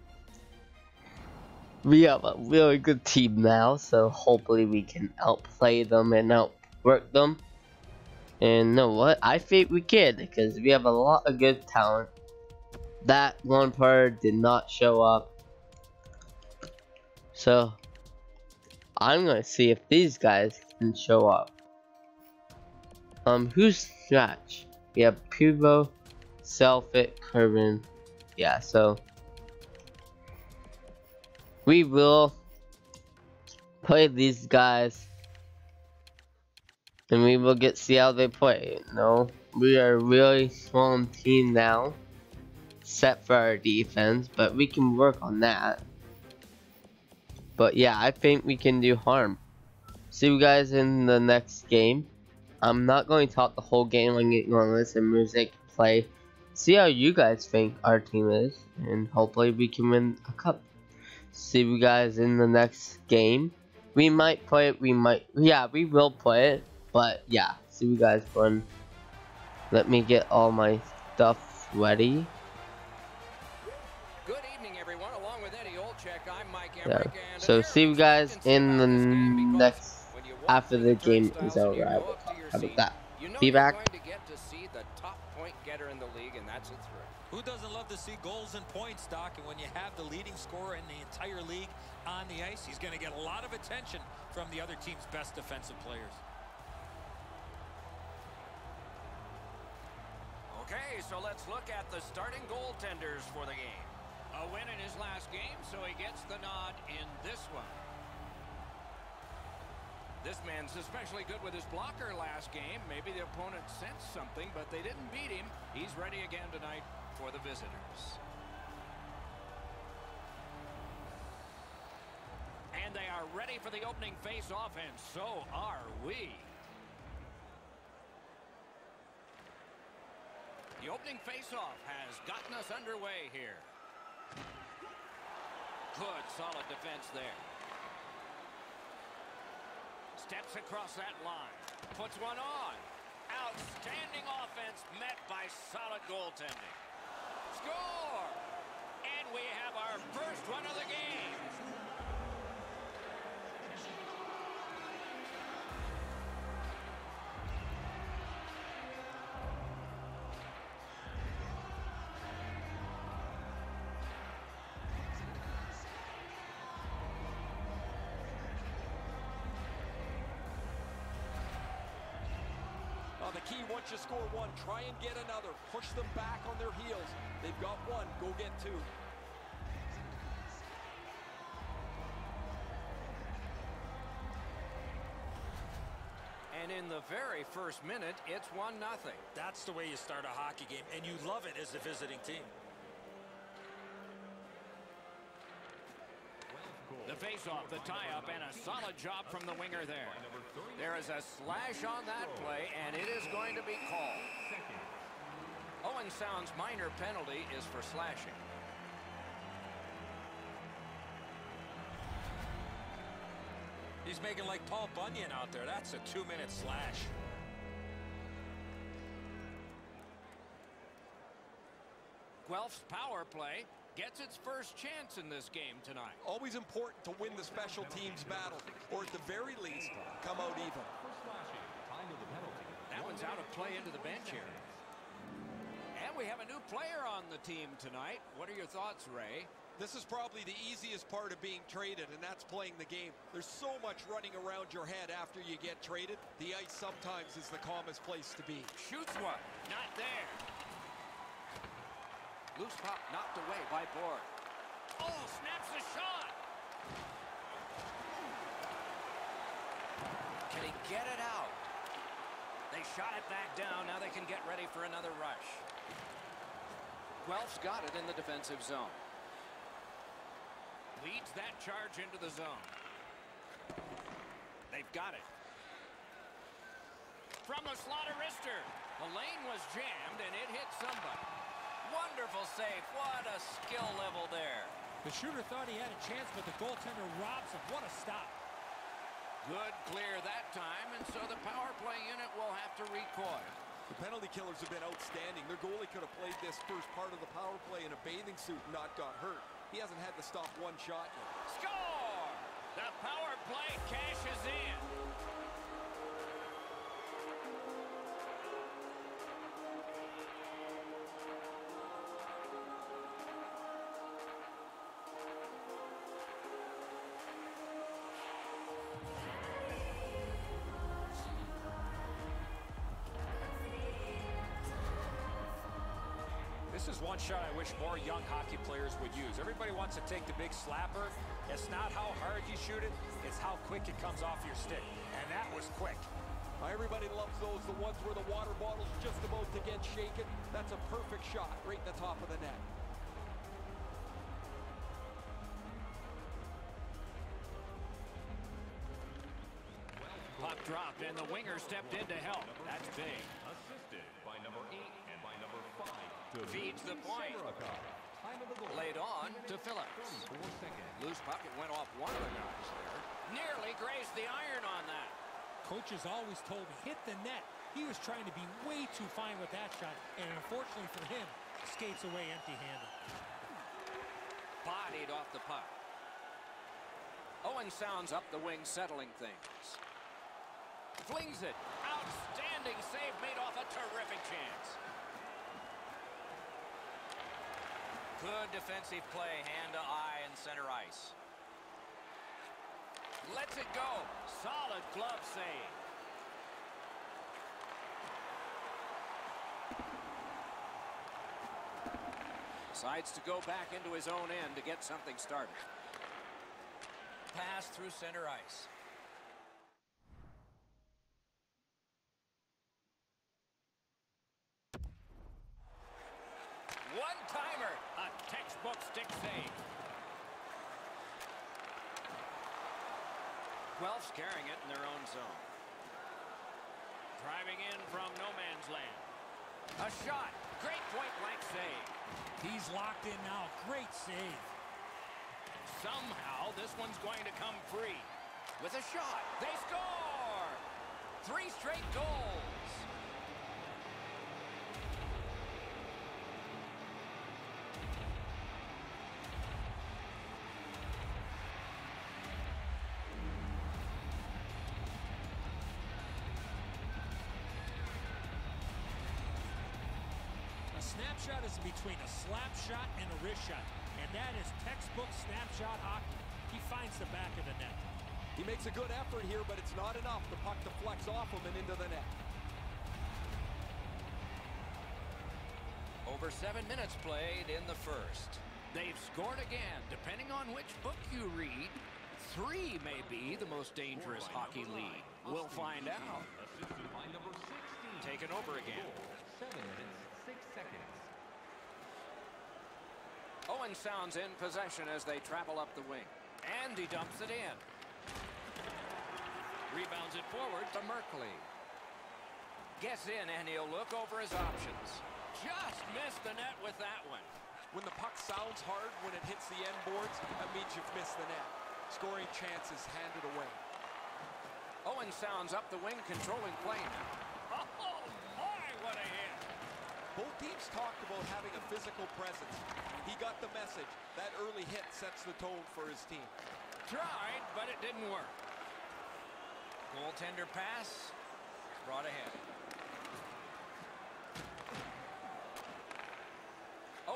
[SPEAKER 1] We have a really good team now, so hopefully we can outplay them and outwork them. And you know what? I think we can, because we have a lot of good talent. That one player did not show up. So, I'm gonna see if these guys can show up. Um, who's scratch? We have Puvo, Selfit, Curvin. Yeah, so we will play these guys, and we will get see how they play. You know, we are a really strong team now, except for our defense, but we can work on that. But yeah, I think we can do harm. See you guys in the next game. I'm not going to talk the whole game. I'm going to listen to music, play, see how you guys think our team is, and hopefully we can win a cup. See you guys in the next game. We might play it, we might, yeah, we will play it, but yeah, see you guys fun. Let me get all my stuff ready.
[SPEAKER 5] Good evening, everyone. Along with Eddie Olczyk, I'm Mike
[SPEAKER 1] Yeah.
[SPEAKER 5] Emmerich, and
[SPEAKER 1] So
[SPEAKER 5] here
[SPEAKER 1] see you
[SPEAKER 5] is
[SPEAKER 1] guys
[SPEAKER 5] what you can
[SPEAKER 1] in
[SPEAKER 5] say
[SPEAKER 1] the
[SPEAKER 5] about this game, because
[SPEAKER 1] next,
[SPEAKER 5] when you walk
[SPEAKER 1] after
[SPEAKER 5] through
[SPEAKER 1] the
[SPEAKER 5] the
[SPEAKER 1] game
[SPEAKER 5] turnstiles
[SPEAKER 1] is
[SPEAKER 5] and you
[SPEAKER 1] over. I
[SPEAKER 5] go
[SPEAKER 1] will
[SPEAKER 5] up to
[SPEAKER 1] talk
[SPEAKER 5] your
[SPEAKER 1] about
[SPEAKER 5] seat,
[SPEAKER 1] that.
[SPEAKER 5] you know
[SPEAKER 1] Be
[SPEAKER 5] you're
[SPEAKER 1] back.
[SPEAKER 5] going to get to see the top point getter in the league, and that's a thrill.
[SPEAKER 3] Who doesn't love to see goals and points, Doc? And when you have the leading scorer in the entire league on the ice, he's going to get a lot of attention from the other team's best defensive players.
[SPEAKER 5] Okay, so let's look at the starting goaltenders for the game. A win in his last game, so he gets the nod in this one. This man's especially good with his blocker last game. Maybe the opponent sensed something, but they didn't beat him. He's ready again tonight for the visitors. And they are ready for the opening face-off, and so are we. The opening face-off has gotten us underway here. Good, solid defense there. Steps across that line. Puts one on. Outstanding offense met by solid goaltending. Score! And we have our first one of the game.
[SPEAKER 2] The key, once you score one, try and get another. Push them back on their heels. They've got one, go get two.
[SPEAKER 5] And in the very first minute, it's one nothing.
[SPEAKER 3] That's the way you start a hockey game, and you love it as a visiting team.
[SPEAKER 5] The face-off, the tie-up, and a solid job from the winger there. There is a slash on that play, and it is going to be called. Owen Sound's minor penalty is for slashing.
[SPEAKER 3] He's making like Paul Bunyan out there. That's a two-minute slash.
[SPEAKER 5] Guelph's power play gets its first chance in this game tonight.
[SPEAKER 2] Always important to win the special teams battle, or at the very least, come out even.
[SPEAKER 5] That one's out of play into the bench here. And And we have a new player on the team tonight. What are your thoughts, Ray?
[SPEAKER 2] This is probably the easiest part of being traded, and that's playing the game. There's so much running around your head after you get traded. The ice sometimes is the calmest place to be.
[SPEAKER 5] Shoots one. Not there. Loose puck knocked away by Board. Oh, snaps the shot. Can he get it out? They shot it back down. Now they can get ready for another rush. Guelph's got it in the defensive zone. Leads that charge into the zone. They've got it. From the slaughter wrister. The lane was jammed and it hit somebody. Wonderful save. What a skill level there.
[SPEAKER 3] The shooter thought he had a chance, but the goaltender robs him. What a stop.
[SPEAKER 5] Good clear that time, and so the power play unit will have to recoil.
[SPEAKER 2] The penalty killers have been outstanding. Their goalie could have played this first part of the power play in a bathing suit and not got hurt. He hasn't had to stop one shot yet.
[SPEAKER 5] Score! The power play cashes in.
[SPEAKER 3] This is one shot I wish more young hockey players would use. Everybody wants to take the big slapper. It's not how hard you shoot it, it's how quick it comes off your stick. And that was quick.
[SPEAKER 2] Everybody loves those, the ones where the water bottle's just about to get shaken. That's a perfect shot right in the top of the net.
[SPEAKER 5] Puck dropped, and the winger stepped in to help. That's big.
[SPEAKER 6] Assisted by number eight and by number five.
[SPEAKER 5] Feeds the point.
[SPEAKER 6] Time of the goal.
[SPEAKER 5] Laid on to Phillips.
[SPEAKER 6] thirty-four seconds.
[SPEAKER 5] Loose puck, it went off one of the guys there. Nearly grazed the iron on that.
[SPEAKER 3] Coaches always told me, hit the net. He was trying to be way too fine with that shot, and unfortunately for him, skates away empty-handed.
[SPEAKER 5] Bodied off the puck. Owen Sounds up the wing, settling things. Flings it. Outstanding save made off a terrific chance. Good defensive play, hand to eye and center ice. Lets it go. Solid glove save. Decides to go back into his own end to get something started. Pass through center ice. One-timer, a textbook stick save. Guelph's carrying it in their own zone. Driving in from no man's land. A shot, great point-blank save.
[SPEAKER 3] He's locked in now. Great save.
[SPEAKER 5] Somehow, this one's going to come free. With a shot, they score! Three straight goals.
[SPEAKER 3] Snapshot is between a slap shot and a wrist shot, and that is textbook snapshot hockey. He finds the back of the net.
[SPEAKER 2] He makes a good effort here, but it's not enough. The puck deflects off him and into the net.
[SPEAKER 5] Over seven minutes played in the first. They've scored again. Depending on which book you read, three may be the most dangerous hockey league. We'll find out.
[SPEAKER 6] Assisted by number sixteen.
[SPEAKER 5] Taken over again.
[SPEAKER 6] Seven minutes, six seconds.
[SPEAKER 5] Owen Sounds in possession as they travel up the wing. And he dumps it in. Rebounds it forward to Merkley. Gets in and he'll look over his options. Just missed the net with that one.
[SPEAKER 2] When the puck sounds hard when it hits the end boards, that means you've missed the net. Scoring chances handed away.
[SPEAKER 5] Owen Sounds up the wing, controlling play now. Oh, boy, what a hit.
[SPEAKER 2] Both teams talked about having a physical presence. He got the message. That early hit sets the tone for his team.
[SPEAKER 5] Tried, but it didn't work. Goaltender pass, brought ahead.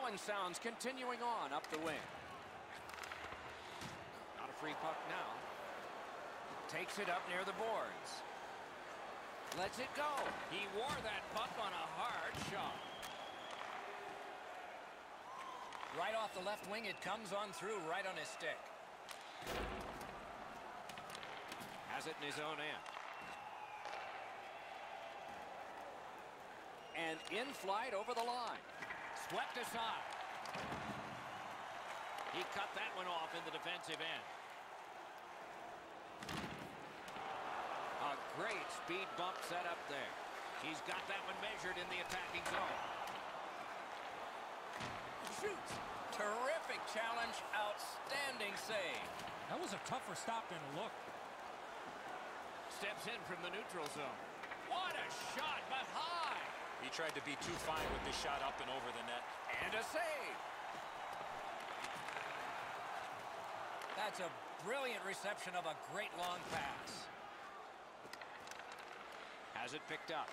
[SPEAKER 5] Owen Sounds continuing on up the wing. Not a free puck now. Takes it up near the boards. Lets it go. He wore that puck on a hard shot. Right off the left wing, it comes on through right on his stick. Has it in his own end. And in flight over the line. Swept aside. He cut that one off in the defensive end. A great speed bump set up there. He's got that one measured in the attacking zone. Shoots. Terrific challenge. Outstanding save.
[SPEAKER 3] That was a tougher stop than it looked.
[SPEAKER 5] Steps in from the neutral zone. What a shot, but high.
[SPEAKER 4] He tried to be too fine with this shot up and over the net.
[SPEAKER 5] And a save. That's a brilliant reception of a great long pass. Has it picked up.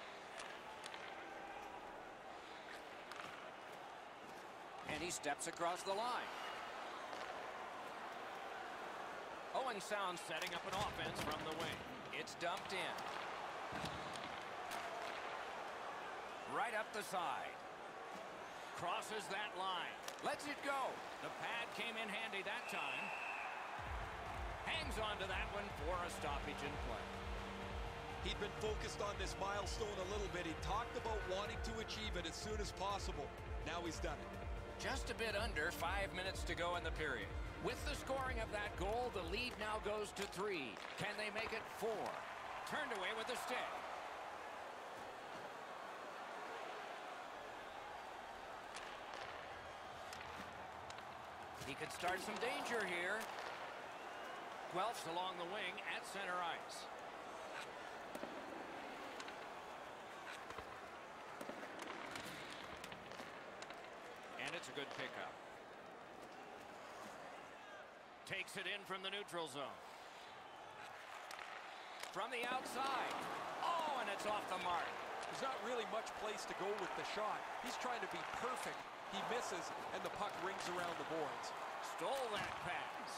[SPEAKER 5] And he steps across the line. Owen Sounds setting up an offense from the wing. It's dumped in. Right up the side. Crosses that line. Lets it go. The pad came in handy that time. Hangs on to that one for a stoppage in play.
[SPEAKER 2] He'd been focused on this milestone a little bit. He talked about wanting to achieve it as soon as possible. Now he's done it.
[SPEAKER 5] Just a bit under five minutes to go in the period. With the scoring of that goal, the lead now goes to three. Can they make it four? Turned away with the stick. He could start some danger here. Guelph's along the wing at center ice. And it's a good pickup. Takes it in from the neutral zone. From the outside. Oh, and it's off the mark.
[SPEAKER 2] There's not really much place to go with the shot. He's trying to be perfect. He misses, and the puck rings around the boards.
[SPEAKER 5] Stole that pass.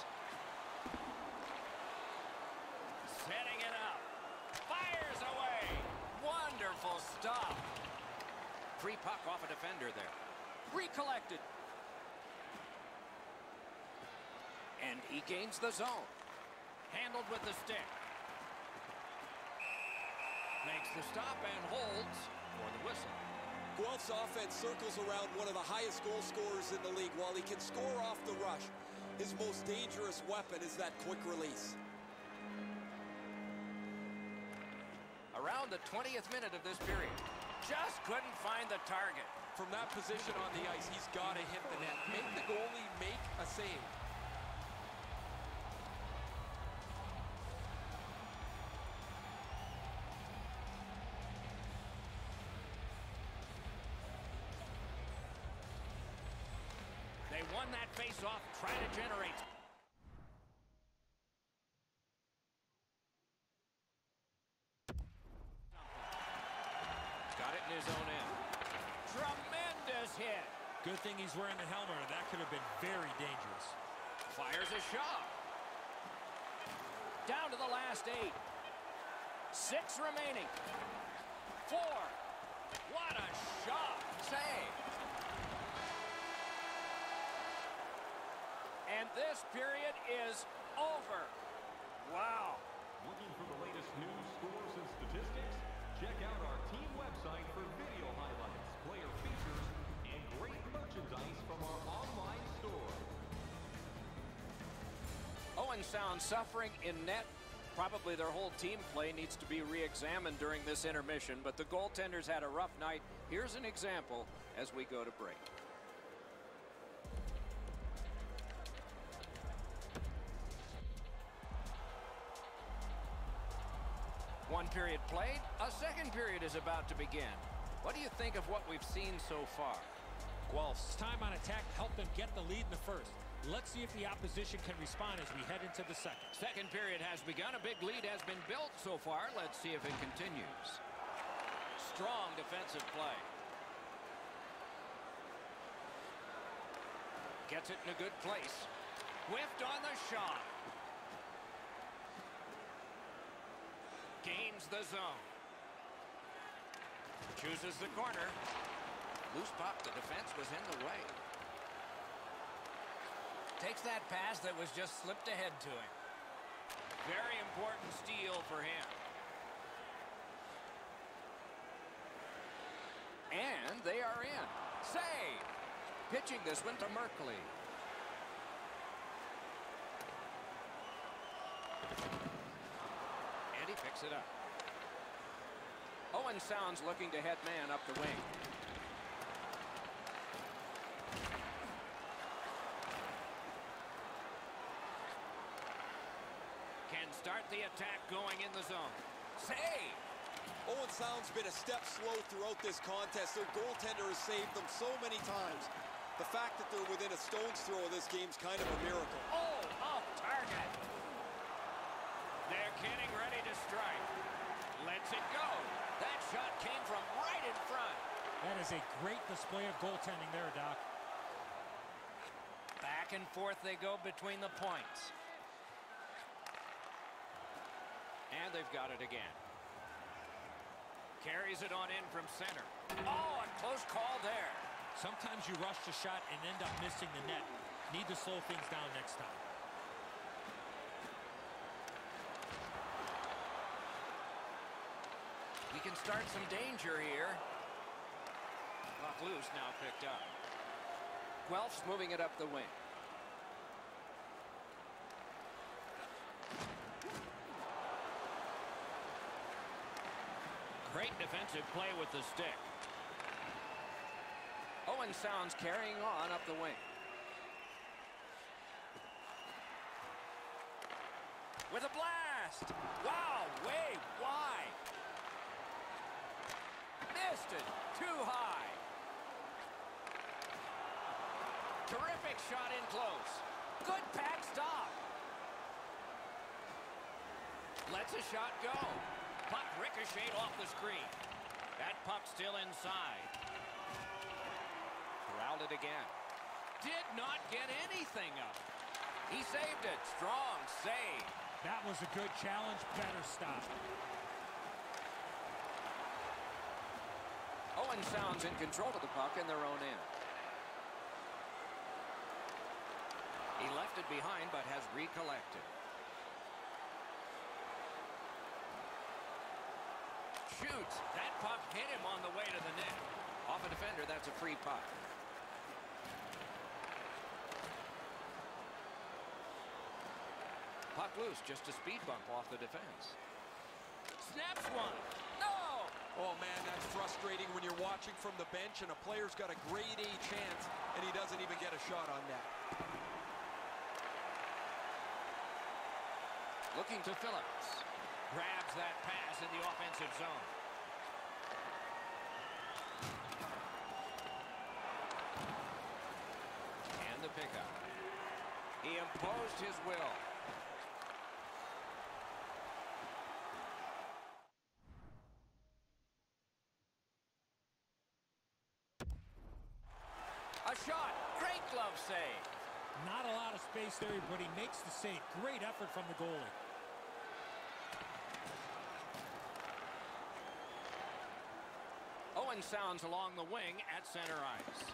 [SPEAKER 5] Setting it up. Fires away. Wonderful stop. Free puck off a defender there. Recollected. And he gains the zone. Handled with the stick. Makes the stop and holds for the whistle.
[SPEAKER 2] Guelph's offense circles around one of the highest goal scorers in the league. While he can score off the rush, his most dangerous weapon is that quick release.
[SPEAKER 5] Around the twentieth minute of this period. Just couldn't find the target.
[SPEAKER 2] From that position on the ice, he's got to hit the net. Make the goalie make a save.
[SPEAKER 5] They won that face-off, try to generate. Got it in his own end. Tremendous hit.
[SPEAKER 3] Good thing he's wearing the helmet, or that could have been very dangerous.
[SPEAKER 5] Fires a shot. Down to the last eight. Six remaining. Four. What a shot. Save. And this period is over. Wow.
[SPEAKER 6] Looking for the latest news, scores, and statistics? Check out our team website for video highlights, player features, and great merchandise from our online store.
[SPEAKER 5] Owen Sounds suffering in net. Probably their whole team play needs to be re-examined during this intermission, but the goaltenders had a rough night. Here's an example as we go to break. One period played, a second period is about to begin. What do you think of what we've seen so far?
[SPEAKER 3] Guelph's time on attack helped them get the lead in the first. Let's see if the opposition can respond as we head into the second.
[SPEAKER 5] Second period has begun. A big lead has been built so far. Let's see if it continues. Strong defensive play. Gets it in a good place. Whiffed on the shot. Gains the zone. Chooses the corner. Loose puck. The defense was in the way. Takes that pass that was just slipped ahead to him. Very important steal for him. And they are in. Save. Pitching this one to Merkley. And he picks it up. Owen Sounds looking to head man up the wing. Can start the attack going in the zone. Save!
[SPEAKER 2] Owen Sounds been a step slow throughout this contest. Their goaltender has saved them so many times. The fact that they're within a stone's throw of this game's kind of a miracle.
[SPEAKER 5] Oh, off target. They're getting ready to strike. Lets it go. That shot came from right in front.
[SPEAKER 3] That is a great display of goaltending there, Doc.
[SPEAKER 5] Back and forth they go between the points. And they've got it again. Carries it on in from center. Oh, a close call there.
[SPEAKER 3] Sometimes you rush the shot and end up missing the net. Need to slow things down next time.
[SPEAKER 5] We can start some danger here. Puck loose, now picked up. Guelph's moving it up the wing. Great defensive play with the stick. Owen Sounds carrying on up the wing. With a blast! Wow, way wide. Missed it, too high. Terrific shot in close. Good pad stop. Lets a shot go. Puck ricocheted off the screen. That puck still inside. Corralled it again. Did not get anything up. He saved it. Strong save.
[SPEAKER 3] That was a good challenge. Better stop.
[SPEAKER 5] Owen Sounds in control of the puck in their own end. He left it behind but has recollected. Shoots. That puck hit him on the way to the net. Off a defender, that's a free puck. Puck loose, just a speed bump off the defense. Snaps one. No!
[SPEAKER 2] Oh, man, that's frustrating when you're watching from the bench and a player's got a grade A chance and he doesn't even get a shot on that.
[SPEAKER 5] Looking to Phillips. Grabs that pass in the offensive zone. And the pickup. He imposed his will. A shot. Great glove save.
[SPEAKER 3] Not a lot of space there, but he makes the save. Great effort from the goalie.
[SPEAKER 5] Owen Sounds along the wing at center ice.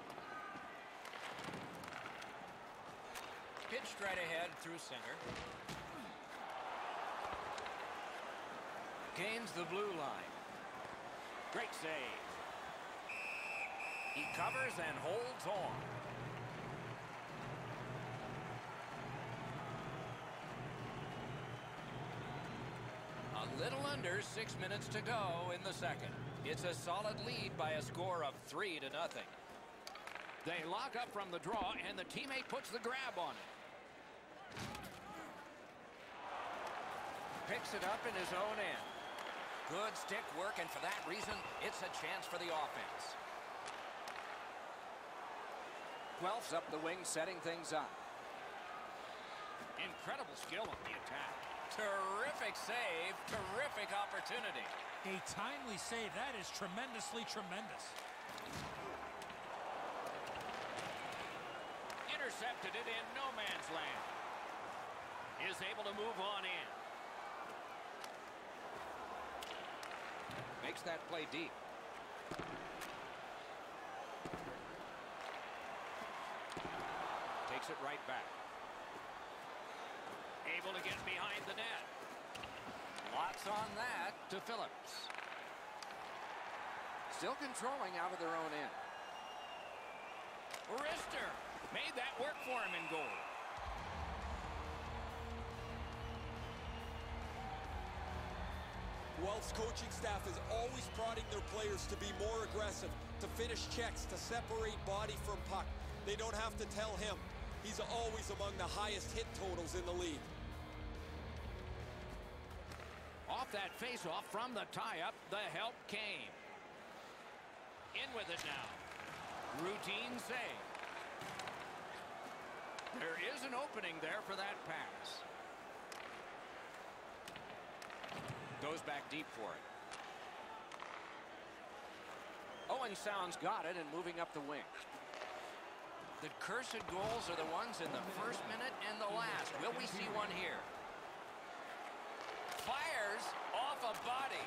[SPEAKER 5] Pitched right ahead through center. Gains the blue line. Great save. He covers and holds on. A little under six minutes to go in the second. It's a solid lead by a score of three to nothing. They lock up from the draw, and the teammate puts the grab on it. Picks it up in his own end. Good stick work, and for that reason, it's a chance for the offense. Guelph's up the wing, setting things up. Incredible skill on the attack. Terrific save, terrific opportunity.
[SPEAKER 3] A timely save. That is tremendously tremendous.
[SPEAKER 5] In intercepted it in no man's land. Is able to move on in. Makes that play deep. Takes it right back. Able to get behind the net. Lots on that to Phillips. Still controlling out of their own end. Rister made that work for him in goal.
[SPEAKER 2] Guelph's coaching staff is always prodding their players to be more aggressive, to finish checks, to separate body from puck. They don't have to tell him. He's always among the highest hit totals in the league.
[SPEAKER 5] Off that face-off from the tie-up, the help came. In with it now. Routine save. There is an opening there for that pass. Goes back deep for it. Owen Sounds got it and moving up the wing. The cursed goals are the ones in the first minute and the last. Will we see one here? Fires off a body.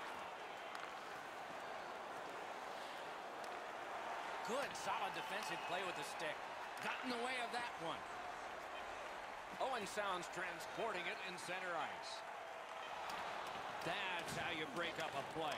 [SPEAKER 5] Good, solid defensive play with the stick. Got in the way of that one. Owen Sounds transporting it in center ice. That's how you break up a play.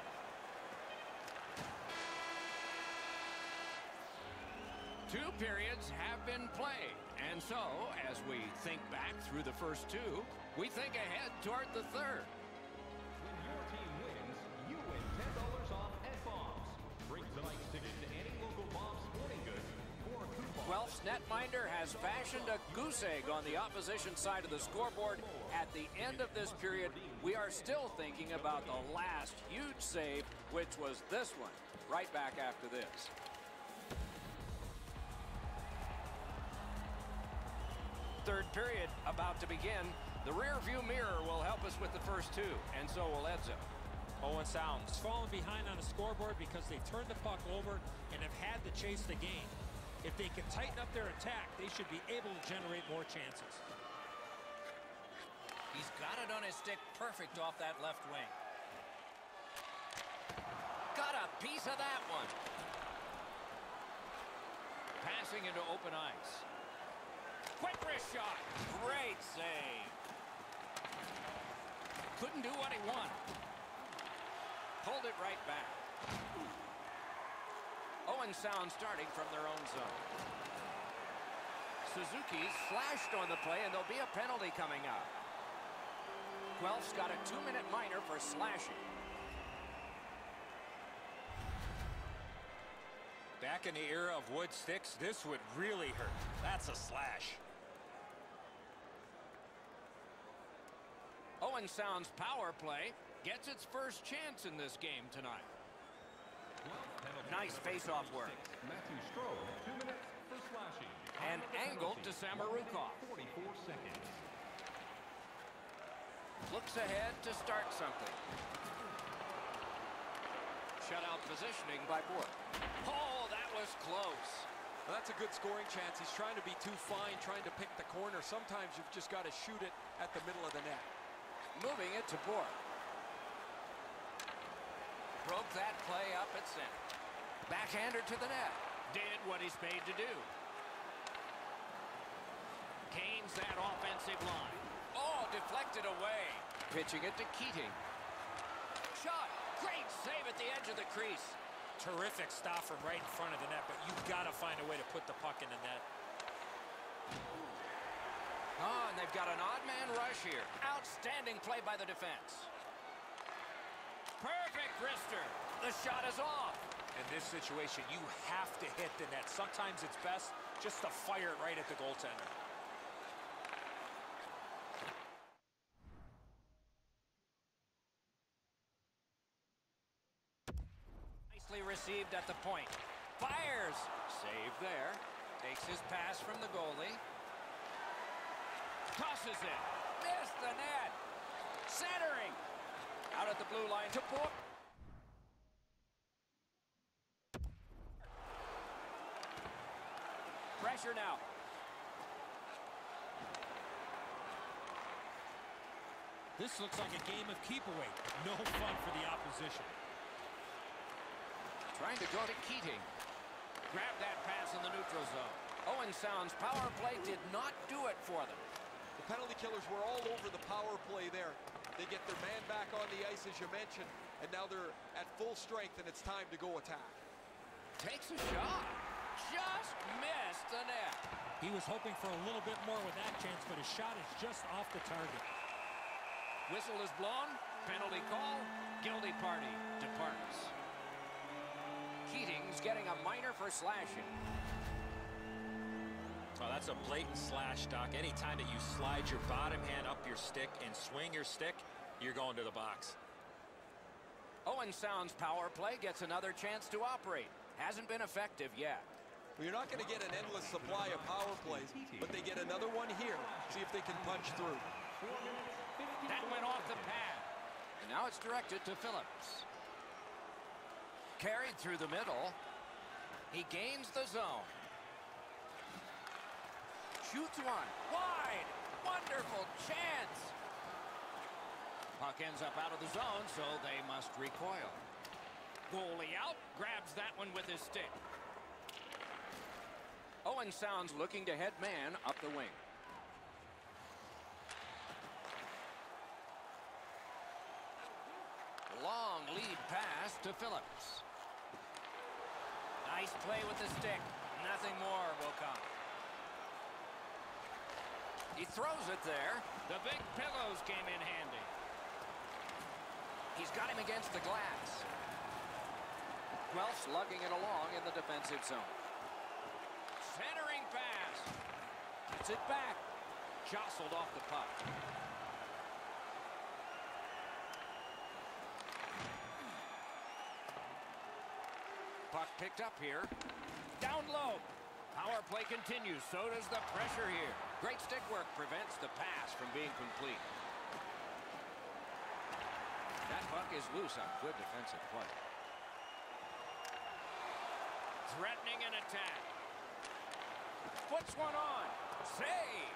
[SPEAKER 5] Two periods have been played. And so, as we think back through the first two, we think ahead toward the third.
[SPEAKER 6] When your team wins, you win ten dollars off at Bob's. Bring tonight's ticket to any local Bob's Sporting Goods for a coupon.
[SPEAKER 5] Guelph's netminder has fashioned a goose egg on the opposition side of the scoreboard. At the end of this period, we are still thinking about the last huge save, which was this one, right back after this. Third period about to begin. The rear view mirror will help us with the first two, and so will Edzo.
[SPEAKER 3] Owen Sounds falling behind on the scoreboard because they turned the puck over and have had to chase the game. If they can tighten up their attack, they should be able to generate more chances.
[SPEAKER 5] He's got it on his stick perfect off that left wing. Got a piece of that one. Passing into open ice. Quick wrist shot. Great save. Couldn't do what he wanted. Pulled it right back. Owen Sounds starting from their own zone. Suzuki's slashed on the play, and there'll be a penalty coming out. Guelph's got a two-minute minor for slashing.
[SPEAKER 3] Back in the era of wood sticks, this would really hurt. That's a slash.
[SPEAKER 5] Owen Sounds' power play gets its first chance in this game tonight. Nice face-off work.
[SPEAKER 6] Matthew Strode, two minutes for slashing.
[SPEAKER 5] And angled to Samorukov.
[SPEAKER 6] forty-four seconds.
[SPEAKER 5] Looks ahead to start something. Shutout positioning by Bork. Oh, that was close.
[SPEAKER 2] Well, that's a good scoring chance. He's trying to be too fine, trying to pick the corner. Sometimes you've just got to shoot it at the middle of the net.
[SPEAKER 5] Moving it to Bork. Broke that play up at center. Backhander to the net. Did what he's paid to do. Canes that offensive line. Oh, deflected away. Pitching it to Keating. Shot. Great save at the edge of the crease.
[SPEAKER 3] Terrific stop from right in front of the net, but you've got to find a way to put the puck in the net.
[SPEAKER 5] Oh, and they've got an odd man rush here. Outstanding play by the defense. Perfect wrister. The shot is off.
[SPEAKER 3] In this situation, you have to hit the net. Sometimes it's best just to fire it right at the goaltender.
[SPEAKER 5] Nicely received at the point. Fires. Save there. Takes his pass from the goalie. Tosses it. Missed the net. Centering. Out at the blue line to Bork. Pressure now.
[SPEAKER 3] This looks like a game of keep away. No fun for the opposition.
[SPEAKER 5] Trying to go to Keating. Grab that pass in the neutral zone. Owen Sound's power play did not do it for them.
[SPEAKER 2] The penalty killers were all over the power play there. They get their man back on the ice, as you mentioned, and now they're at full strength, and it's time to go attack.
[SPEAKER 5] Takes a shot. Just missed the net.
[SPEAKER 3] He was hoping for a little bit more with that chance, but his shot is just off the target.
[SPEAKER 5] Whistle is blown. Penalty call. Guilty party departs. Keating's getting a minor for slashing.
[SPEAKER 4] Oh, that's a blatant slash, Doc. Anytime that you slide your bottom hand up your stick and swing your stick, you're going to the box.
[SPEAKER 5] Owen Sound's power play gets another chance to operate. Hasn't been effective yet.
[SPEAKER 2] Well, you're not going to get an endless supply of power plays, but they get another one here. See if they can punch through.
[SPEAKER 5] That went off the pad. And now it's directed to Phillips. Carried through the middle. He gains the zone. Shoots one. Wide. Wonderful chance. Puck ends up out of the zone, so they must recoil. Goalie out. Grabs that one with his stick. Owen Sound's looking to head man up the wing. Long lead pass to Phillips. Nice play with the stick. Nothing more will come. He throws it there. The big pillows came in handy. He's got him against the glass. Guelph lugging it along in the defensive zone. Centering pass. Gets it back. Jostled off the puck. Puck picked up here. Down low. Power play continues. So does the pressure here. Great stick work prevents the pass from being complete. That puck is loose on good defensive play. Threatening an attack. Puts one on. Save.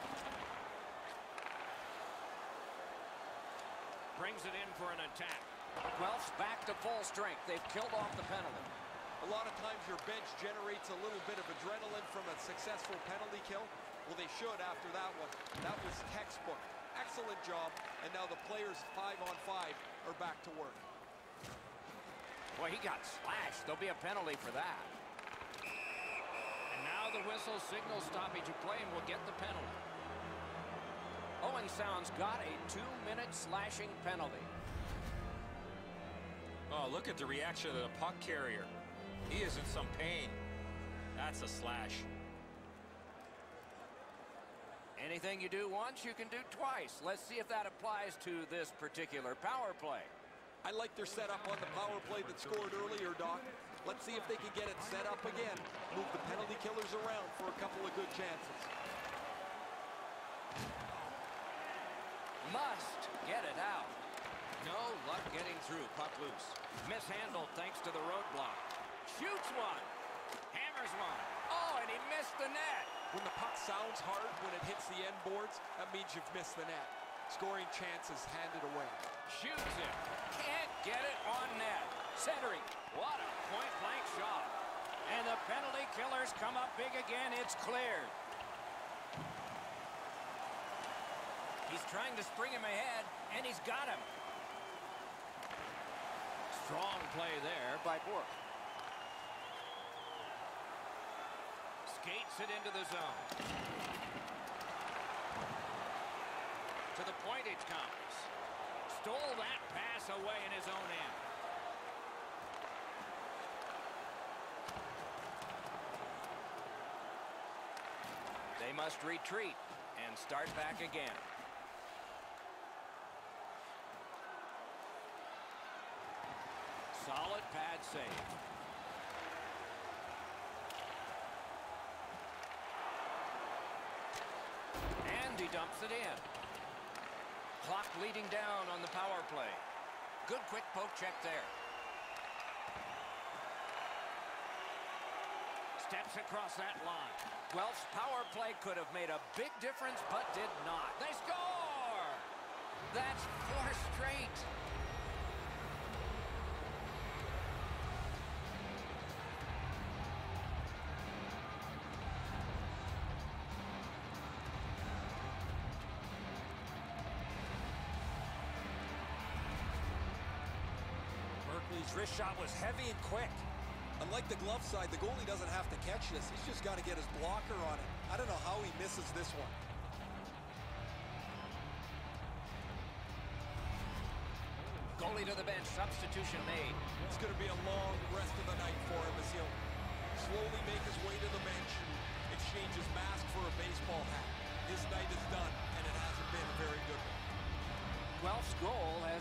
[SPEAKER 5] Brings it in for an attack. Guelph's back to full strength. They've killed off the penalty.
[SPEAKER 2] A lot of times your bench generates a little bit of adrenaline from a successful penalty kill. Well, they should after that one. That was textbook. Excellent job. And now the players five on five are back to work.
[SPEAKER 5] Boy, he got slashed. There'll be a penalty for that. And now the whistle signals stoppage of play and will get the penalty. Owen Sound's got a two-minute slashing penalty.
[SPEAKER 4] Oh, look at the reaction of the puck carrier. He is in some pain. That's a slash.
[SPEAKER 5] Anything you do once, you can do twice. Let's see if that applies to this particular power play.
[SPEAKER 2] I like their setup on the power play that scored earlier, Doc. Let's see if they can get it set up again. Move the penalty killers around for a couple of good chances.
[SPEAKER 5] Must get it out. No luck getting through. Puck loose. Mishandled thanks to the roadblock. Shoots one. Hammers one. Oh, and he missed the net.
[SPEAKER 2] When the puck sounds hard when it hits the end boards, that means you've missed the net. Scoring chances handed away.
[SPEAKER 5] Shoots it. Can't get it on net. Centering. What a point-blank shot. And the penalty killers come up big again. It's cleared. He's trying to spring him ahead, and he's got him. Strong play there by Bork. Skates it into the zone. To the point it comes. Stole that pass away in his own end. They must retreat and start back again. Solid pad save. And he dumps it in. Clock leading down on the power play. Good quick poke check there. Steps across that line. Guelph's power play could have made a big difference, but did not. They score! That's four straight.
[SPEAKER 3] Berkeley's wrist shot was heavy and quick.
[SPEAKER 2] Unlike the glove side, the goalie doesn't have to catch this. He's just got to get his blocker on it. I don't know how he misses this one.
[SPEAKER 5] Goalie to the bench, substitution made.
[SPEAKER 2] It's going to be a long rest of the night for him as he'll slowly make his way to the bench and exchange his mask for a baseball hat. His night is done, and it hasn't been a very good one.
[SPEAKER 5] Guelph's goal has...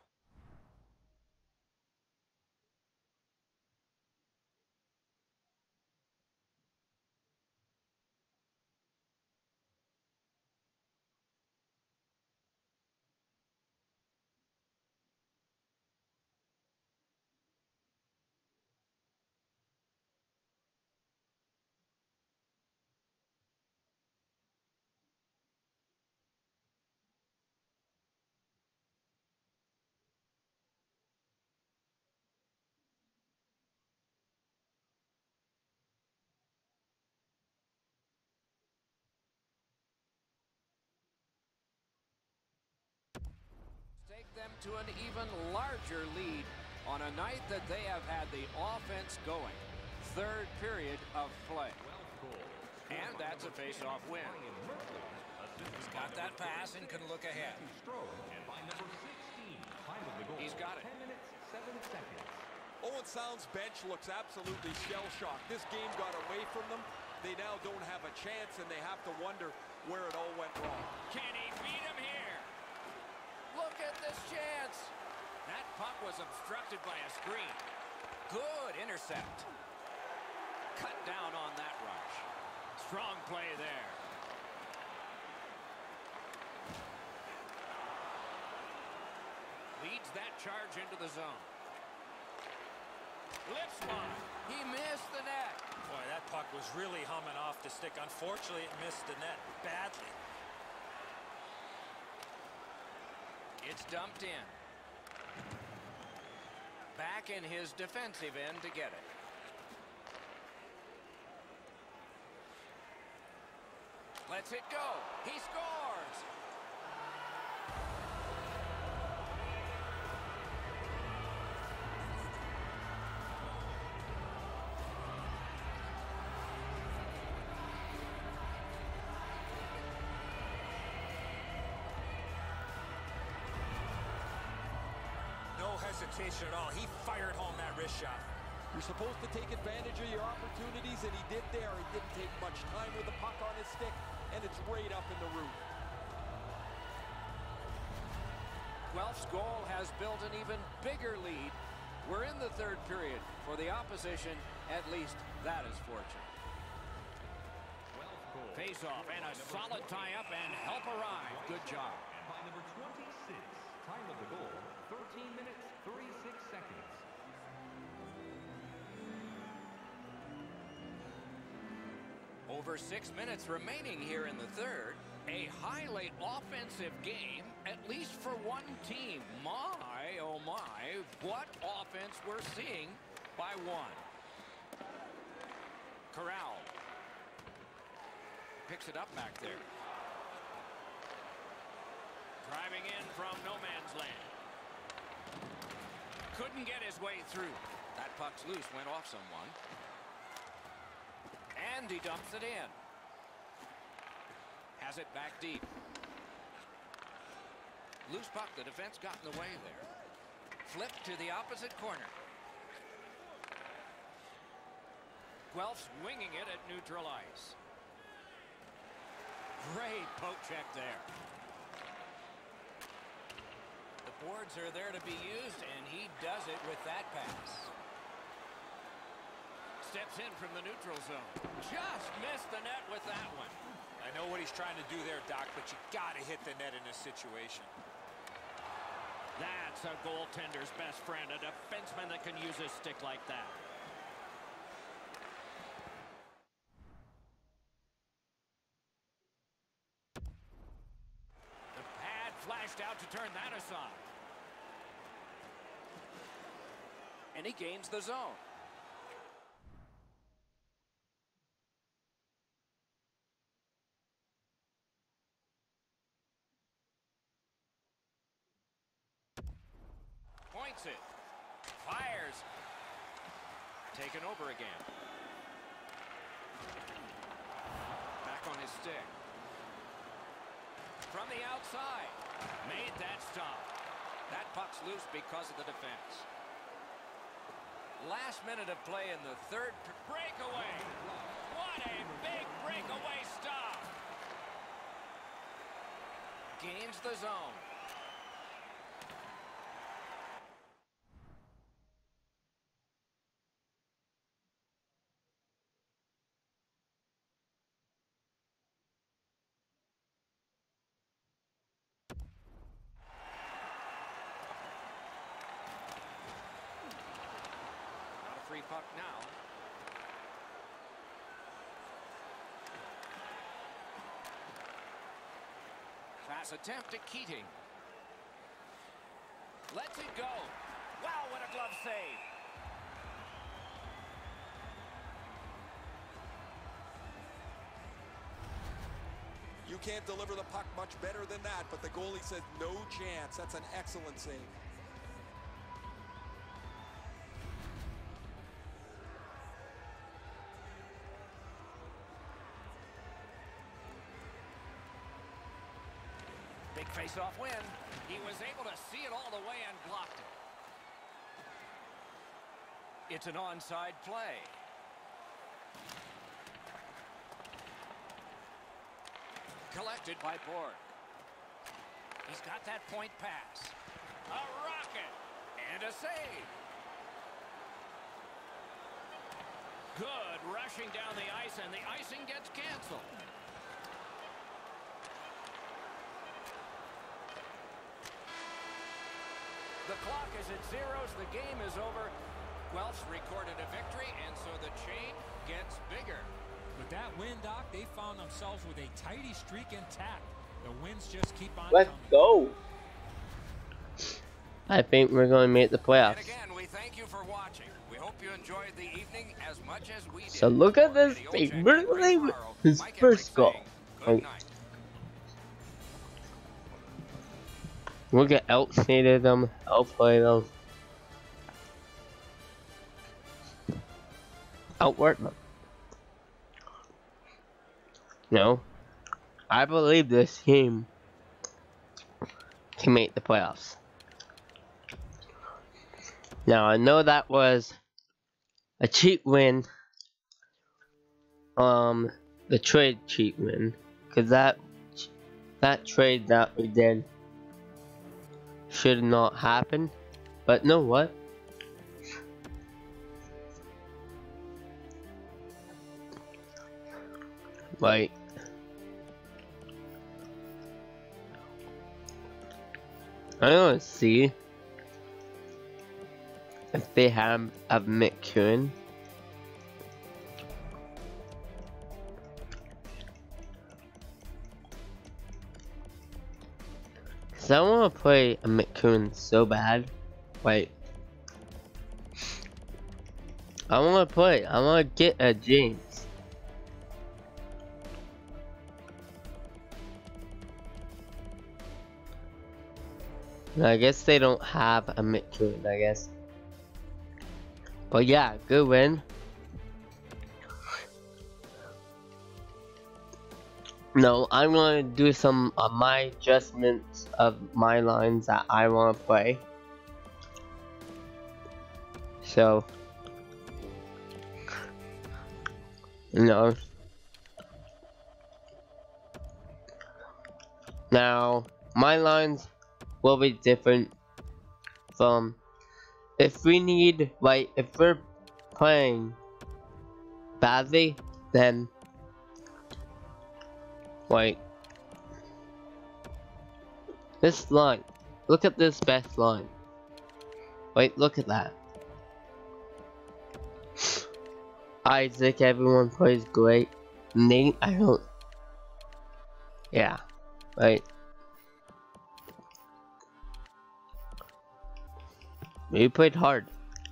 [SPEAKER 5] take them to an even larger lead on a night that they have had the offense going. Third period of play. And that's a face-off win. He's got that pass and can look ahead. He's got it.
[SPEAKER 2] Owen Sound's bench looks absolutely shell-shocked. This game got away from them. They now don't have a chance, and they have to wonder where it all went wrong.
[SPEAKER 5] Can he beat him here? Look at this chance. That puck was obstructed by a screen. Good intercept. Cut down on that rush. Strong play there. Leads that charge into the zone. Lip spot. He missed the net.
[SPEAKER 3] Boy, that puck was really humming off the stick. Unfortunately, it missed the net badly.
[SPEAKER 5] It's dumped in. Back in his defensive end to get it. Lets it go. He scores.
[SPEAKER 3] No hesitation at all. He fired home that wrist shot.
[SPEAKER 2] You're supposed to take advantage of your opportunities, and he did there. He didn't take much time with the puck on his stick, and it's right up in the roof.
[SPEAKER 5] Guelph's goal has built an even bigger lead. We're in the third period. For the opposition, at least that is fortunate. Face-off and a solid tie-up and help arrive. Good job.
[SPEAKER 6] And by number twenty-six, time of the goal, thirteen minutes, thirty-six seconds.
[SPEAKER 5] Over six minutes remaining here in the third. A highly offensive game, at least for one team. My, oh my, what offense we're seeing by one. Corral. Picks it up back there. Driving in from no man's land. Couldn't get his way through. That puck's loose, went off someone. And he dumps it in. Has it back deep. Loose puck, the defense got in the way there. Flipped to the opposite corner. Guelph's winging it at neutral ice. Great poke check there. The boards are there to be used, and he does it with that pass. Steps in from the neutral zone. Just missed the net with that one.
[SPEAKER 3] I know what he's trying to do there, Doc, but you got to hit the net in this situation.
[SPEAKER 5] That's a goaltender's best friend, a defenseman that can use his stick like that. The pad flashed out about to turn that aside. And he gains the zone. Points it. Fires. Taken over again. Back on his stick. From the outside. Made that stop. That puck's loose because of the defense. Last minute of play in the third breakaway. What a big breakaway stop. Gains the zone. Free puck now. Pass attempt to Keating. Lets it go. Wow, what a glove save.
[SPEAKER 2] You can't deliver the puck much better than that, but the goalie said no chance. That's an excellent save.
[SPEAKER 5] Big face-off win. He was able to see it all the way and blocked it. It's an onside play. Collected by Borg. He's got that point pass. A rocket. And a save. Good rushing down the ice, and the icing gets canceled. The clock is at zeros. The game is over. Guelph's recorded a victory, and so the chain gets bigger.
[SPEAKER 3] With that win, Doc, they found themselves with a tighty streak intact. The wins just keep on
[SPEAKER 1] Let's
[SPEAKER 3] coming.
[SPEAKER 1] go. I think we're going to make the playoffs.
[SPEAKER 5] And again, we thank you for watching. We hope you enjoyed the evening as much as we did.
[SPEAKER 1] So look at this thing. Literally his first goal.
[SPEAKER 5] Good night.
[SPEAKER 1] We'll get outstated them, outplay them, outwork them. No, I believe this team can make the playoffs. Now I know that was a cheat win, um, the trade cheat win, cause that that trade that we did should not happen, but know what? Like, I don't see if they have a McEwen. Cause I want to play a McEwen so bad. Wait. I want to play. I want to get a James. I guess they don't have a McEwen, I guess. But yeah, good win. No, I'm gonna do some of my adjustments of my lines that I want to play. So, you know. Now, my lines will be different from if we need, like, if we're playing badly, then like this line, look at this best line. Wait, look at that. Isaac, everyone plays great. Nate, I don't. Yeah, right. We played hard.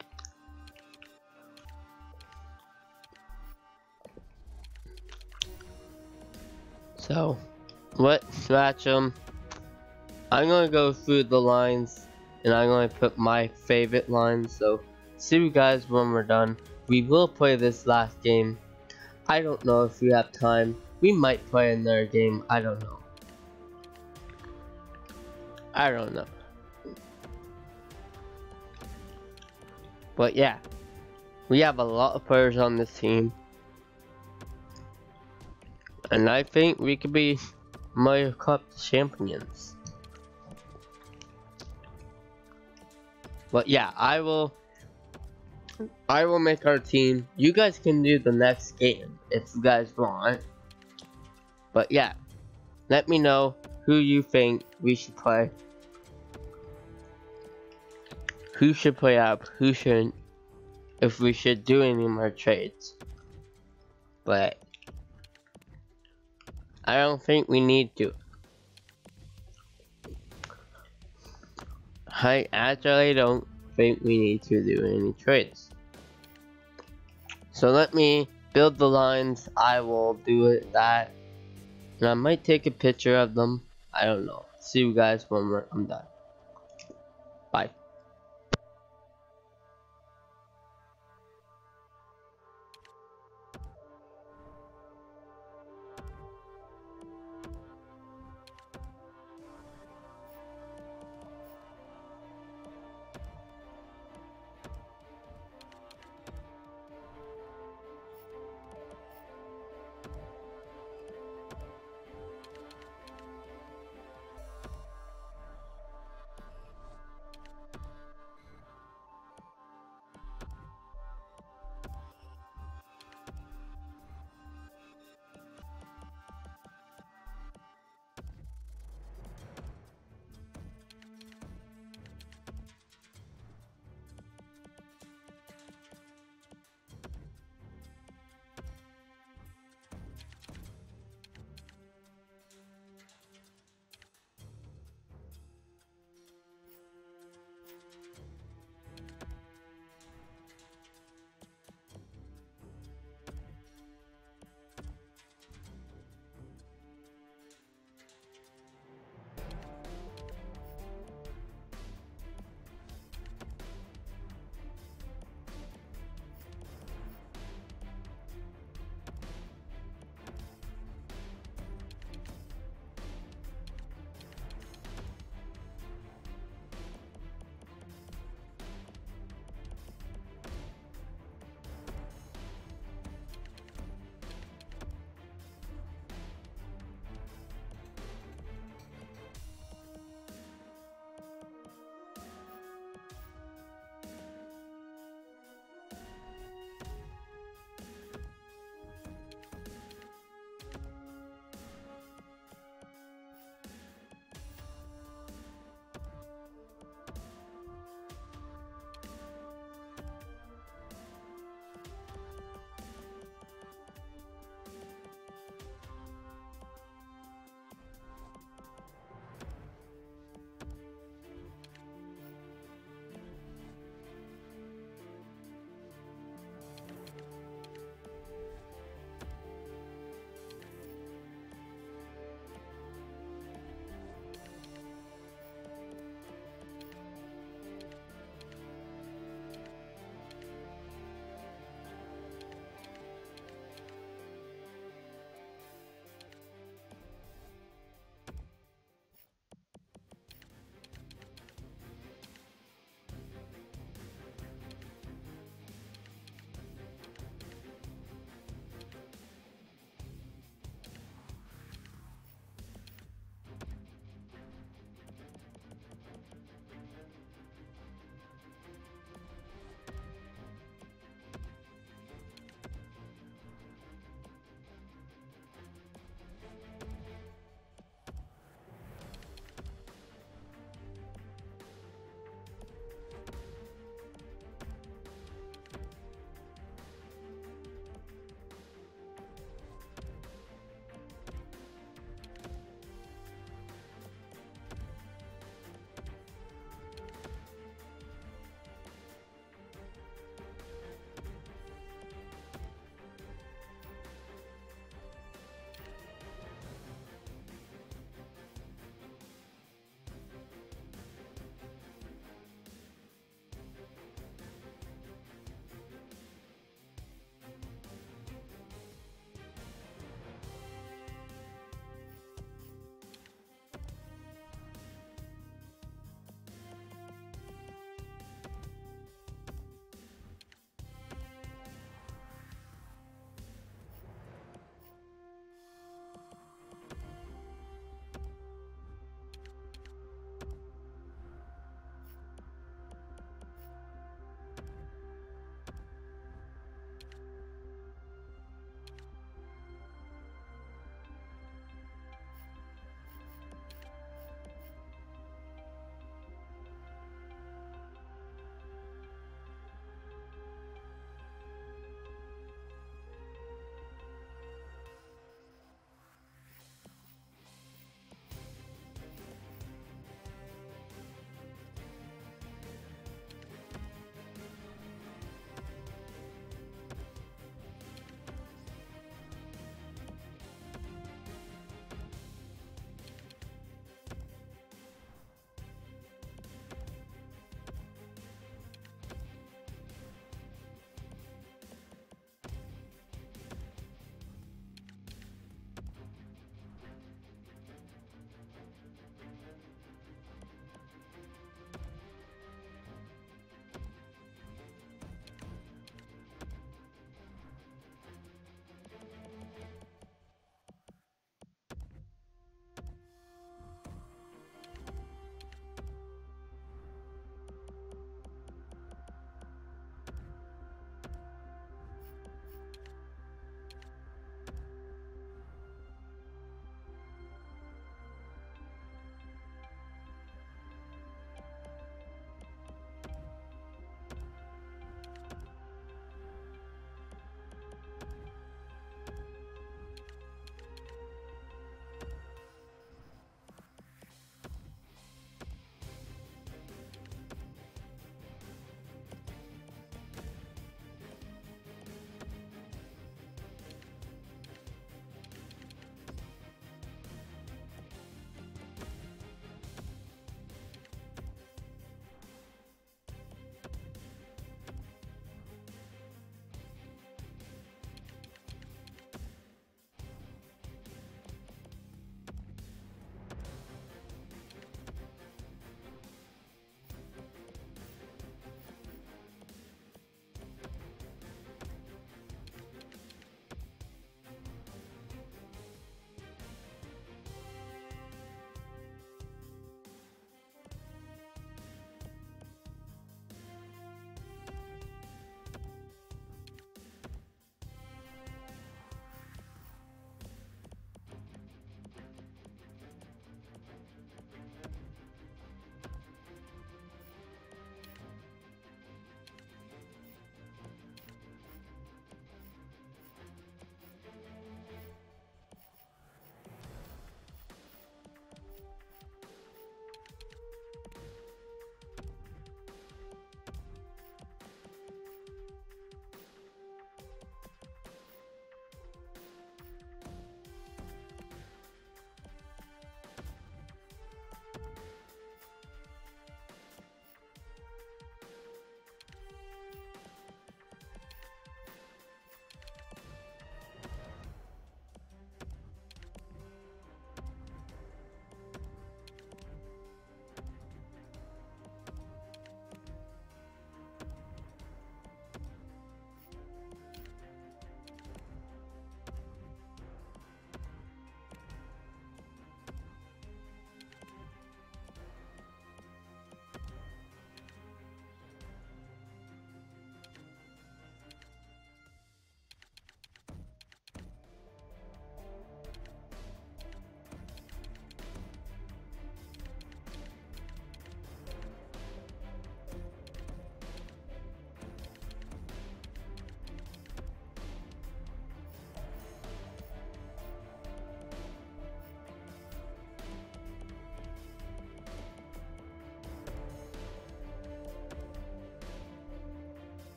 [SPEAKER 1] So, let's match them. I'm gonna go through the lines, and I'm gonna put my favorite lines. So, see you guys when we're done. We will play this last game. I don't know if we have time. We might play another game. I don't know. I don't know. But yeah, we have a lot of players on this team. And I think we could be Mario Cup champions. But yeah, I will I will make our team. You guys can do the next game if you guys want. But yeah, let me know who you think we should play. Who should play up, who shouldn't, if we should do any more trades. But I don't think we need to. I actually don't think we need to do any trades. So let me build the lines. I will do it that. And I might take a picture of them. I don't know. See you guys when we're, I'm done. Bye.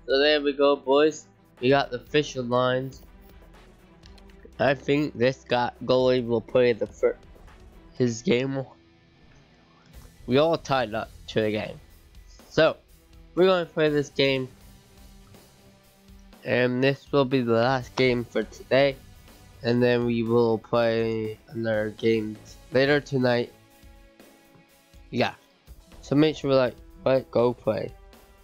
[SPEAKER 1] So there we go, boys. We got the official lines. I think this guy goalie will play the first his game. We all tied up to a game. So we're going to play this game, and this will be the last game for today. And then we will play another game later tonight. Yeah. So make sure like, but go play.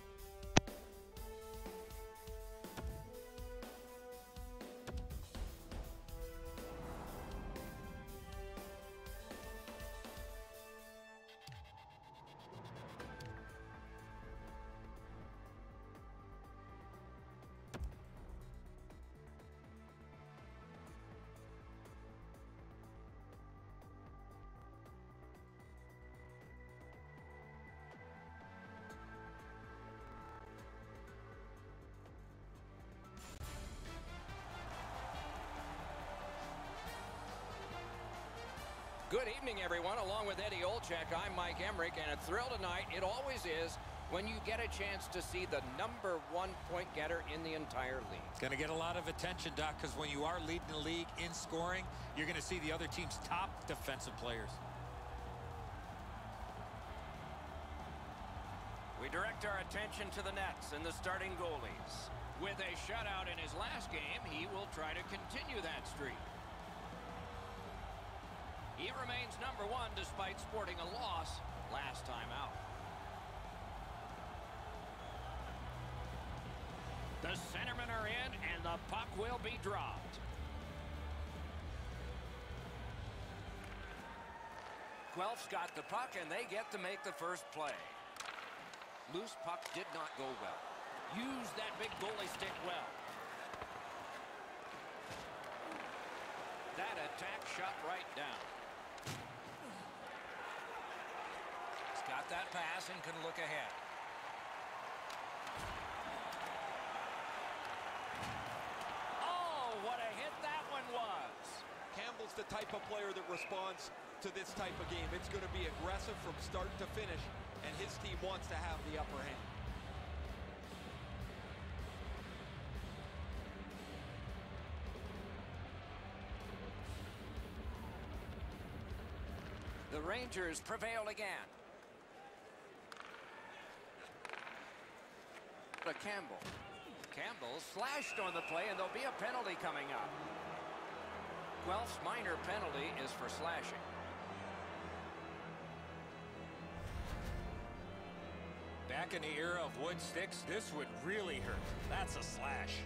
[SPEAKER 5] Good evening, everyone. Along with Eddie Olczyk, I'm Mike Emmerich, and a thrill tonight, it always is, when you get a chance to see the number one point getter in the entire league.
[SPEAKER 3] It's going to get a lot of attention, Doc, because when you are leading the league in scoring, you're going to see the other team's top defensive players.
[SPEAKER 5] We direct our attention to the nets and the starting goalies. With a shutout in his last game, he will try to continue that streak. He remains number one despite sporting a loss last time out. The centermen are in, and the puck will be dropped. Guelph's got the puck, and they get to make the first play. Loose puck did not go well. Use that big goalie stick well. That attack shot right down.
[SPEAKER 3] Got that pass and can look ahead.
[SPEAKER 5] Oh, what a hit that one was.
[SPEAKER 2] Campbell's the type of player that responds to this type of game. It's going to be aggressive from start to finish, and his team wants to have the upper hand.
[SPEAKER 5] The Rangers prevail again. To Campbell. Campbell slashed on the play, and there'll be a penalty coming up. Guelph's minor penalty is for slashing.
[SPEAKER 3] Back in the era of wood sticks, this would really hurt. That's a slash.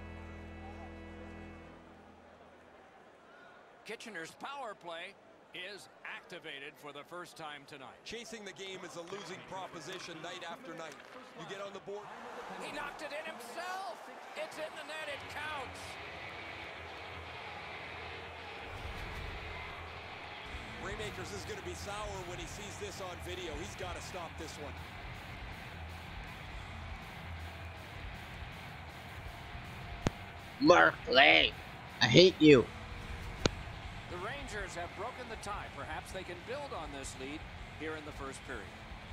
[SPEAKER 5] Kitchener's power play is activated for the first time tonight.
[SPEAKER 2] Chasing the game is a losing proposition night after night. You get on the board.
[SPEAKER 5] He knocked it in himself. It's in the net. It counts.
[SPEAKER 2] Raymakers is going to be sour when he sees this on video. He's got to stop this one.
[SPEAKER 1] Mark Lay, I hate you.
[SPEAKER 5] The Rangers have broken the tie. Perhaps they can build on this lead here in the first period.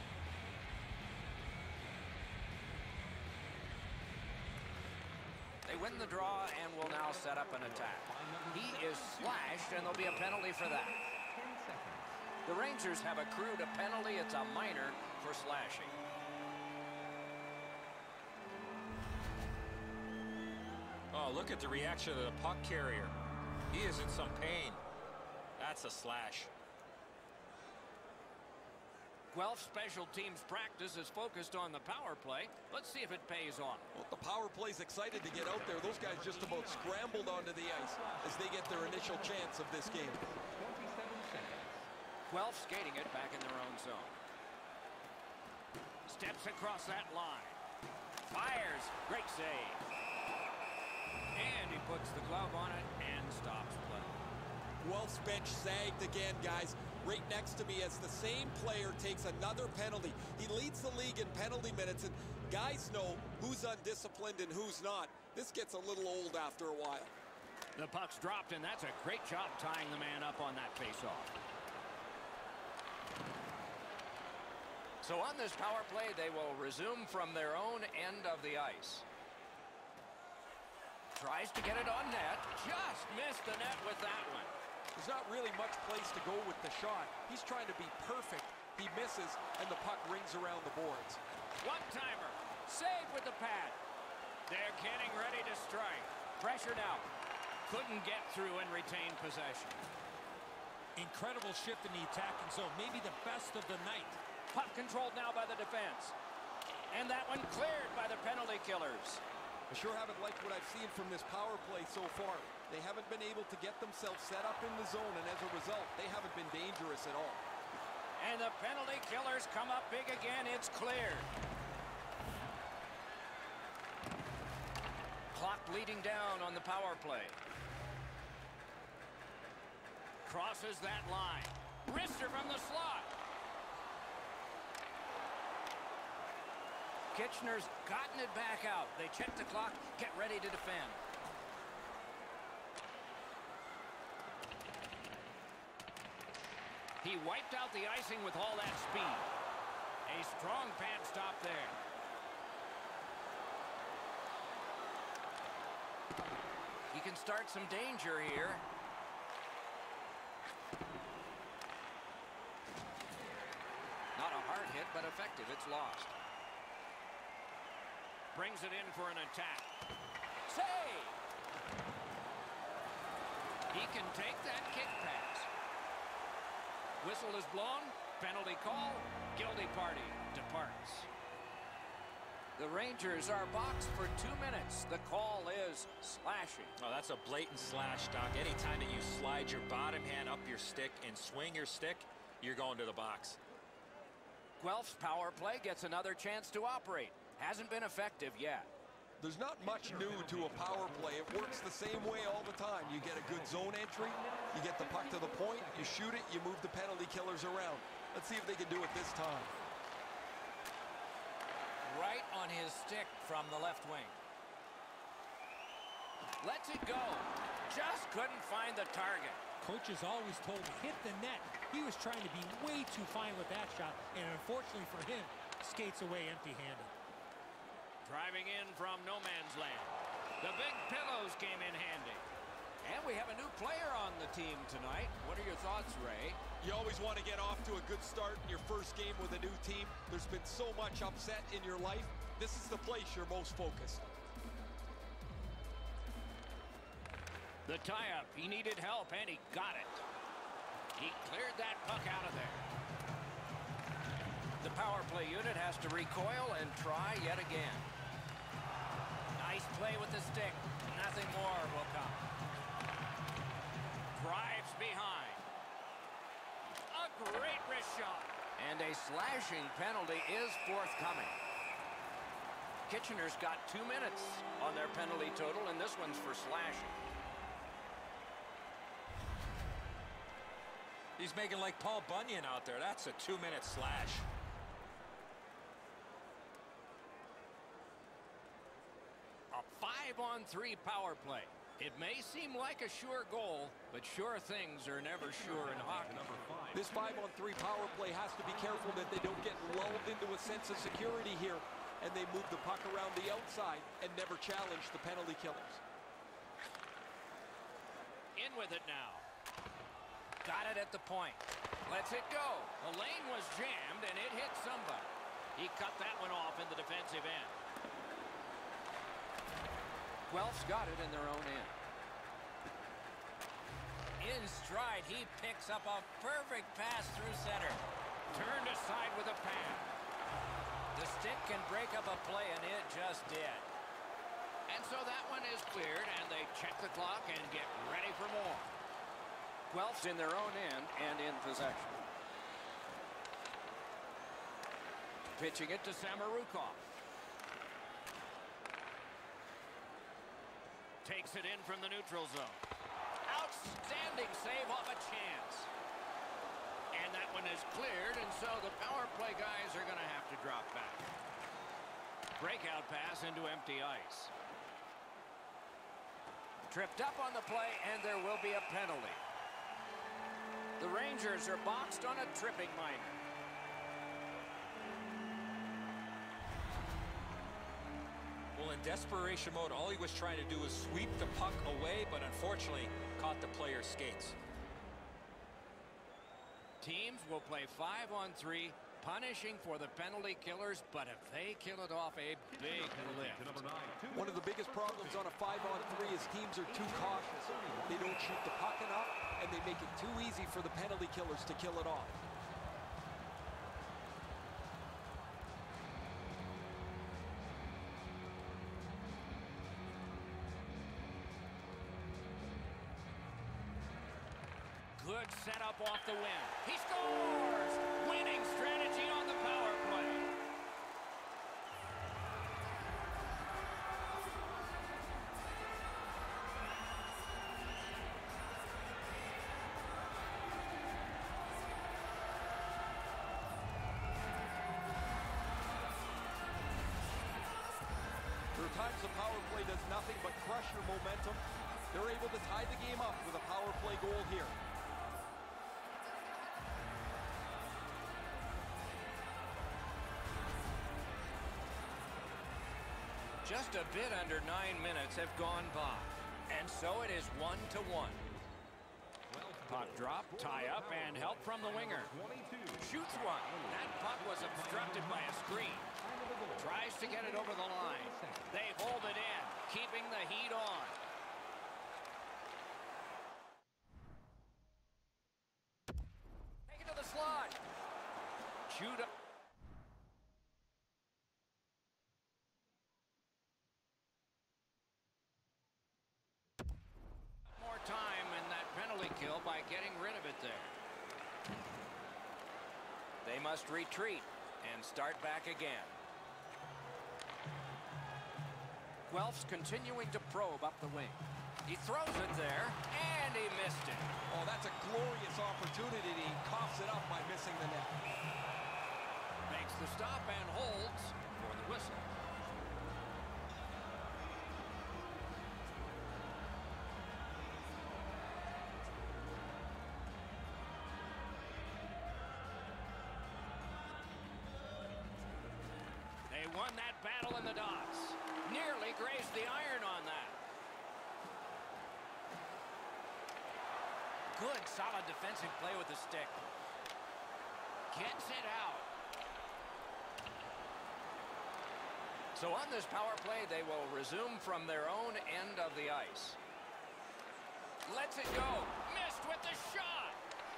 [SPEAKER 5] They win the draw and will now set up an attack. He is slashed, and there'll be a penalty for that. The Rangers have accrued a penalty. It's a minor for slashing.
[SPEAKER 3] Oh, look at the reaction of the puck carrier. He is in some pain. That's a slash.
[SPEAKER 5] Guelph special teams practice is focused on the power play. Let's see if it pays off.
[SPEAKER 2] Well, the power play's excited to get out there. Those guys just about scrambled onto the ice as they get their initial chance of this game.
[SPEAKER 5] Guelph skating it back in their own zone. Steps across that line. Fires. Great save. And he puts the glove on it and stops play.
[SPEAKER 2] Guelph's bench sagged again, guys. Right next to me as the same player takes another penalty. He leads the league in penalty minutes, and guys know who's undisciplined and who's not. This gets a little old after a while.
[SPEAKER 5] The puck's dropped, and that's a great job tying the man up on that faceoff. So on this power play, they will resume from their own end of the ice. Tries to get it on net. Just missed the net with that one.
[SPEAKER 2] There's not really much place to go with the shot. He's trying to be perfect. He misses, and the puck rings around the boards.
[SPEAKER 5] One-timer. Save with the pad. They're getting ready to strike. Pressure now. Couldn't get through and retain possession.
[SPEAKER 3] Incredible shift in the attacking zone. Maybe the best of the night.
[SPEAKER 5] Puck controlled now by the defense. And that one cleared by the penalty killers.
[SPEAKER 2] I sure haven't liked what I've seen from this power play so far. They haven't been able to get themselves set up in the zone, and as a result, they haven't been dangerous at all.
[SPEAKER 5] And the penalty killers come up big again. It's cleared. Clock bleeding down on the power play. Crosses that line. Wrister from the slot. Kitchener's gotten it back out. They check the clock, get ready to defend. He wiped out the icing with all that speed. A strong pad stop there. He can start some danger here. Not a hard hit, but effective. It's lost. Brings it in for an attack. Save! He can take that kick pass. Whistle is blown. Penalty call. Guilty party departs. The Rangers are boxed for two minutes. The call is slashing.
[SPEAKER 4] Oh, that's a blatant slash, Doc. Anytime that you slide your bottom hand up your stick and swing your stick, you're going to the box.
[SPEAKER 5] Guelph's power play gets another chance to operate. Hasn't been effective yet.
[SPEAKER 2] There's not much new to a power play. It works the same way all the time. You get a good zone entry, you get the puck to the point, you shoot it, you move the penalty killers around. Let's see if they can do it this time.
[SPEAKER 5] Right on his stick from the left wing. Lets it go. Just couldn't find the target.
[SPEAKER 3] Coach is always told to hit the net. He was trying to be way too fine with that shot, and unfortunately for him, skates away empty-handed.
[SPEAKER 5] Driving in from no man's land. The big pillows came in handy. And we have a new player on the team tonight. What are your thoughts, Ray?
[SPEAKER 2] You always want to get off to a good start in your first game with a new team. There's been so much upset in your life. This is the place you're most focused.
[SPEAKER 5] The tie-up. He needed help, and he got it. He cleared that puck out of there. The power play unit has to recoil and try yet again. Nice play with the stick. Nothing more will come. Drives behind. A great wrist shot. And a slashing penalty is forthcoming. Kitchener's got two minutes on their penalty total, and this one's for slashing.
[SPEAKER 4] He's making like Paul Bunyan out there. That's a two-minute slash.
[SPEAKER 5] A five-on-three power play. It may seem like a sure goal, but sure things are never sure in hockey.
[SPEAKER 2] This five-on-three power play has to be careful that they don't get lulled into a sense of security here, and they move the puck around the outside and never challenge the penalty killers.
[SPEAKER 5] In with it now. Got it at the point. Lets it go. The lane was jammed, and it hit somebody. He cut that one off in the defensive end. Guelph's got it in their own end. In stride, he picks up a perfect pass through center. Turned aside with a pad. The stick can break up a play, and it just did. And so that one is cleared, and they check the clock and get ready for more. Guelph's in their own end and in possession. Pitching it to Samorukov. Takes it in from the neutral zone. Outstanding save off a chance. And that one is cleared, and so the power play guys are going to have to drop back. Breakout pass into empty ice. Tripped up on the play, and there will be a penalty. The Rangers are boxed on a tripping minor.
[SPEAKER 4] Well, in
[SPEAKER 3] in desperation mode. All he was trying to do was sweep the puck away, but unfortunately caught the player's skates.
[SPEAKER 5] Teams will play five on three, punishing for the penalty killers, but if they kill it off, a big lift.
[SPEAKER 2] One of the biggest problems on a five on three is teams are too cautious. They don't shoot the puck enough, and they make it too easy for the penalty killers to kill it off.
[SPEAKER 5] Good setup off the win. He scores! Winning strategy on the power play.
[SPEAKER 2] There are times the power play does nothing but crush your momentum. They're able to tie the game up with a power play goal here.
[SPEAKER 5] Just a bit under nine minutes have gone by. And so it is one to one. Puck drop, tie up, and help from the winger. Shoots one. That puck was obstructed by a screen. Tries to get it over the line. They hold it in, keeping the heat on. Take it to the slot. Shoot up. Time in that penalty kill by getting rid of it there. They must retreat and start back again. Guelph's continuing to probe up the wing. He throws it there, and he missed it.
[SPEAKER 2] Oh, that's a glorious opportunity. He coughs it up by missing the net.
[SPEAKER 5] Makes the stop and holds for the whistle. They won that battle in the dots. Nearly grazed the iron on that. Good, solid defensive play with the stick. Gets it out. So on this power play, they will resume from their own end of the ice. Lets it go. Missed with the shot.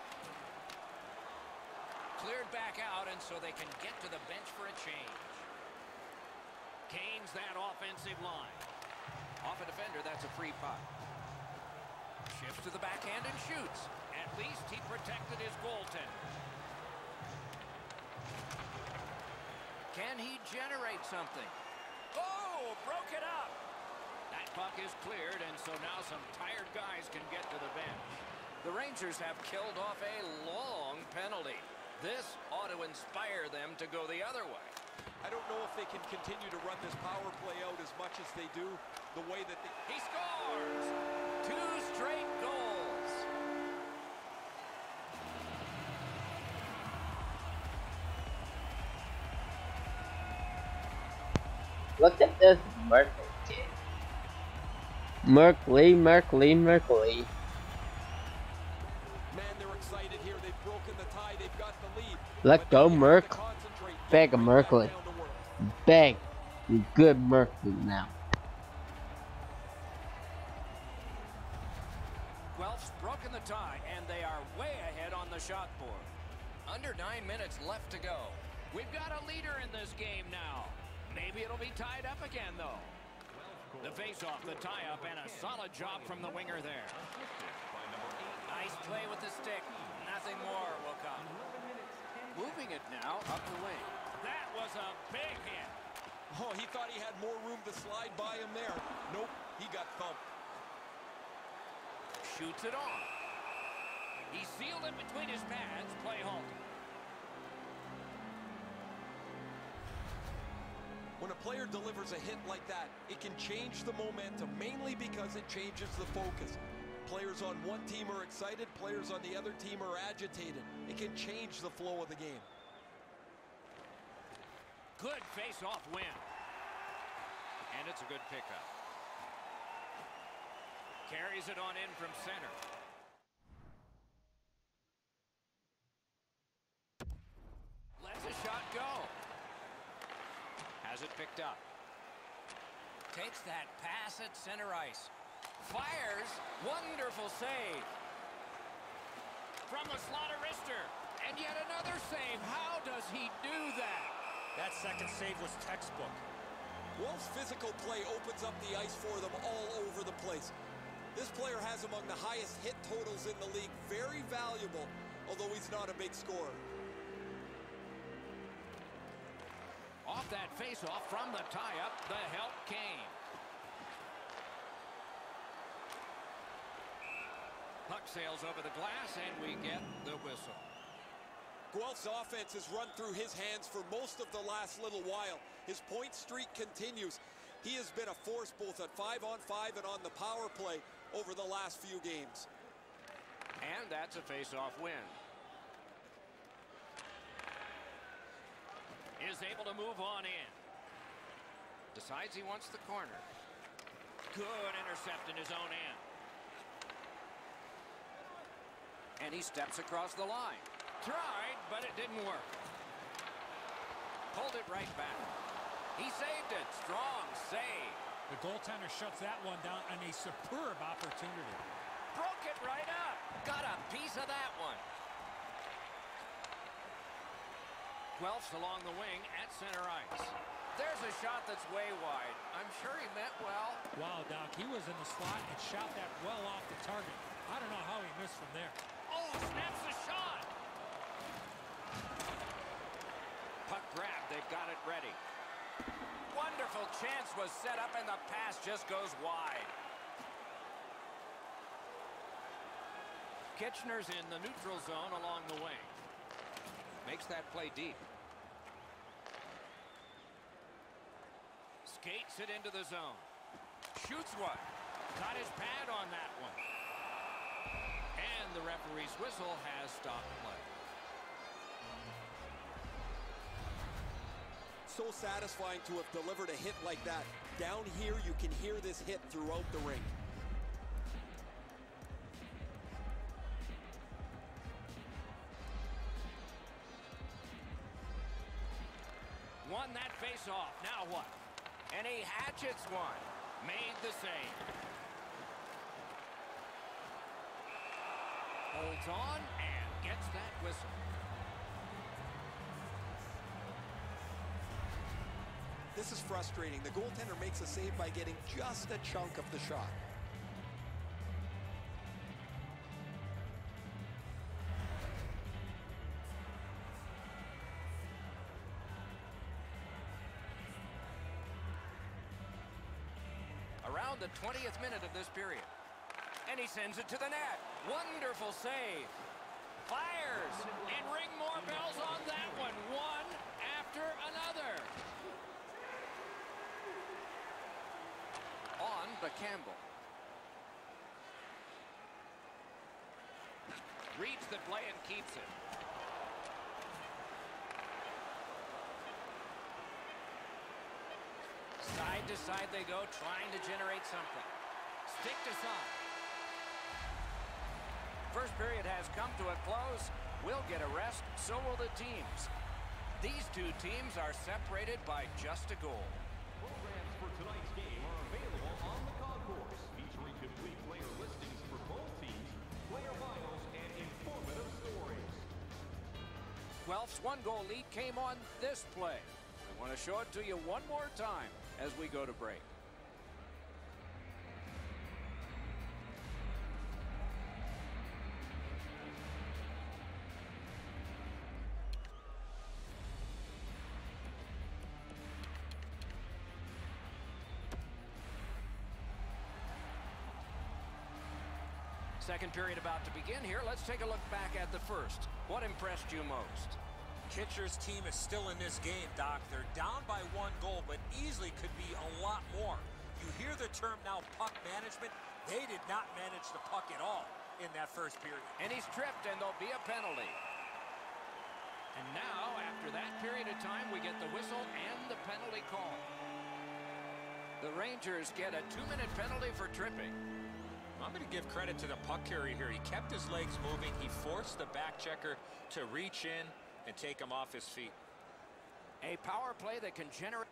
[SPEAKER 5] Cleared back out, and so they can get to the bench for a change. Gains that offensive line. Off a defender, that's a free puck. Shifts to the backhand and shoots. At least he protected his goaltender. Can he generate something? Oh, broke it up. That puck is cleared, and so now some tired guys can get to the bench. The Rangers have killed off a long penalty. This ought to inspire them to go the other way.
[SPEAKER 2] I don't know if they can continue to run this power play out as much as they do, the way that they...
[SPEAKER 5] He scores! Two straight goals.
[SPEAKER 1] Look at this Merkley kid. Merkley, Merkley, Merkley.
[SPEAKER 2] Man, they're excited here. They've broken the tie. They've got the lead.
[SPEAKER 1] Let go, Merk. Beg a Merkley. Beg. You good Merkley now.
[SPEAKER 5] Guelph's broken the tie, and they are way ahead on the shot board. Under nine minutes left to go. We've got a leader in this game now. Maybe it'll be tied up again, though. The face-off, the tie-up, and a solid job from the winger there. Nice play with the stick. Nothing more will come. Moving it now up the wing. That was a big hit.
[SPEAKER 2] Oh, he thought he had more room to slide by him there. Nope, he got thumped.
[SPEAKER 5] Shoots it on. He sealed it between his pads. Play halted.
[SPEAKER 2] When a player delivers a hit like that, it can change the momentum, mainly because it changes the focus. Players on one team are excited, players on the other team are agitated. It can change the flow of the game.
[SPEAKER 5] Good face-off win. And it's a good pickup. Carries it on in from center. Lets a shot go. Has it picked up. Takes that pass at center ice. Fires. Wonderful save. From the slot of wrister. And yet another save. How does he do that?
[SPEAKER 3] That second save was textbook.
[SPEAKER 2] Guelph's physical play opens up the ice for them all over the place. This player has among the highest hit totals in the league. Very valuable, although he's not a big scorer.
[SPEAKER 5] Off that face-off from the tie-up, the help came. Puck sails over the glass, and we get the whistle.
[SPEAKER 2] Guelph's offense has run through his hands for most of the last little while. His point streak continues. He has been a force both at five on five and on the power play over the last few games.
[SPEAKER 5] And that's a face-off win. Is able to move on in. Decides he wants the corner. Good intercept in his own end. And he steps across the line. Tried, but it didn't work. Pulled it right back. He saved it. Strong save.
[SPEAKER 3] The goaltender shuts that one down on a superb opportunity.
[SPEAKER 5] Broke it right up. Got a piece of that one. Guelph's along the wing at center ice. There's a shot that's way wide. I'm sure he meant well.
[SPEAKER 3] Wow, Doc, he was in the slot and shot that well off the target. I don't know how he missed from there.
[SPEAKER 5] Oh, snaps the shot. Puck grab, they've got it ready. Wonderful chance was set up and the pass just goes wide. Kitchener's in the neutral zone along the wing. Makes that play deep. Skates it into the zone. Shoots one. Got his pad on that one. And the referee's whistle has stopped play.
[SPEAKER 2] So satisfying to have delivered a hit like that. Down here, you can hear this hit throughout the rink.
[SPEAKER 5] Won that face-off. Now what? And he hatchets one. Made the save. Holds on and gets that whistle.
[SPEAKER 2] This is frustrating. The goaltender makes a save by getting just a chunk of the shot.
[SPEAKER 5] Around the twentieth minute of this period. And he sends it to the net. Wonderful save. Fires. And ring more bells on that one. One after another. On to Campbell. Reads the play and keeps it. Side to side they go, trying to generate something. Stick to side. First period has come to a close. We'll get a rest, so will the teams. These two teams are separated by just a goal.
[SPEAKER 6] Programs for tonight's game are available on the concourse, featuring complete player listings for both teams, player bios, and informative stories.
[SPEAKER 5] Guelph's one-goal lead came on this play. I want to show it to you one more time as we go to break. Second period about to begin here. Let's take a look back at the first. What impressed you most?
[SPEAKER 3] Kitchener's team is still in this game, Doc. They're down by one goal, but easily could be a lot more. You hear the term now, puck management. They did not manage the puck at all in that first period.
[SPEAKER 5] And he's tripped, and there'll be a penalty. And now, after that period of time, we get the whistle and the penalty call. The Rangers get a two-minute penalty for tripping.
[SPEAKER 4] I'm going to give credit to the puck carrier here. He kept his legs moving. He forced the back checker to reach in and take him off his feet.
[SPEAKER 5] A power play that can generate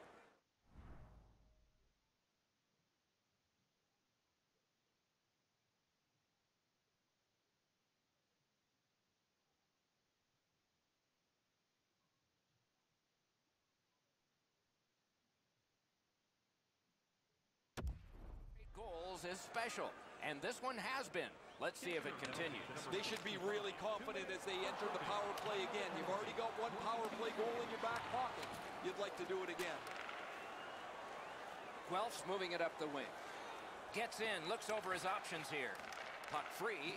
[SPEAKER 5] goals is special, and this one has been. Let's see if it continues.
[SPEAKER 2] They should be really confident as they enter the power play again. You've already got one power play goal in your back pocket. You'd like to do it again.
[SPEAKER 5] Guelph's moving it up the wing. Gets in, looks over his options here. Puck free.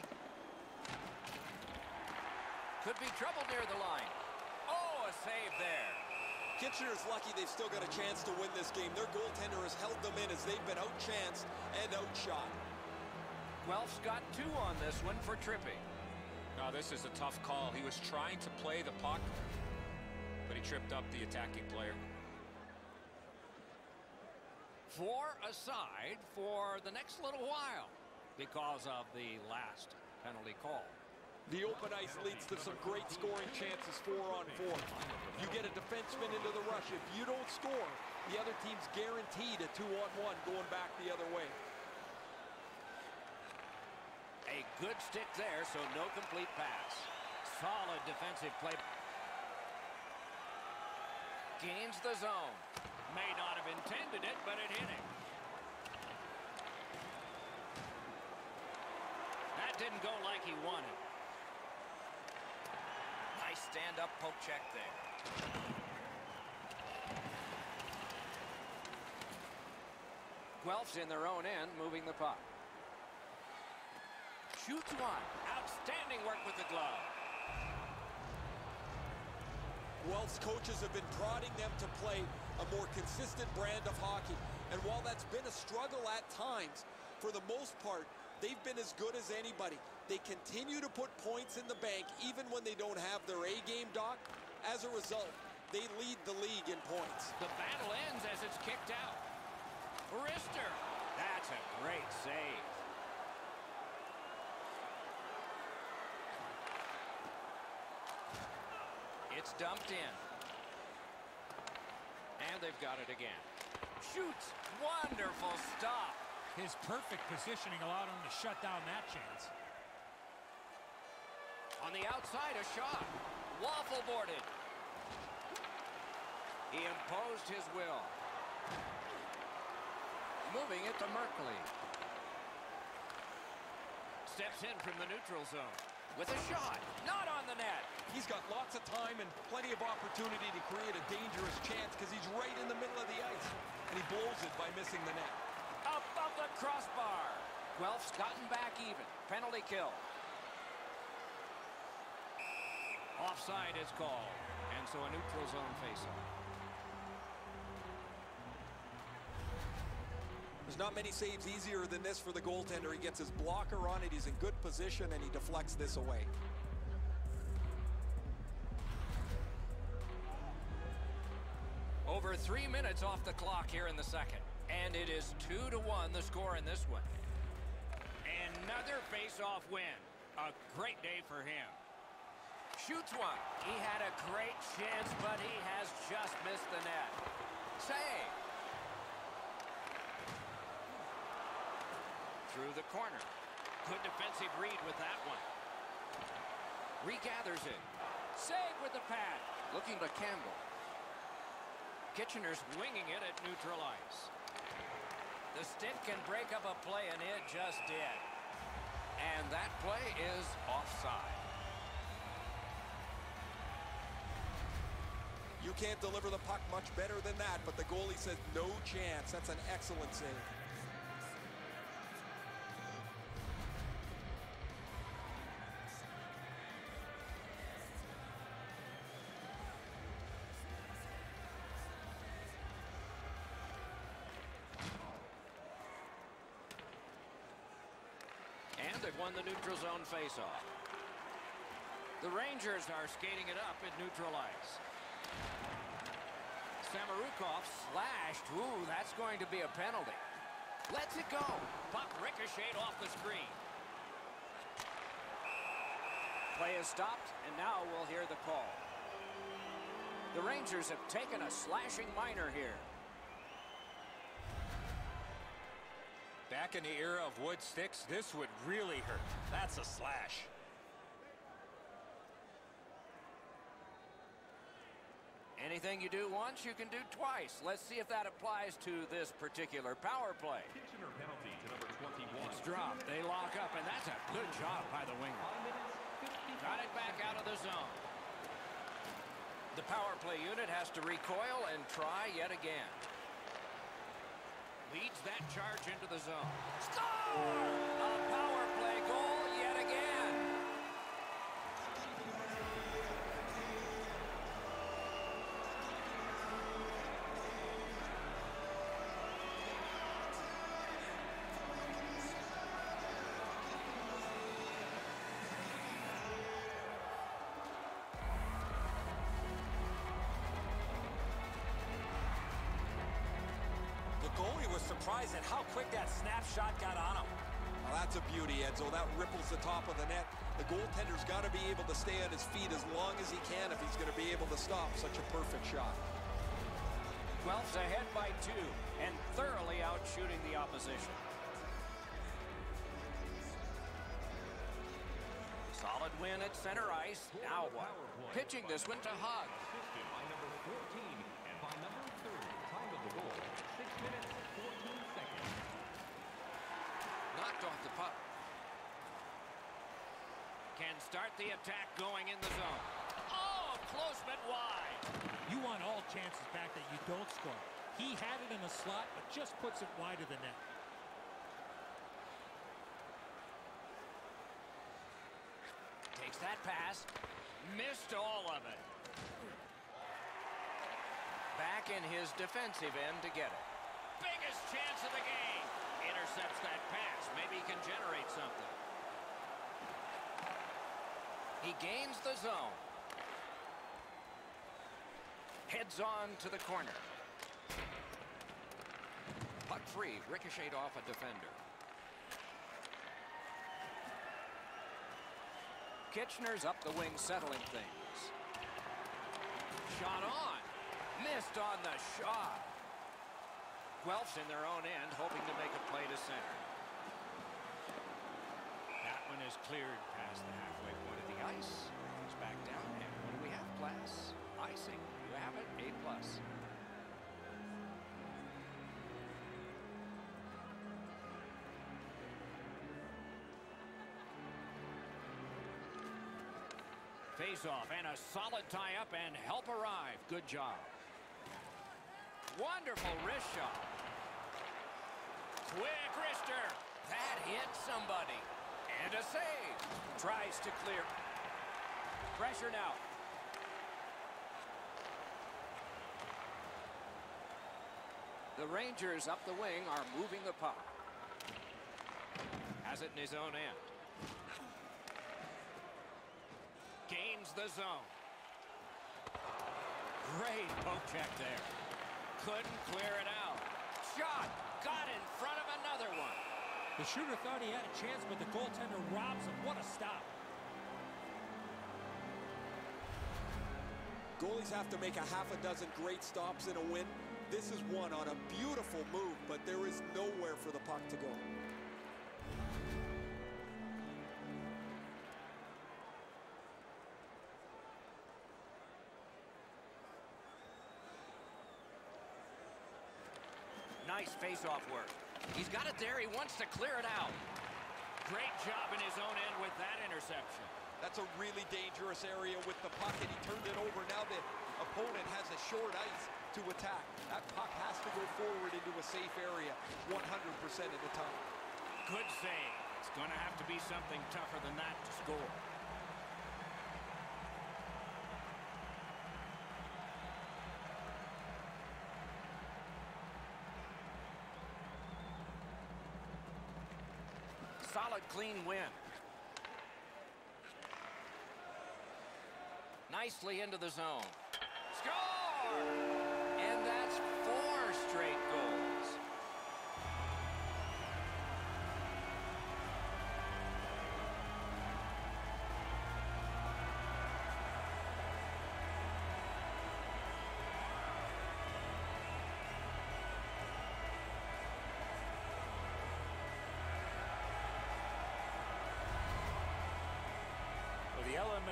[SPEAKER 5] Could be trouble near the line. Oh, a save there.
[SPEAKER 2] Kitchener's lucky they've still got a chance to win this game. Their goaltender has held them in as they've been outchanced and outshot.
[SPEAKER 5] Guelph's got two on this one for tripping.
[SPEAKER 4] Now, this is a tough call. He was trying to play the puck, but he tripped up the attacking player.
[SPEAKER 5] Four aside for the next little while because of the last penalty call.
[SPEAKER 2] The open ice leads to some great scoring chances four on four. You get a defenseman into the rush. If you don't score, the other team's guaranteed a two on one going back the other way.
[SPEAKER 5] A good stick there, so no complete pass. Solid defensive play. Gains the zone. May not have intended it, but it hit him. That didn't go like he wanted. Nice stand-up poke check there. Guelph's in their own end, moving the puck. Shoots one. Outstanding work with the glove.
[SPEAKER 2] Guelph's coaches have been prodding them to play a more consistent brand of hockey. And while that's been a struggle at times, for the most part, they've been as good as anybody. They continue to put points in the bank even when they don't have their A-game, Doc. As a result, they lead the league in points.
[SPEAKER 5] The battle ends as it's kicked out. Rister. That's a great save. It's dumped in. And they've got it again. Shoots. Wonderful stop.
[SPEAKER 3] His perfect positioning allowed him to shut down that chance.
[SPEAKER 5] On the outside, a shot. Waffle boarded. He imposed his will. Moving it to Merkley. Steps in from the neutral zone. With a shot. Not on the net.
[SPEAKER 2] He's got lots of time and plenty of opportunity to create a dangerous chance because he's right in the middle of the ice. And he blows it by missing the net.
[SPEAKER 5] Above the crossbar. Guelph's gotten back even. Penalty kill. Offside is called. And so a neutral zone faceoff.
[SPEAKER 2] There's not many saves easier than this for the goaltender. He gets his blocker on it. He's in good position, and he deflects this away.
[SPEAKER 5] Over three minutes off the clock here in the second. And it is two to one the score in this one. Another face-off win. A great day for him. Shoots one. He had a great chance, but he has just missed the net. Save. Through the corner. Good defensive read with that one. Regathers it. Save with the pad. Looking to Campbell. Kitchener's winging it at neutral ice. The stick can break up a play, and it just did. And that play is offside.
[SPEAKER 2] You can't deliver the puck much better than that, but the goalie says no chance. That's an excellent save.
[SPEAKER 5] And they've won the neutral zone faceoff. The Rangers are skating it up at neutral ice. Samorukov slashed. Ooh, that's going to be a penalty. Lets it go. Puck ricocheted off the screen. Play is stopped, and now we'll hear the call. The Rangers have taken a slashing minor here.
[SPEAKER 4] Back in the era of wood sticks, this would really hurt. That's a slash.
[SPEAKER 5] Anything you do once, you can do twice. Let's see if that applies to this particular power play.
[SPEAKER 6] Kitchener penalty to number twenty-one.
[SPEAKER 5] It's dropped. They lock up, and that's a good job by the winger. Got it back out of the zone. The power play unit has to recoil and try yet again. Leads that charge into the zone. Score! A power play goal yet again.
[SPEAKER 3] Surprised at how quick that snapshot got on him.
[SPEAKER 2] Well, that's a beauty, Edzo. That ripples the top of the net. The goaltender's got to be able to stay on his feet as long as he can if he's going to be able to stop such a perfect shot.
[SPEAKER 5] Guelph's ahead by two and thoroughly out shooting the opposition. Solid win at center ice. Now what? Pitching this one to Hug.
[SPEAKER 6] Assisted by number fourteen and by number thirty. Time of the goal, six minutes, fourteen seconds.
[SPEAKER 5] Knocked off the puck. Can start the attack going in the zone. Oh, close but wide.
[SPEAKER 3] You want all chances back that you don't score. He had it in the slot, but just puts it wide of the net.
[SPEAKER 5] Takes that pass. Missed all of it. Back in his defensive end to get it. Biggest chance of the game. Intercepts that pass. Maybe he can generate something. He gains the zone. Heads on to the corner. Puck free. Ricocheted off a defender. Kitchener's up the wing, settling things. Shot on. Missed on the shot. Guelph's in their own end, hoping to make a play to center. That one is cleared past the halfway point of the ice. It's back down, and what do we have, class? Icing. You have it, A plus. Face-off and a solid tie-up and help arrive. Good job. Wonderful wrist shot. Quick wrister. That hit somebody. And a save. Tries to clear. Pressure now. The Rangers up the wing are moving the puck. Has it in his own end. Gains the zone. Great poke check there. Couldn't clear it out. Shot. Got in front of another one.
[SPEAKER 3] The shooter thought he had a chance, but the goaltender robs him. What a stop.
[SPEAKER 2] Goalies have to make a half a dozen great stops in a win. This is one on a beautiful move, but there is nowhere for the puck to go.
[SPEAKER 5] Nice face-off work. He's got it there. He wants to clear it out. Great job in his own end with that interception.
[SPEAKER 2] That's a really dangerous area with the puck, and he turned it over. Now the opponent has a short ice to attack. That puck has to go forward into a safe area one hundred percent of the time.
[SPEAKER 5] Good save. It's going to have to be something tougher than that to score. Solid, clean win. Nicely into the zone. Score! And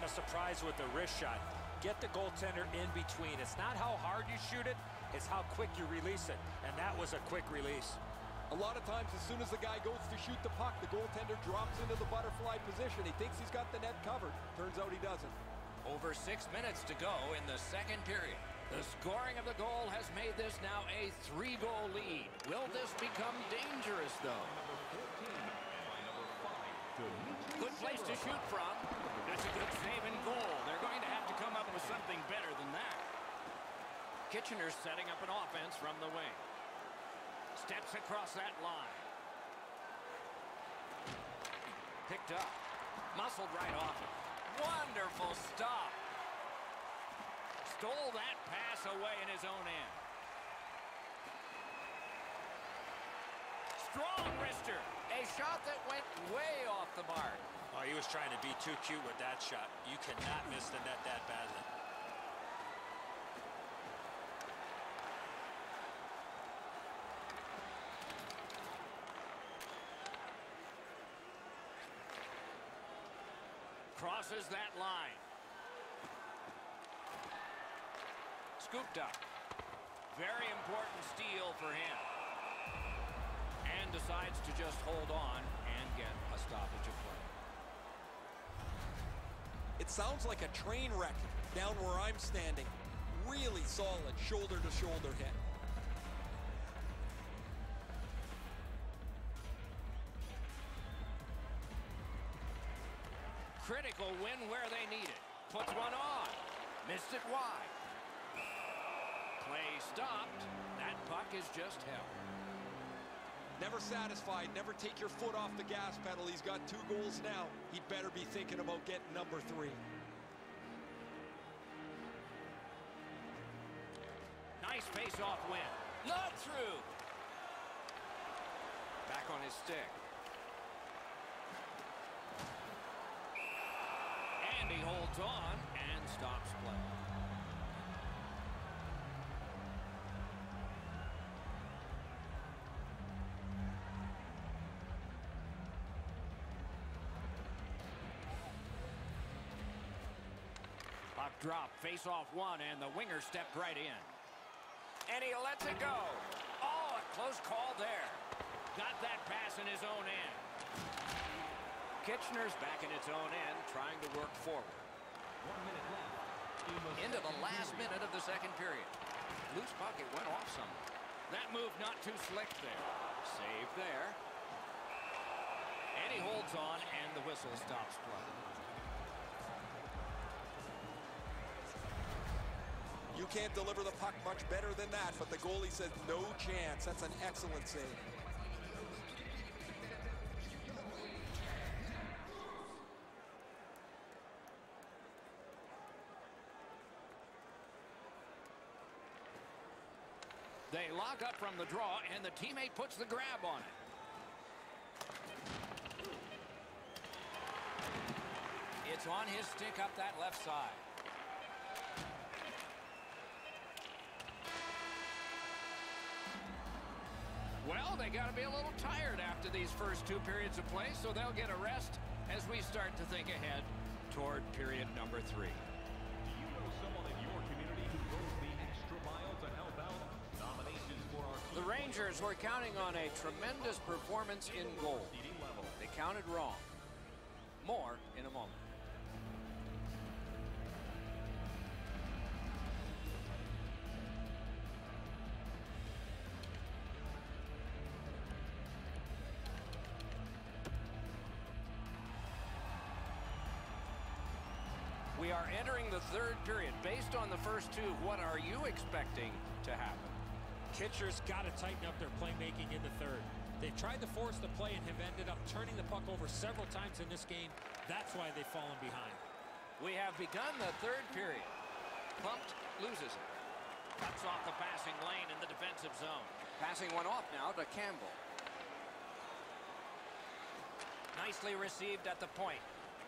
[SPEAKER 3] a surprise with the wrist shot. Get the goaltender in between. It's not how hard you shoot it, it's how quick you release it. And that was a quick release.
[SPEAKER 2] A lot of times, as soon as the guy goes to shoot the puck, the goaltender drops into the butterfly position. He thinks he's got the net covered. Turns out he doesn't.
[SPEAKER 5] Over six minutes to go in the second period. The scoring of the goal has made this now a three-goal lead. Will this become dangerous, though? Good place to shoot from. That's a good save and goal. They're going to have to come up with something better than that. Kitchener's setting up an offense from the wing. Steps across that line. Picked up. Muscled right off it. Wonderful stop. Stole that pass away in his own end. Strong wrister. A shot that went way off the mark.
[SPEAKER 3] Oh, he was trying to be too cute with that shot. You cannot miss the net that badly.
[SPEAKER 5] Crosses that line. Scooped up. Very important steal for him. And decides to just hold on and get a stoppage of play.
[SPEAKER 2] It sounds like a train wreck down where I'm standing. Really solid shoulder-to-shoulder hit.
[SPEAKER 5] Critical win where they need it. Puts one on. Missed it wide. Play stopped. That puck is just held.
[SPEAKER 2] Never satisfied. Never take your foot off the gas pedal. He's got two goals now. He better be thinking about getting number three.
[SPEAKER 5] Nice face-off win. Not through. Back on his stick. And he holds on and stops play. Puck drop, face off one, and the winger stepped right in. And he lets it go. Oh, a close call there. Got that pass in his own end. Kitchener's back in its own end, trying to work forward.
[SPEAKER 6] One minute left.
[SPEAKER 5] Into the last minute of the second period. Loose puck, it went off some. That move not too slick there. Save there. And he holds on, and the whistle stops play.
[SPEAKER 2] You can't deliver the puck much better than that, but the goalie says no chance. That's an excellent save.
[SPEAKER 5] They lock up from the draw, and the teammate puts the grab on it. It's on his stick up that left side. Well, they got to be a little tired after these first two periods of play, so they'll get a rest as we start to think ahead toward period number three.
[SPEAKER 6] Do you know someone in your community who goes the extra mile to help out? Nominations for our
[SPEAKER 5] The Rangers were counting on a tremendous performance in goal. They counted wrong. More in a moment. We are entering the third period. Based on the first two, what are you expecting to happen?
[SPEAKER 3] Kitchener's got to tighten up their playmaking in the third. They've tried to force the play and have ended up turning the puck over several times in this game. That's why they've fallen behind.
[SPEAKER 5] We have begun the third period. Pumped, loses it. Cuts off the passing lane in the defensive zone. Passing one off now to Campbell. Nicely received at the point.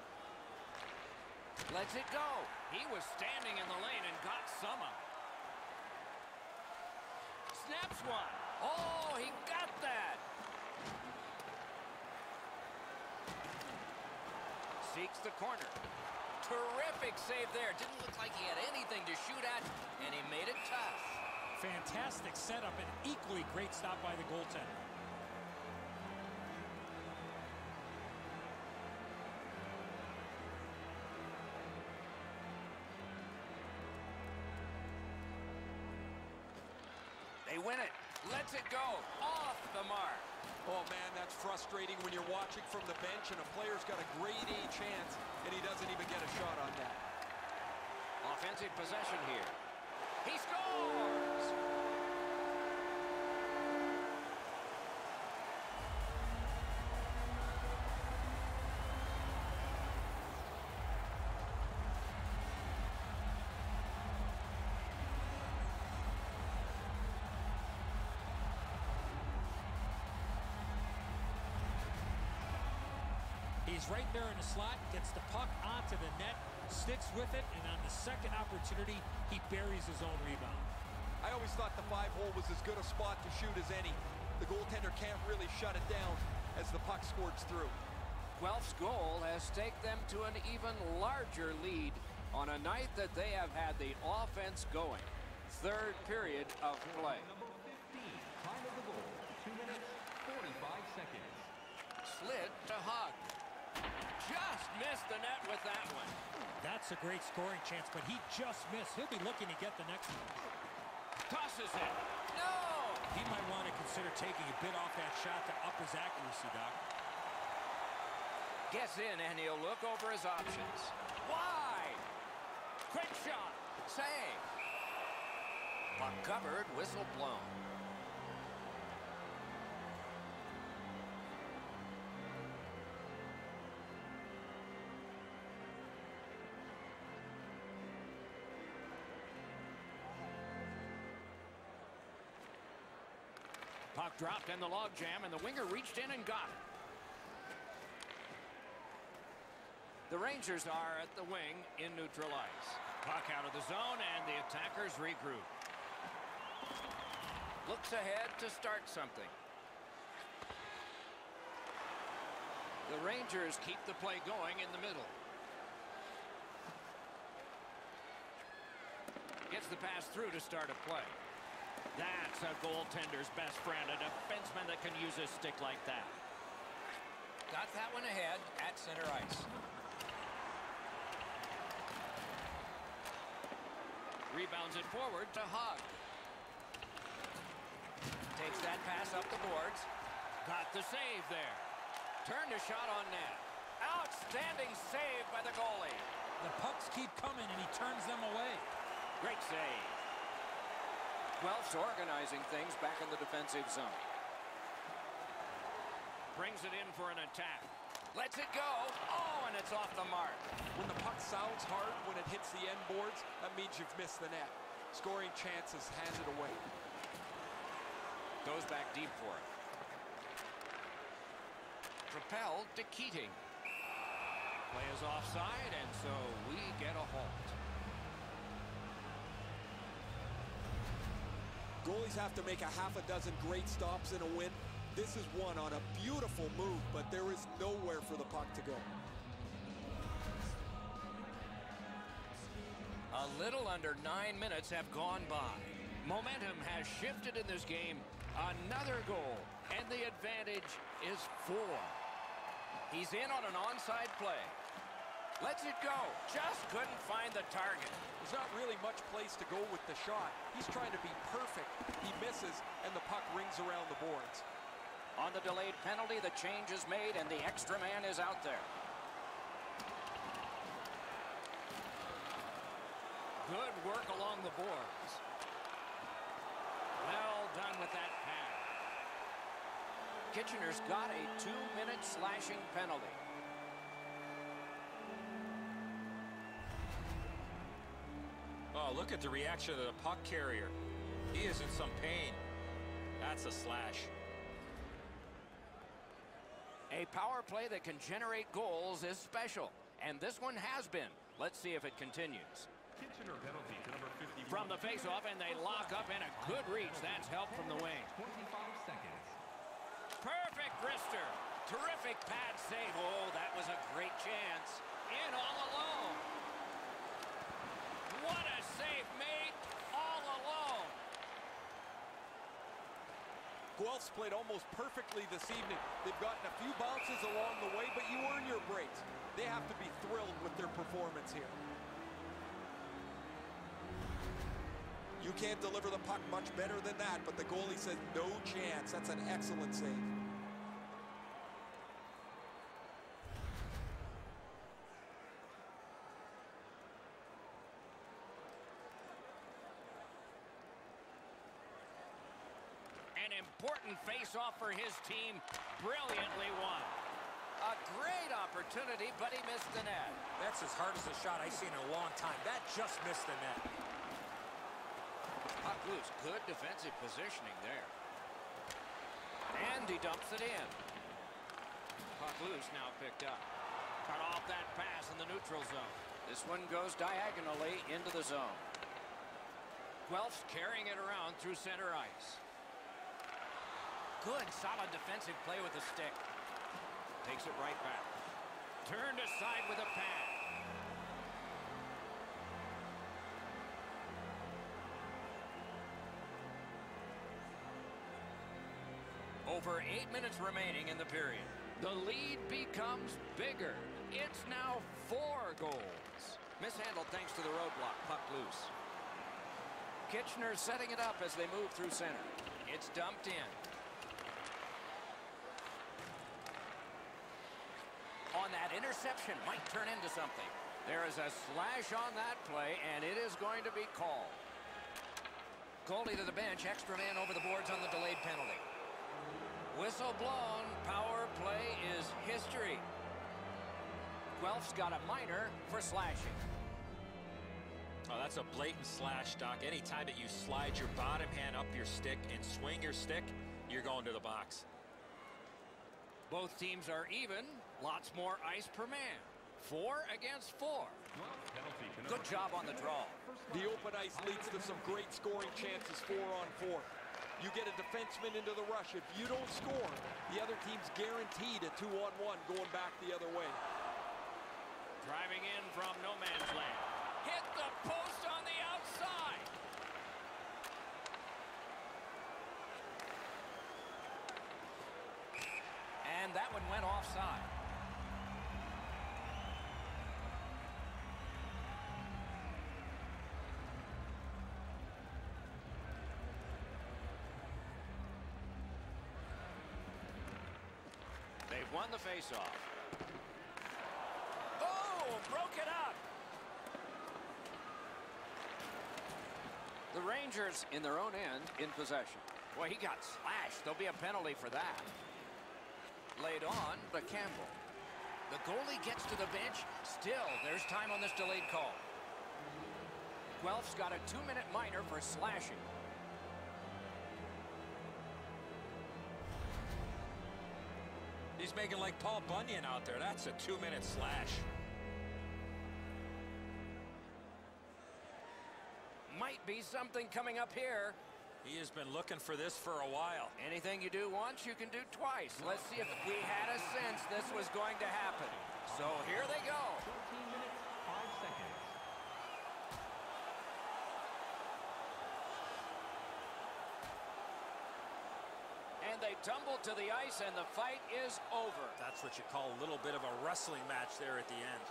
[SPEAKER 5] Lets it go. He was standing in the lane and got some of it. Snaps one. Oh, he got that. Seeks the corner. Terrific save there. Didn't look like he had anything to shoot at, and he made it tough.
[SPEAKER 3] Fantastic setup and equally great stop by the goaltender.
[SPEAKER 5] They win it. Lets it go. Off the mark.
[SPEAKER 2] Oh, man, that's frustrating when you're watching from the bench and a player's got a grade A chance and he doesn't even get a shot on that.
[SPEAKER 5] Offensive possession here. He scores!
[SPEAKER 3] He's right there in the slot, gets the puck onto the net, sticks with it, and on the second opportunity, he buries his own rebound.
[SPEAKER 2] I always thought the five-hole was as good a spot to shoot as any. The goaltender can't really shut it down as the puck squirts through.
[SPEAKER 5] Guelph's goal has taken them to an even larger lead on a night that they have had the offense going. Third period of play.
[SPEAKER 6] Number fifteen, time of the goal, two minutes, forty-five seconds.
[SPEAKER 5] Slid to Hug. Just missed the net with that one.
[SPEAKER 3] That's a great scoring chance, but he just missed. He'll be looking to get the next one.
[SPEAKER 5] Tosses it. No!
[SPEAKER 3] He might want to consider taking a bit off that shot to up his accuracy, Doc.
[SPEAKER 5] Gets in, and he'll look over his options. Wide! Quick shot. Save. Puck covered, whistle blown. Puck dropped in the logjam, and the winger reached in and got it. The Rangers are at the wing in neutral ice. Puck out of the zone, and the attackers regroup. Looks ahead to start something. The Rangers keep the play going in the middle. Gets the pass through to start a play. That's a goaltender's best friend, a defenseman that can use his stick like that. Got that one ahead at center ice. Rebounds it forward to Hug. Takes that pass up the boards. Got the save there. Turned a shot on net. Outstanding save by the goalie.
[SPEAKER 3] The pucks keep coming, and he turns them away.
[SPEAKER 5] Great save. Guelph's organizing things back in the defensive zone. Brings it in for an attack. Lets it go. Oh, and it's off the mark.
[SPEAKER 2] When the puck sounds hard when it hits the end boards, that means you've missed the net. Scoring chances handed away.
[SPEAKER 5] Goes back deep for it. Propelled to Keating. Play is offside, and so we get a halt.
[SPEAKER 2] Goalies have to make a half a dozen great stops in a win. This is one on a beautiful move, but there is nowhere for the puck to go.
[SPEAKER 5] A little under nine minutes have gone by. Momentum has shifted in this game. Another goal, and the advantage is four. He's in on an onside play. Lets it go. Just couldn't find the target.
[SPEAKER 2] There's not really much place to go with the shot. He's trying to be perfect. He misses, and the puck rings around the boards.
[SPEAKER 5] On the delayed penalty, the change is made, and the extra man is out there. Good work along the boards. Well done with that pass. Kitchener's got a two-minute slashing penalty.
[SPEAKER 4] Oh, look at the reaction of the puck carrier. He is in some pain. That's a slash.
[SPEAKER 5] A power play that can generate goals is special, and this one has been. Let's see if it continues.
[SPEAKER 6] Kitchener penalty to number fifty-one.
[SPEAKER 5] From the faceoff, and they lock up, and a good reach. That's help from the wing.
[SPEAKER 6] twenty-five seconds.
[SPEAKER 5] Perfect wrister. Terrific pad save. Oh, that was a great chance. In all alone.
[SPEAKER 2] Guelph's played almost perfectly this evening. They've gotten a few bounces along the way, but you earn your breaks. They have to be thrilled with their performance here. You can't deliver the puck much better than that, but the goalie says no chance. That's an excellent save.
[SPEAKER 5] An important face-off for his team, brilliantly won. A great opportunity, but he missed the net.
[SPEAKER 3] That's as hard as a shot I've seen in a long time. That just missed the net.
[SPEAKER 5] Puck loose. Good defensive positioning there. And he dumps it in. Puck loose, now picked up. Cut off that pass in the neutral zone. This one goes diagonally into the zone. Guelph's carrying it around through center ice. Good, solid defensive play with the stick. Takes it right back. Turned aside with a pass. Over eight minutes remaining in the period. The lead becomes bigger. It's now four goals. Mishandled thanks to the roadblock. Puck loose. Kitchener setting it up as they move through center. It's dumped in. On that interception, might turn into something. There is a slash on that play, and it is going to be called. Goalie to the bench, extra man over the boards on the delayed penalty. Whistle blown, power play is history. Guelph's got a minor for slashing.
[SPEAKER 3] Oh, that's a blatant slash, Doc. Anytime that you slide your bottom hand up your stick and swing your stick, you're going to the box.
[SPEAKER 5] Both teams are even. Lots more ice per man. Four against four. Good job on the draw.
[SPEAKER 2] The open ice leads to some great scoring chances, four on four. You get a defenseman into the rush. If you don't score, the other team's guaranteed a two on one going back the other way.
[SPEAKER 5] Driving in from no man's land. Hit the post on the outside. And that one went offside. They've won the faceoff. Oh, broke it up. The Rangers in their own end in possession. Boy, he got slashed. There'll be a penalty for that. Laid on to Campbell. The goalie gets to the bench. Still, there's time on this delayed call. Guelph's got a two-minute minor for slashing.
[SPEAKER 3] He's making like Paul Bunyan out there. That's a two-minute slash.
[SPEAKER 5] Might be something coming up here.
[SPEAKER 3] He has been looking for this for a while.
[SPEAKER 5] Anything you do once, you can do twice. Let's see if we had a sense this was going to happen. So here they go.
[SPEAKER 6] fourteen minutes, five seconds.
[SPEAKER 5] And they tumble to the ice, and the fight is over.
[SPEAKER 3] That's what you call a little bit of a wrestling match there at the end.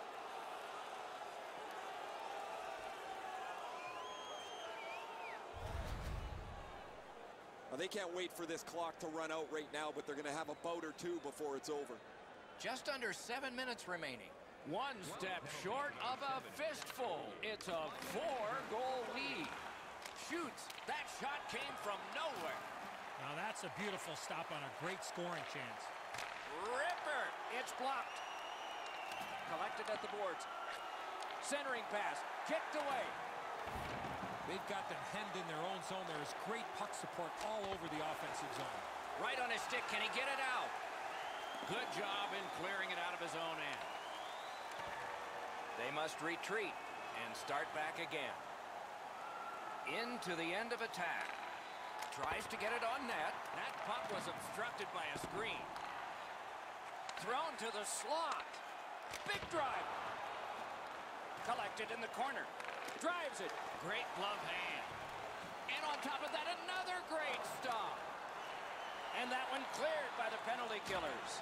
[SPEAKER 2] Well, they can't wait for this clock to run out right now, but they're going to have a bout or two before it's over.
[SPEAKER 5] Just under seven minutes remaining. One step short of a fistful. It's a four-goal lead. Shoots. That shot came from nowhere.
[SPEAKER 7] Now that's a beautiful stop on a great scoring chance.
[SPEAKER 5] Ripper. It's blocked. Collected at the boards. Centering pass. Kicked away.
[SPEAKER 7] They've got them hemmed in their own zone. There is great puck support all over the offensive zone.
[SPEAKER 5] Right on his stick. Can he get it out? Good job in clearing it out of his own end. They must retreat and start back again. Into the end of attack. Tries to get it on net. That puck was obstructed by a screen. Thrown to the slot. Big drive. Collected in the corner. Drives it. Great glove hand. And on top of that, another great stop. And that one cleared by the penalty killers.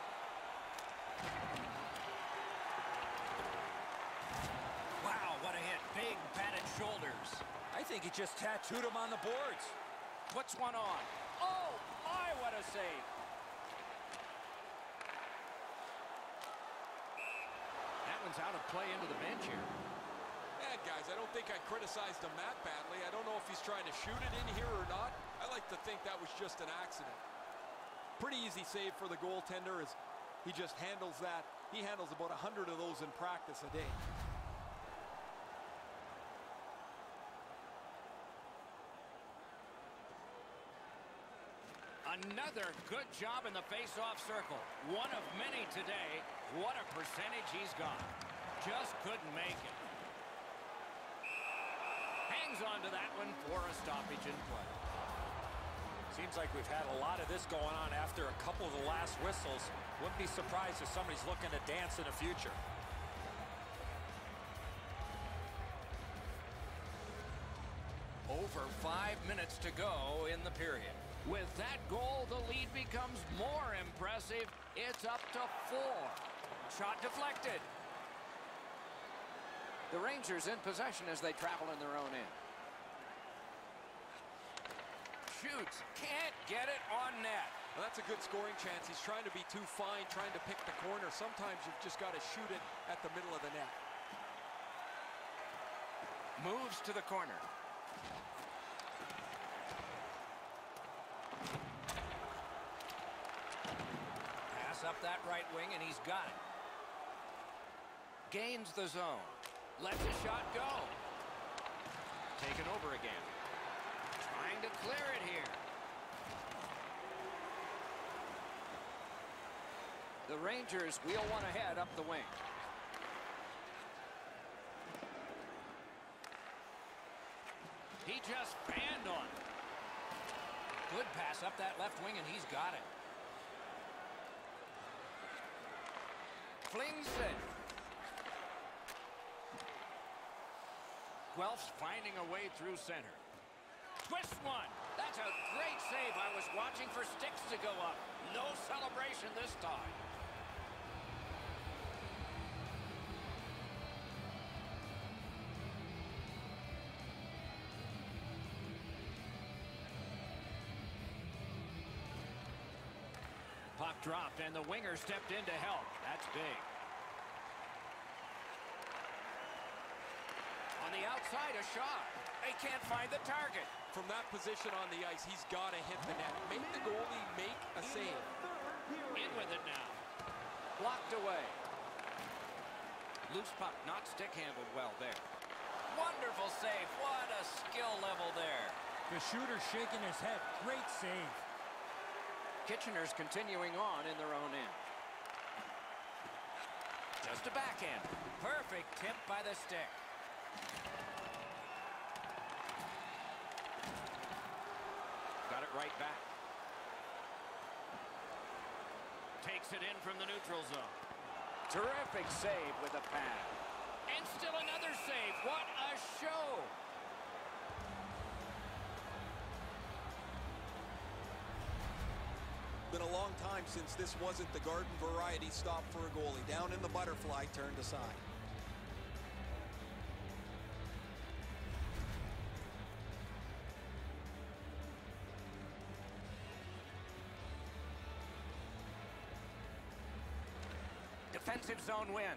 [SPEAKER 5] Wow, what a hit. Big padded shoulders.
[SPEAKER 3] I think he just tattooed him on the boards.
[SPEAKER 5] Puts one on. Oh, my, what a save. That one's out of play into the bench here.
[SPEAKER 2] Yeah, guys, I don't think I criticized him that badly. I don't know if he's trying to shoot it in here or not. I like to think that was just an accident. Pretty easy save for the goaltender as he just handles that. He handles about a hundred of those in practice a day.
[SPEAKER 5] Another good job in the face-off circle. One of many today. What a percentage he's got. Just couldn't make it. Hangs on to that one for a stoppage in play.
[SPEAKER 3] Seems like we've had a lot of this going on after a couple of the last whistles. Wouldn't be surprised if somebody's looking to dance in the future.
[SPEAKER 5] Over five minutes to go in the period. With that goal, the lead becomes more impressive. It's up to four. Shot deflected. The Rangers in possession as they travel in their own end. Shoots. Can't get it on net.
[SPEAKER 2] Well, that's a good scoring chance. He's trying to be too fine, trying to pick the corner. Sometimes you've just got to shoot it at the middle of the net.
[SPEAKER 5] Moves to the corner. Pass up that right wing, and he's got it. Gains the zone. Lets a shot go. Taken over again. Trying to clear it here. The Rangers wheel one ahead up the wing. He just fanned on it. Good pass up that left wing, and he's got it. Flings it. Guelph's finding a way through center. Twist one. That's a great save. I was watching for sticks to go up. No celebration this time. Puck dropped, and the winger stepped in to help. That's big. On the outside, a shot. They can't find the target.
[SPEAKER 2] From that position on the ice, he's got to hit the net. Make the goalie make a save.
[SPEAKER 5] In with it now. Blocked away. Loose puck, not stick handled well there. Wonderful save. What a skill level there.
[SPEAKER 7] The shooter shaking his head. Great save.
[SPEAKER 5] Kitchener's continuing on in their own end. Just a backhand. Perfect tip by the stick. Got it right back. Takes it in from the neutral zone. Terrific save with a pad. And still another save. What a show.
[SPEAKER 2] Been a long time since this wasn't the garden variety stop for a goalie. Down in the butterfly, turned aside.
[SPEAKER 5] Defensive zone win.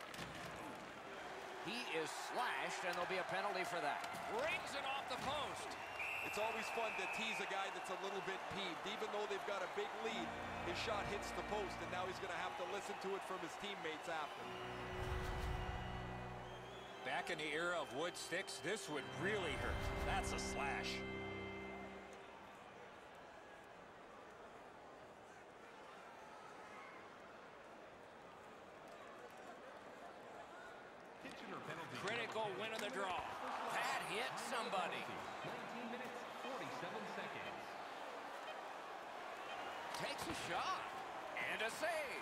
[SPEAKER 5] He is slashed, and there'll be a penalty for that. Rings it off the post.
[SPEAKER 2] It's always fun to tease a guy that's a little bit peeved. Even though they've got a big lead, his shot hits the post, and now he's going to have to listen to it from his teammates after.
[SPEAKER 3] Back in the era of wood sticks, this would really hurt. That's a slash.
[SPEAKER 5] Critical win of the draw. That hit somebody.
[SPEAKER 6] nineteen minutes, forty-seven seconds.
[SPEAKER 5] Takes a shot. And a save.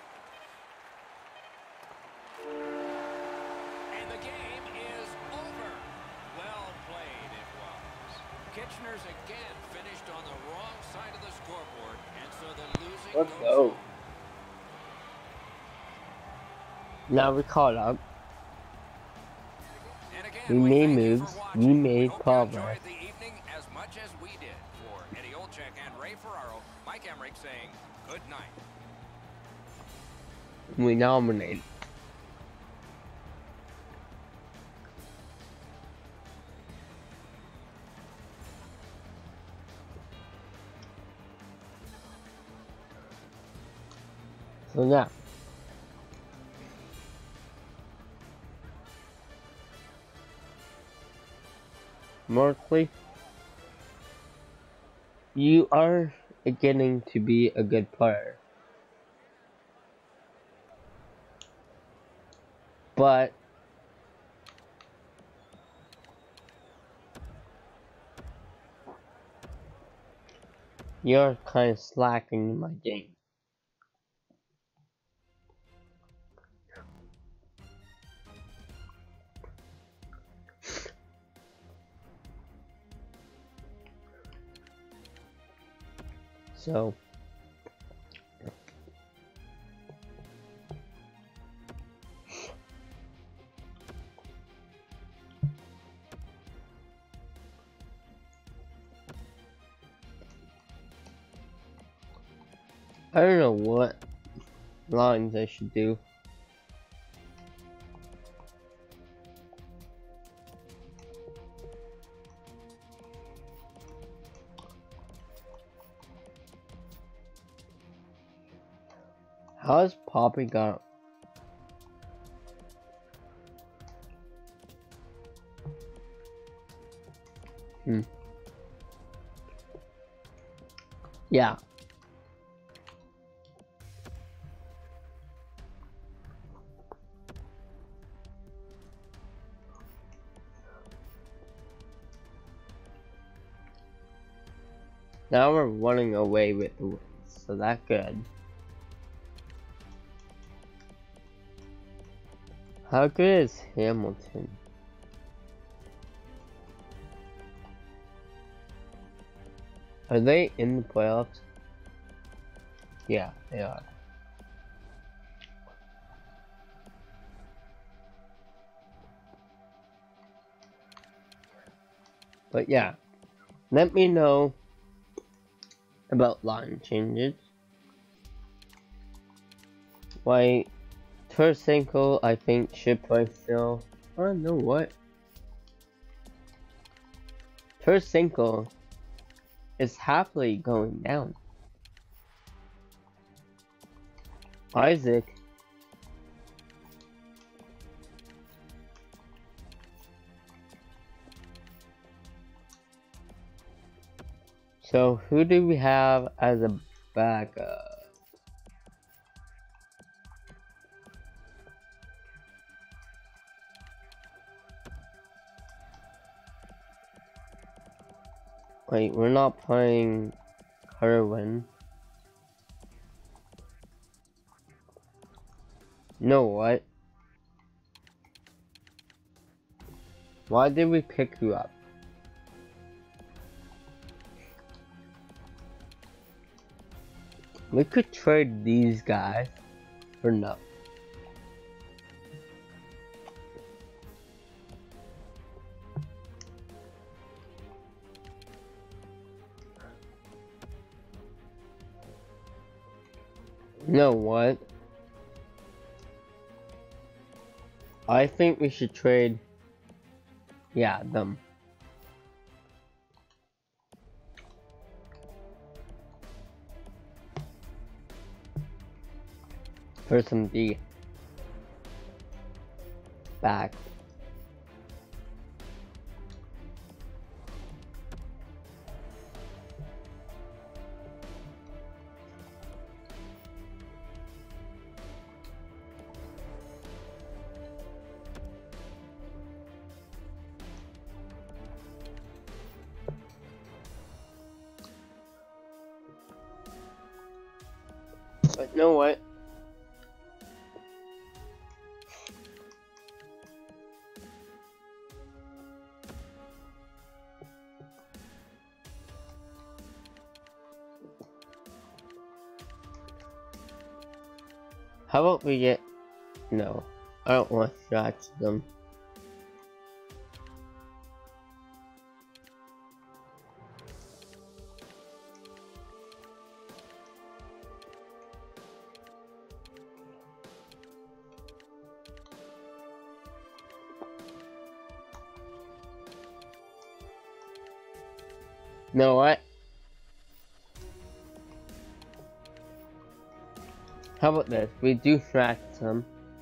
[SPEAKER 5] And the game is over. Well played it was. Kitchener's again finished on the wrong side of the scoreboard, and so the losing
[SPEAKER 1] Let's
[SPEAKER 5] goes
[SPEAKER 1] go.
[SPEAKER 5] home.
[SPEAKER 1] Now we caught up.
[SPEAKER 5] And again,
[SPEAKER 1] We
[SPEAKER 5] we
[SPEAKER 1] made
[SPEAKER 5] thank you
[SPEAKER 1] moves.
[SPEAKER 5] for
[SPEAKER 1] We
[SPEAKER 5] watching.
[SPEAKER 1] made
[SPEAKER 5] hope
[SPEAKER 1] progress.
[SPEAKER 5] you enjoyed the evening as much as we did. For Eddie Olczyk and Ray Ferraro, Mike Emmerich saying good night.
[SPEAKER 1] We nominated. So now, Markley, you are getting to be a good player, but you're kind of slacking in my game. So, I don't know what lines I should do. How's Poppy got? Hmm. Yeah. Now we're running away with the wins, so that's good. How good is Hamilton? Are they in the playoffs? Yeah, they are. But yeah, let me know about line changes. Why, Tarasenko, I think, should play still. Oh, know what? Tarasenko is happily going down. Isaac. So, who do we have as a backup? Wait, we're not playing Kerwin. No, what? Why did we pick you up? We could trade these guys for no. No, what? I think we should trade, yeah, them. For some D. Back. But you know what? How about we get... No, I don't want to scratch them. You know what? How about this? We do scratch some.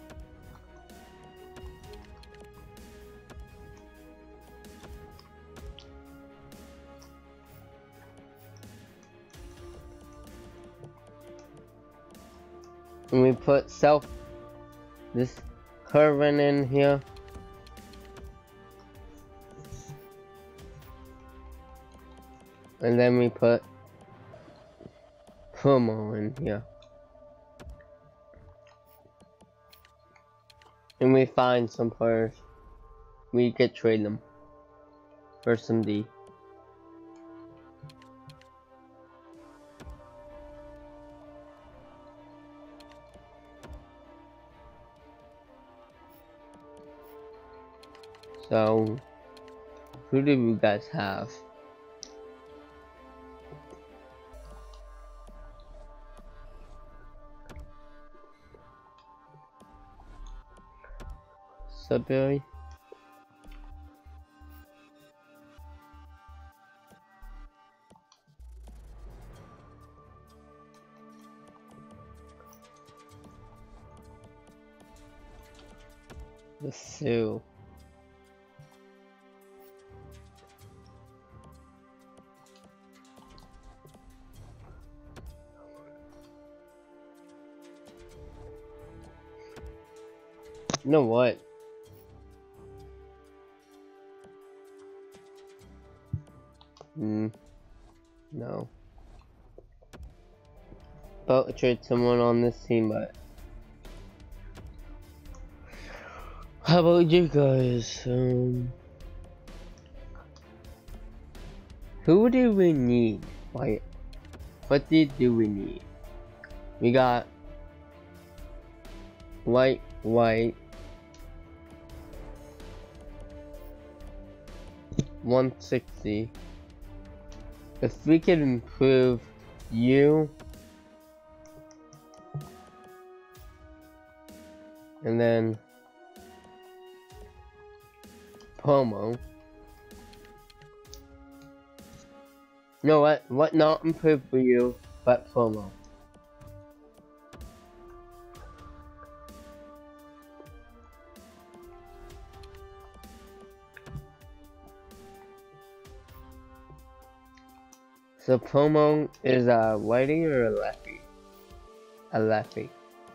[SPEAKER 1] And we put self this curving in here. And then we put promo in here. And we find some players. We could trade them for some D. So, who do you guys have? Sudbury. The Sioux. You know what? Hmm. No. About to trade someone on this team, but how about you guys? Um, who do we need? Like, what did do we need? We got white, white, one sixty. If we could improve you, and then promo. You know what? What not improve for you, but promo. So promo is a righty or a lefty? A lefty.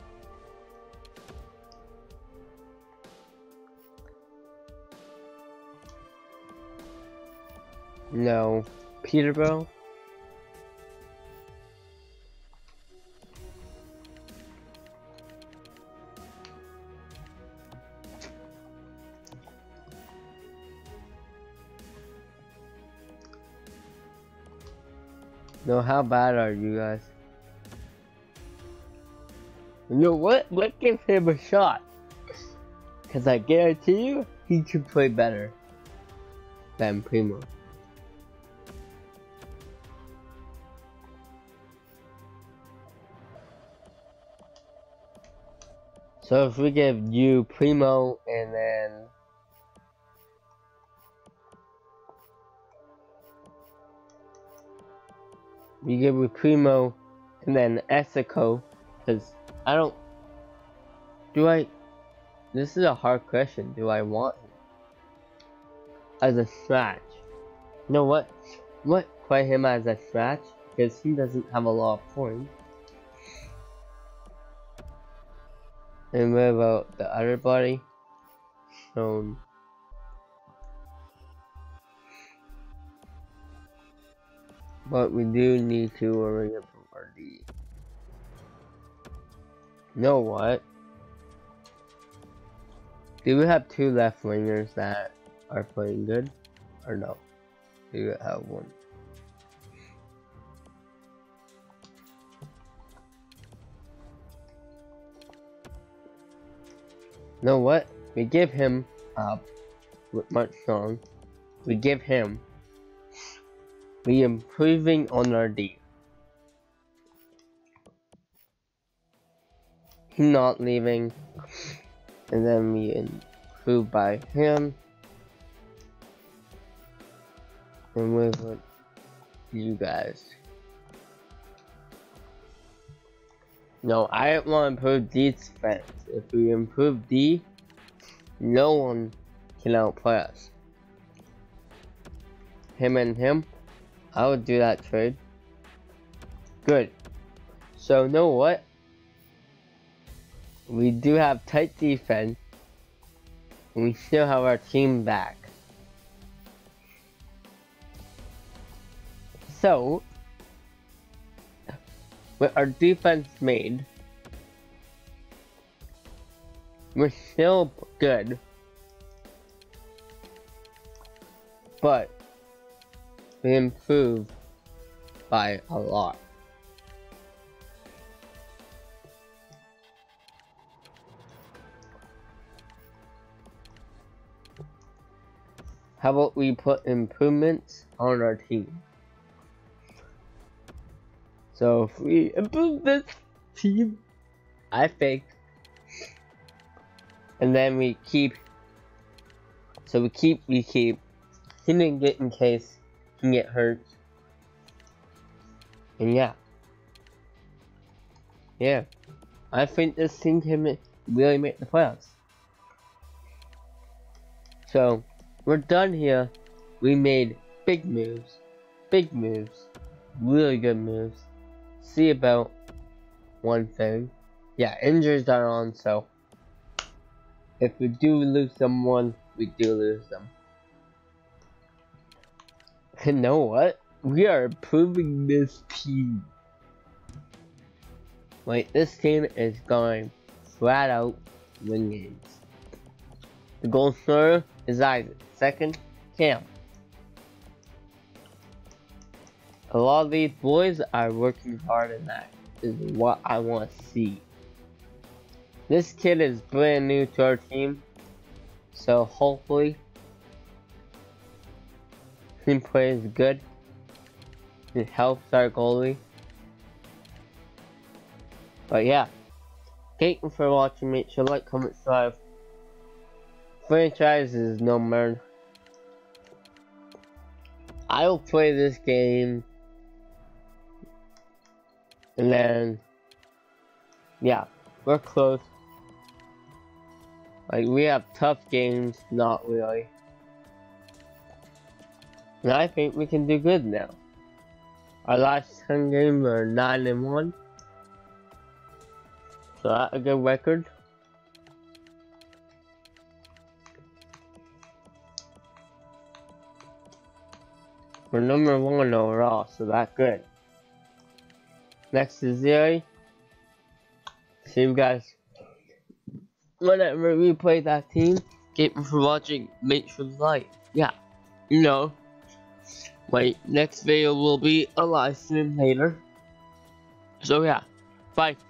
[SPEAKER 1] No. Peterborough? No, how bad are you guys? You know what? Let's give him a shot. Cause I guarantee you, he could play better than Primo. So if we give you Primo and then we give you Primo and then Essico, because I don't, do I, this is a hard question, do I want him as a scratch? You know what, what, play him as a scratch, because he doesn't have a lot of points. And what about the other body? Um, but we do need to worry about our D. You know what? Do we have two left wingers that are playing good? Or no? Do we have one? know what? We give him up with much song. We give him. We improving on our D. He not leaving, and then we improve by him, and with what you guys. No, I don't want to improve D's defense. If we improve D, no one can outplay us. Him and him, I would do that trade. Good. So, know what? We do have tight defense, and we still have our team back. So, with our defense made, we're still good, but we improve by a lot. How about we put improvements on our team? So if we improve this team, I think, and then we keep, so we keep, we keep, he didn't get in case he can get hurt, and yeah, yeah, I think this team can really make the playoffs. So, we're done here. We made big moves, big moves, really good moves. See about one thing. Yeah, injuries are on, so if we do lose someone, we do lose them. And know what? We are improving this team. Like, this team is going flat out win games. The goal scorer is Isaac. Second, Cam. A lot of these boys are working hard, and that is what I want to see. This kid is brand new to our team, so hopefully he plays good. It helps our goalie. But yeah, thank you for watching. Make sure to like, comment, subscribe. Franchise is no more. I will play this game. And then, yeah, we're close. Like, we have tough games, not really. And I think we can do good now. Our last ten games are nine and one. So that's a good record. We're number one overall, so that's good. Next is Zeri. See you guys whenever we play that team. Thank you for watching. Make sure to like. Yeah, you know. Wait, next video will be a live stream later. So yeah, bye.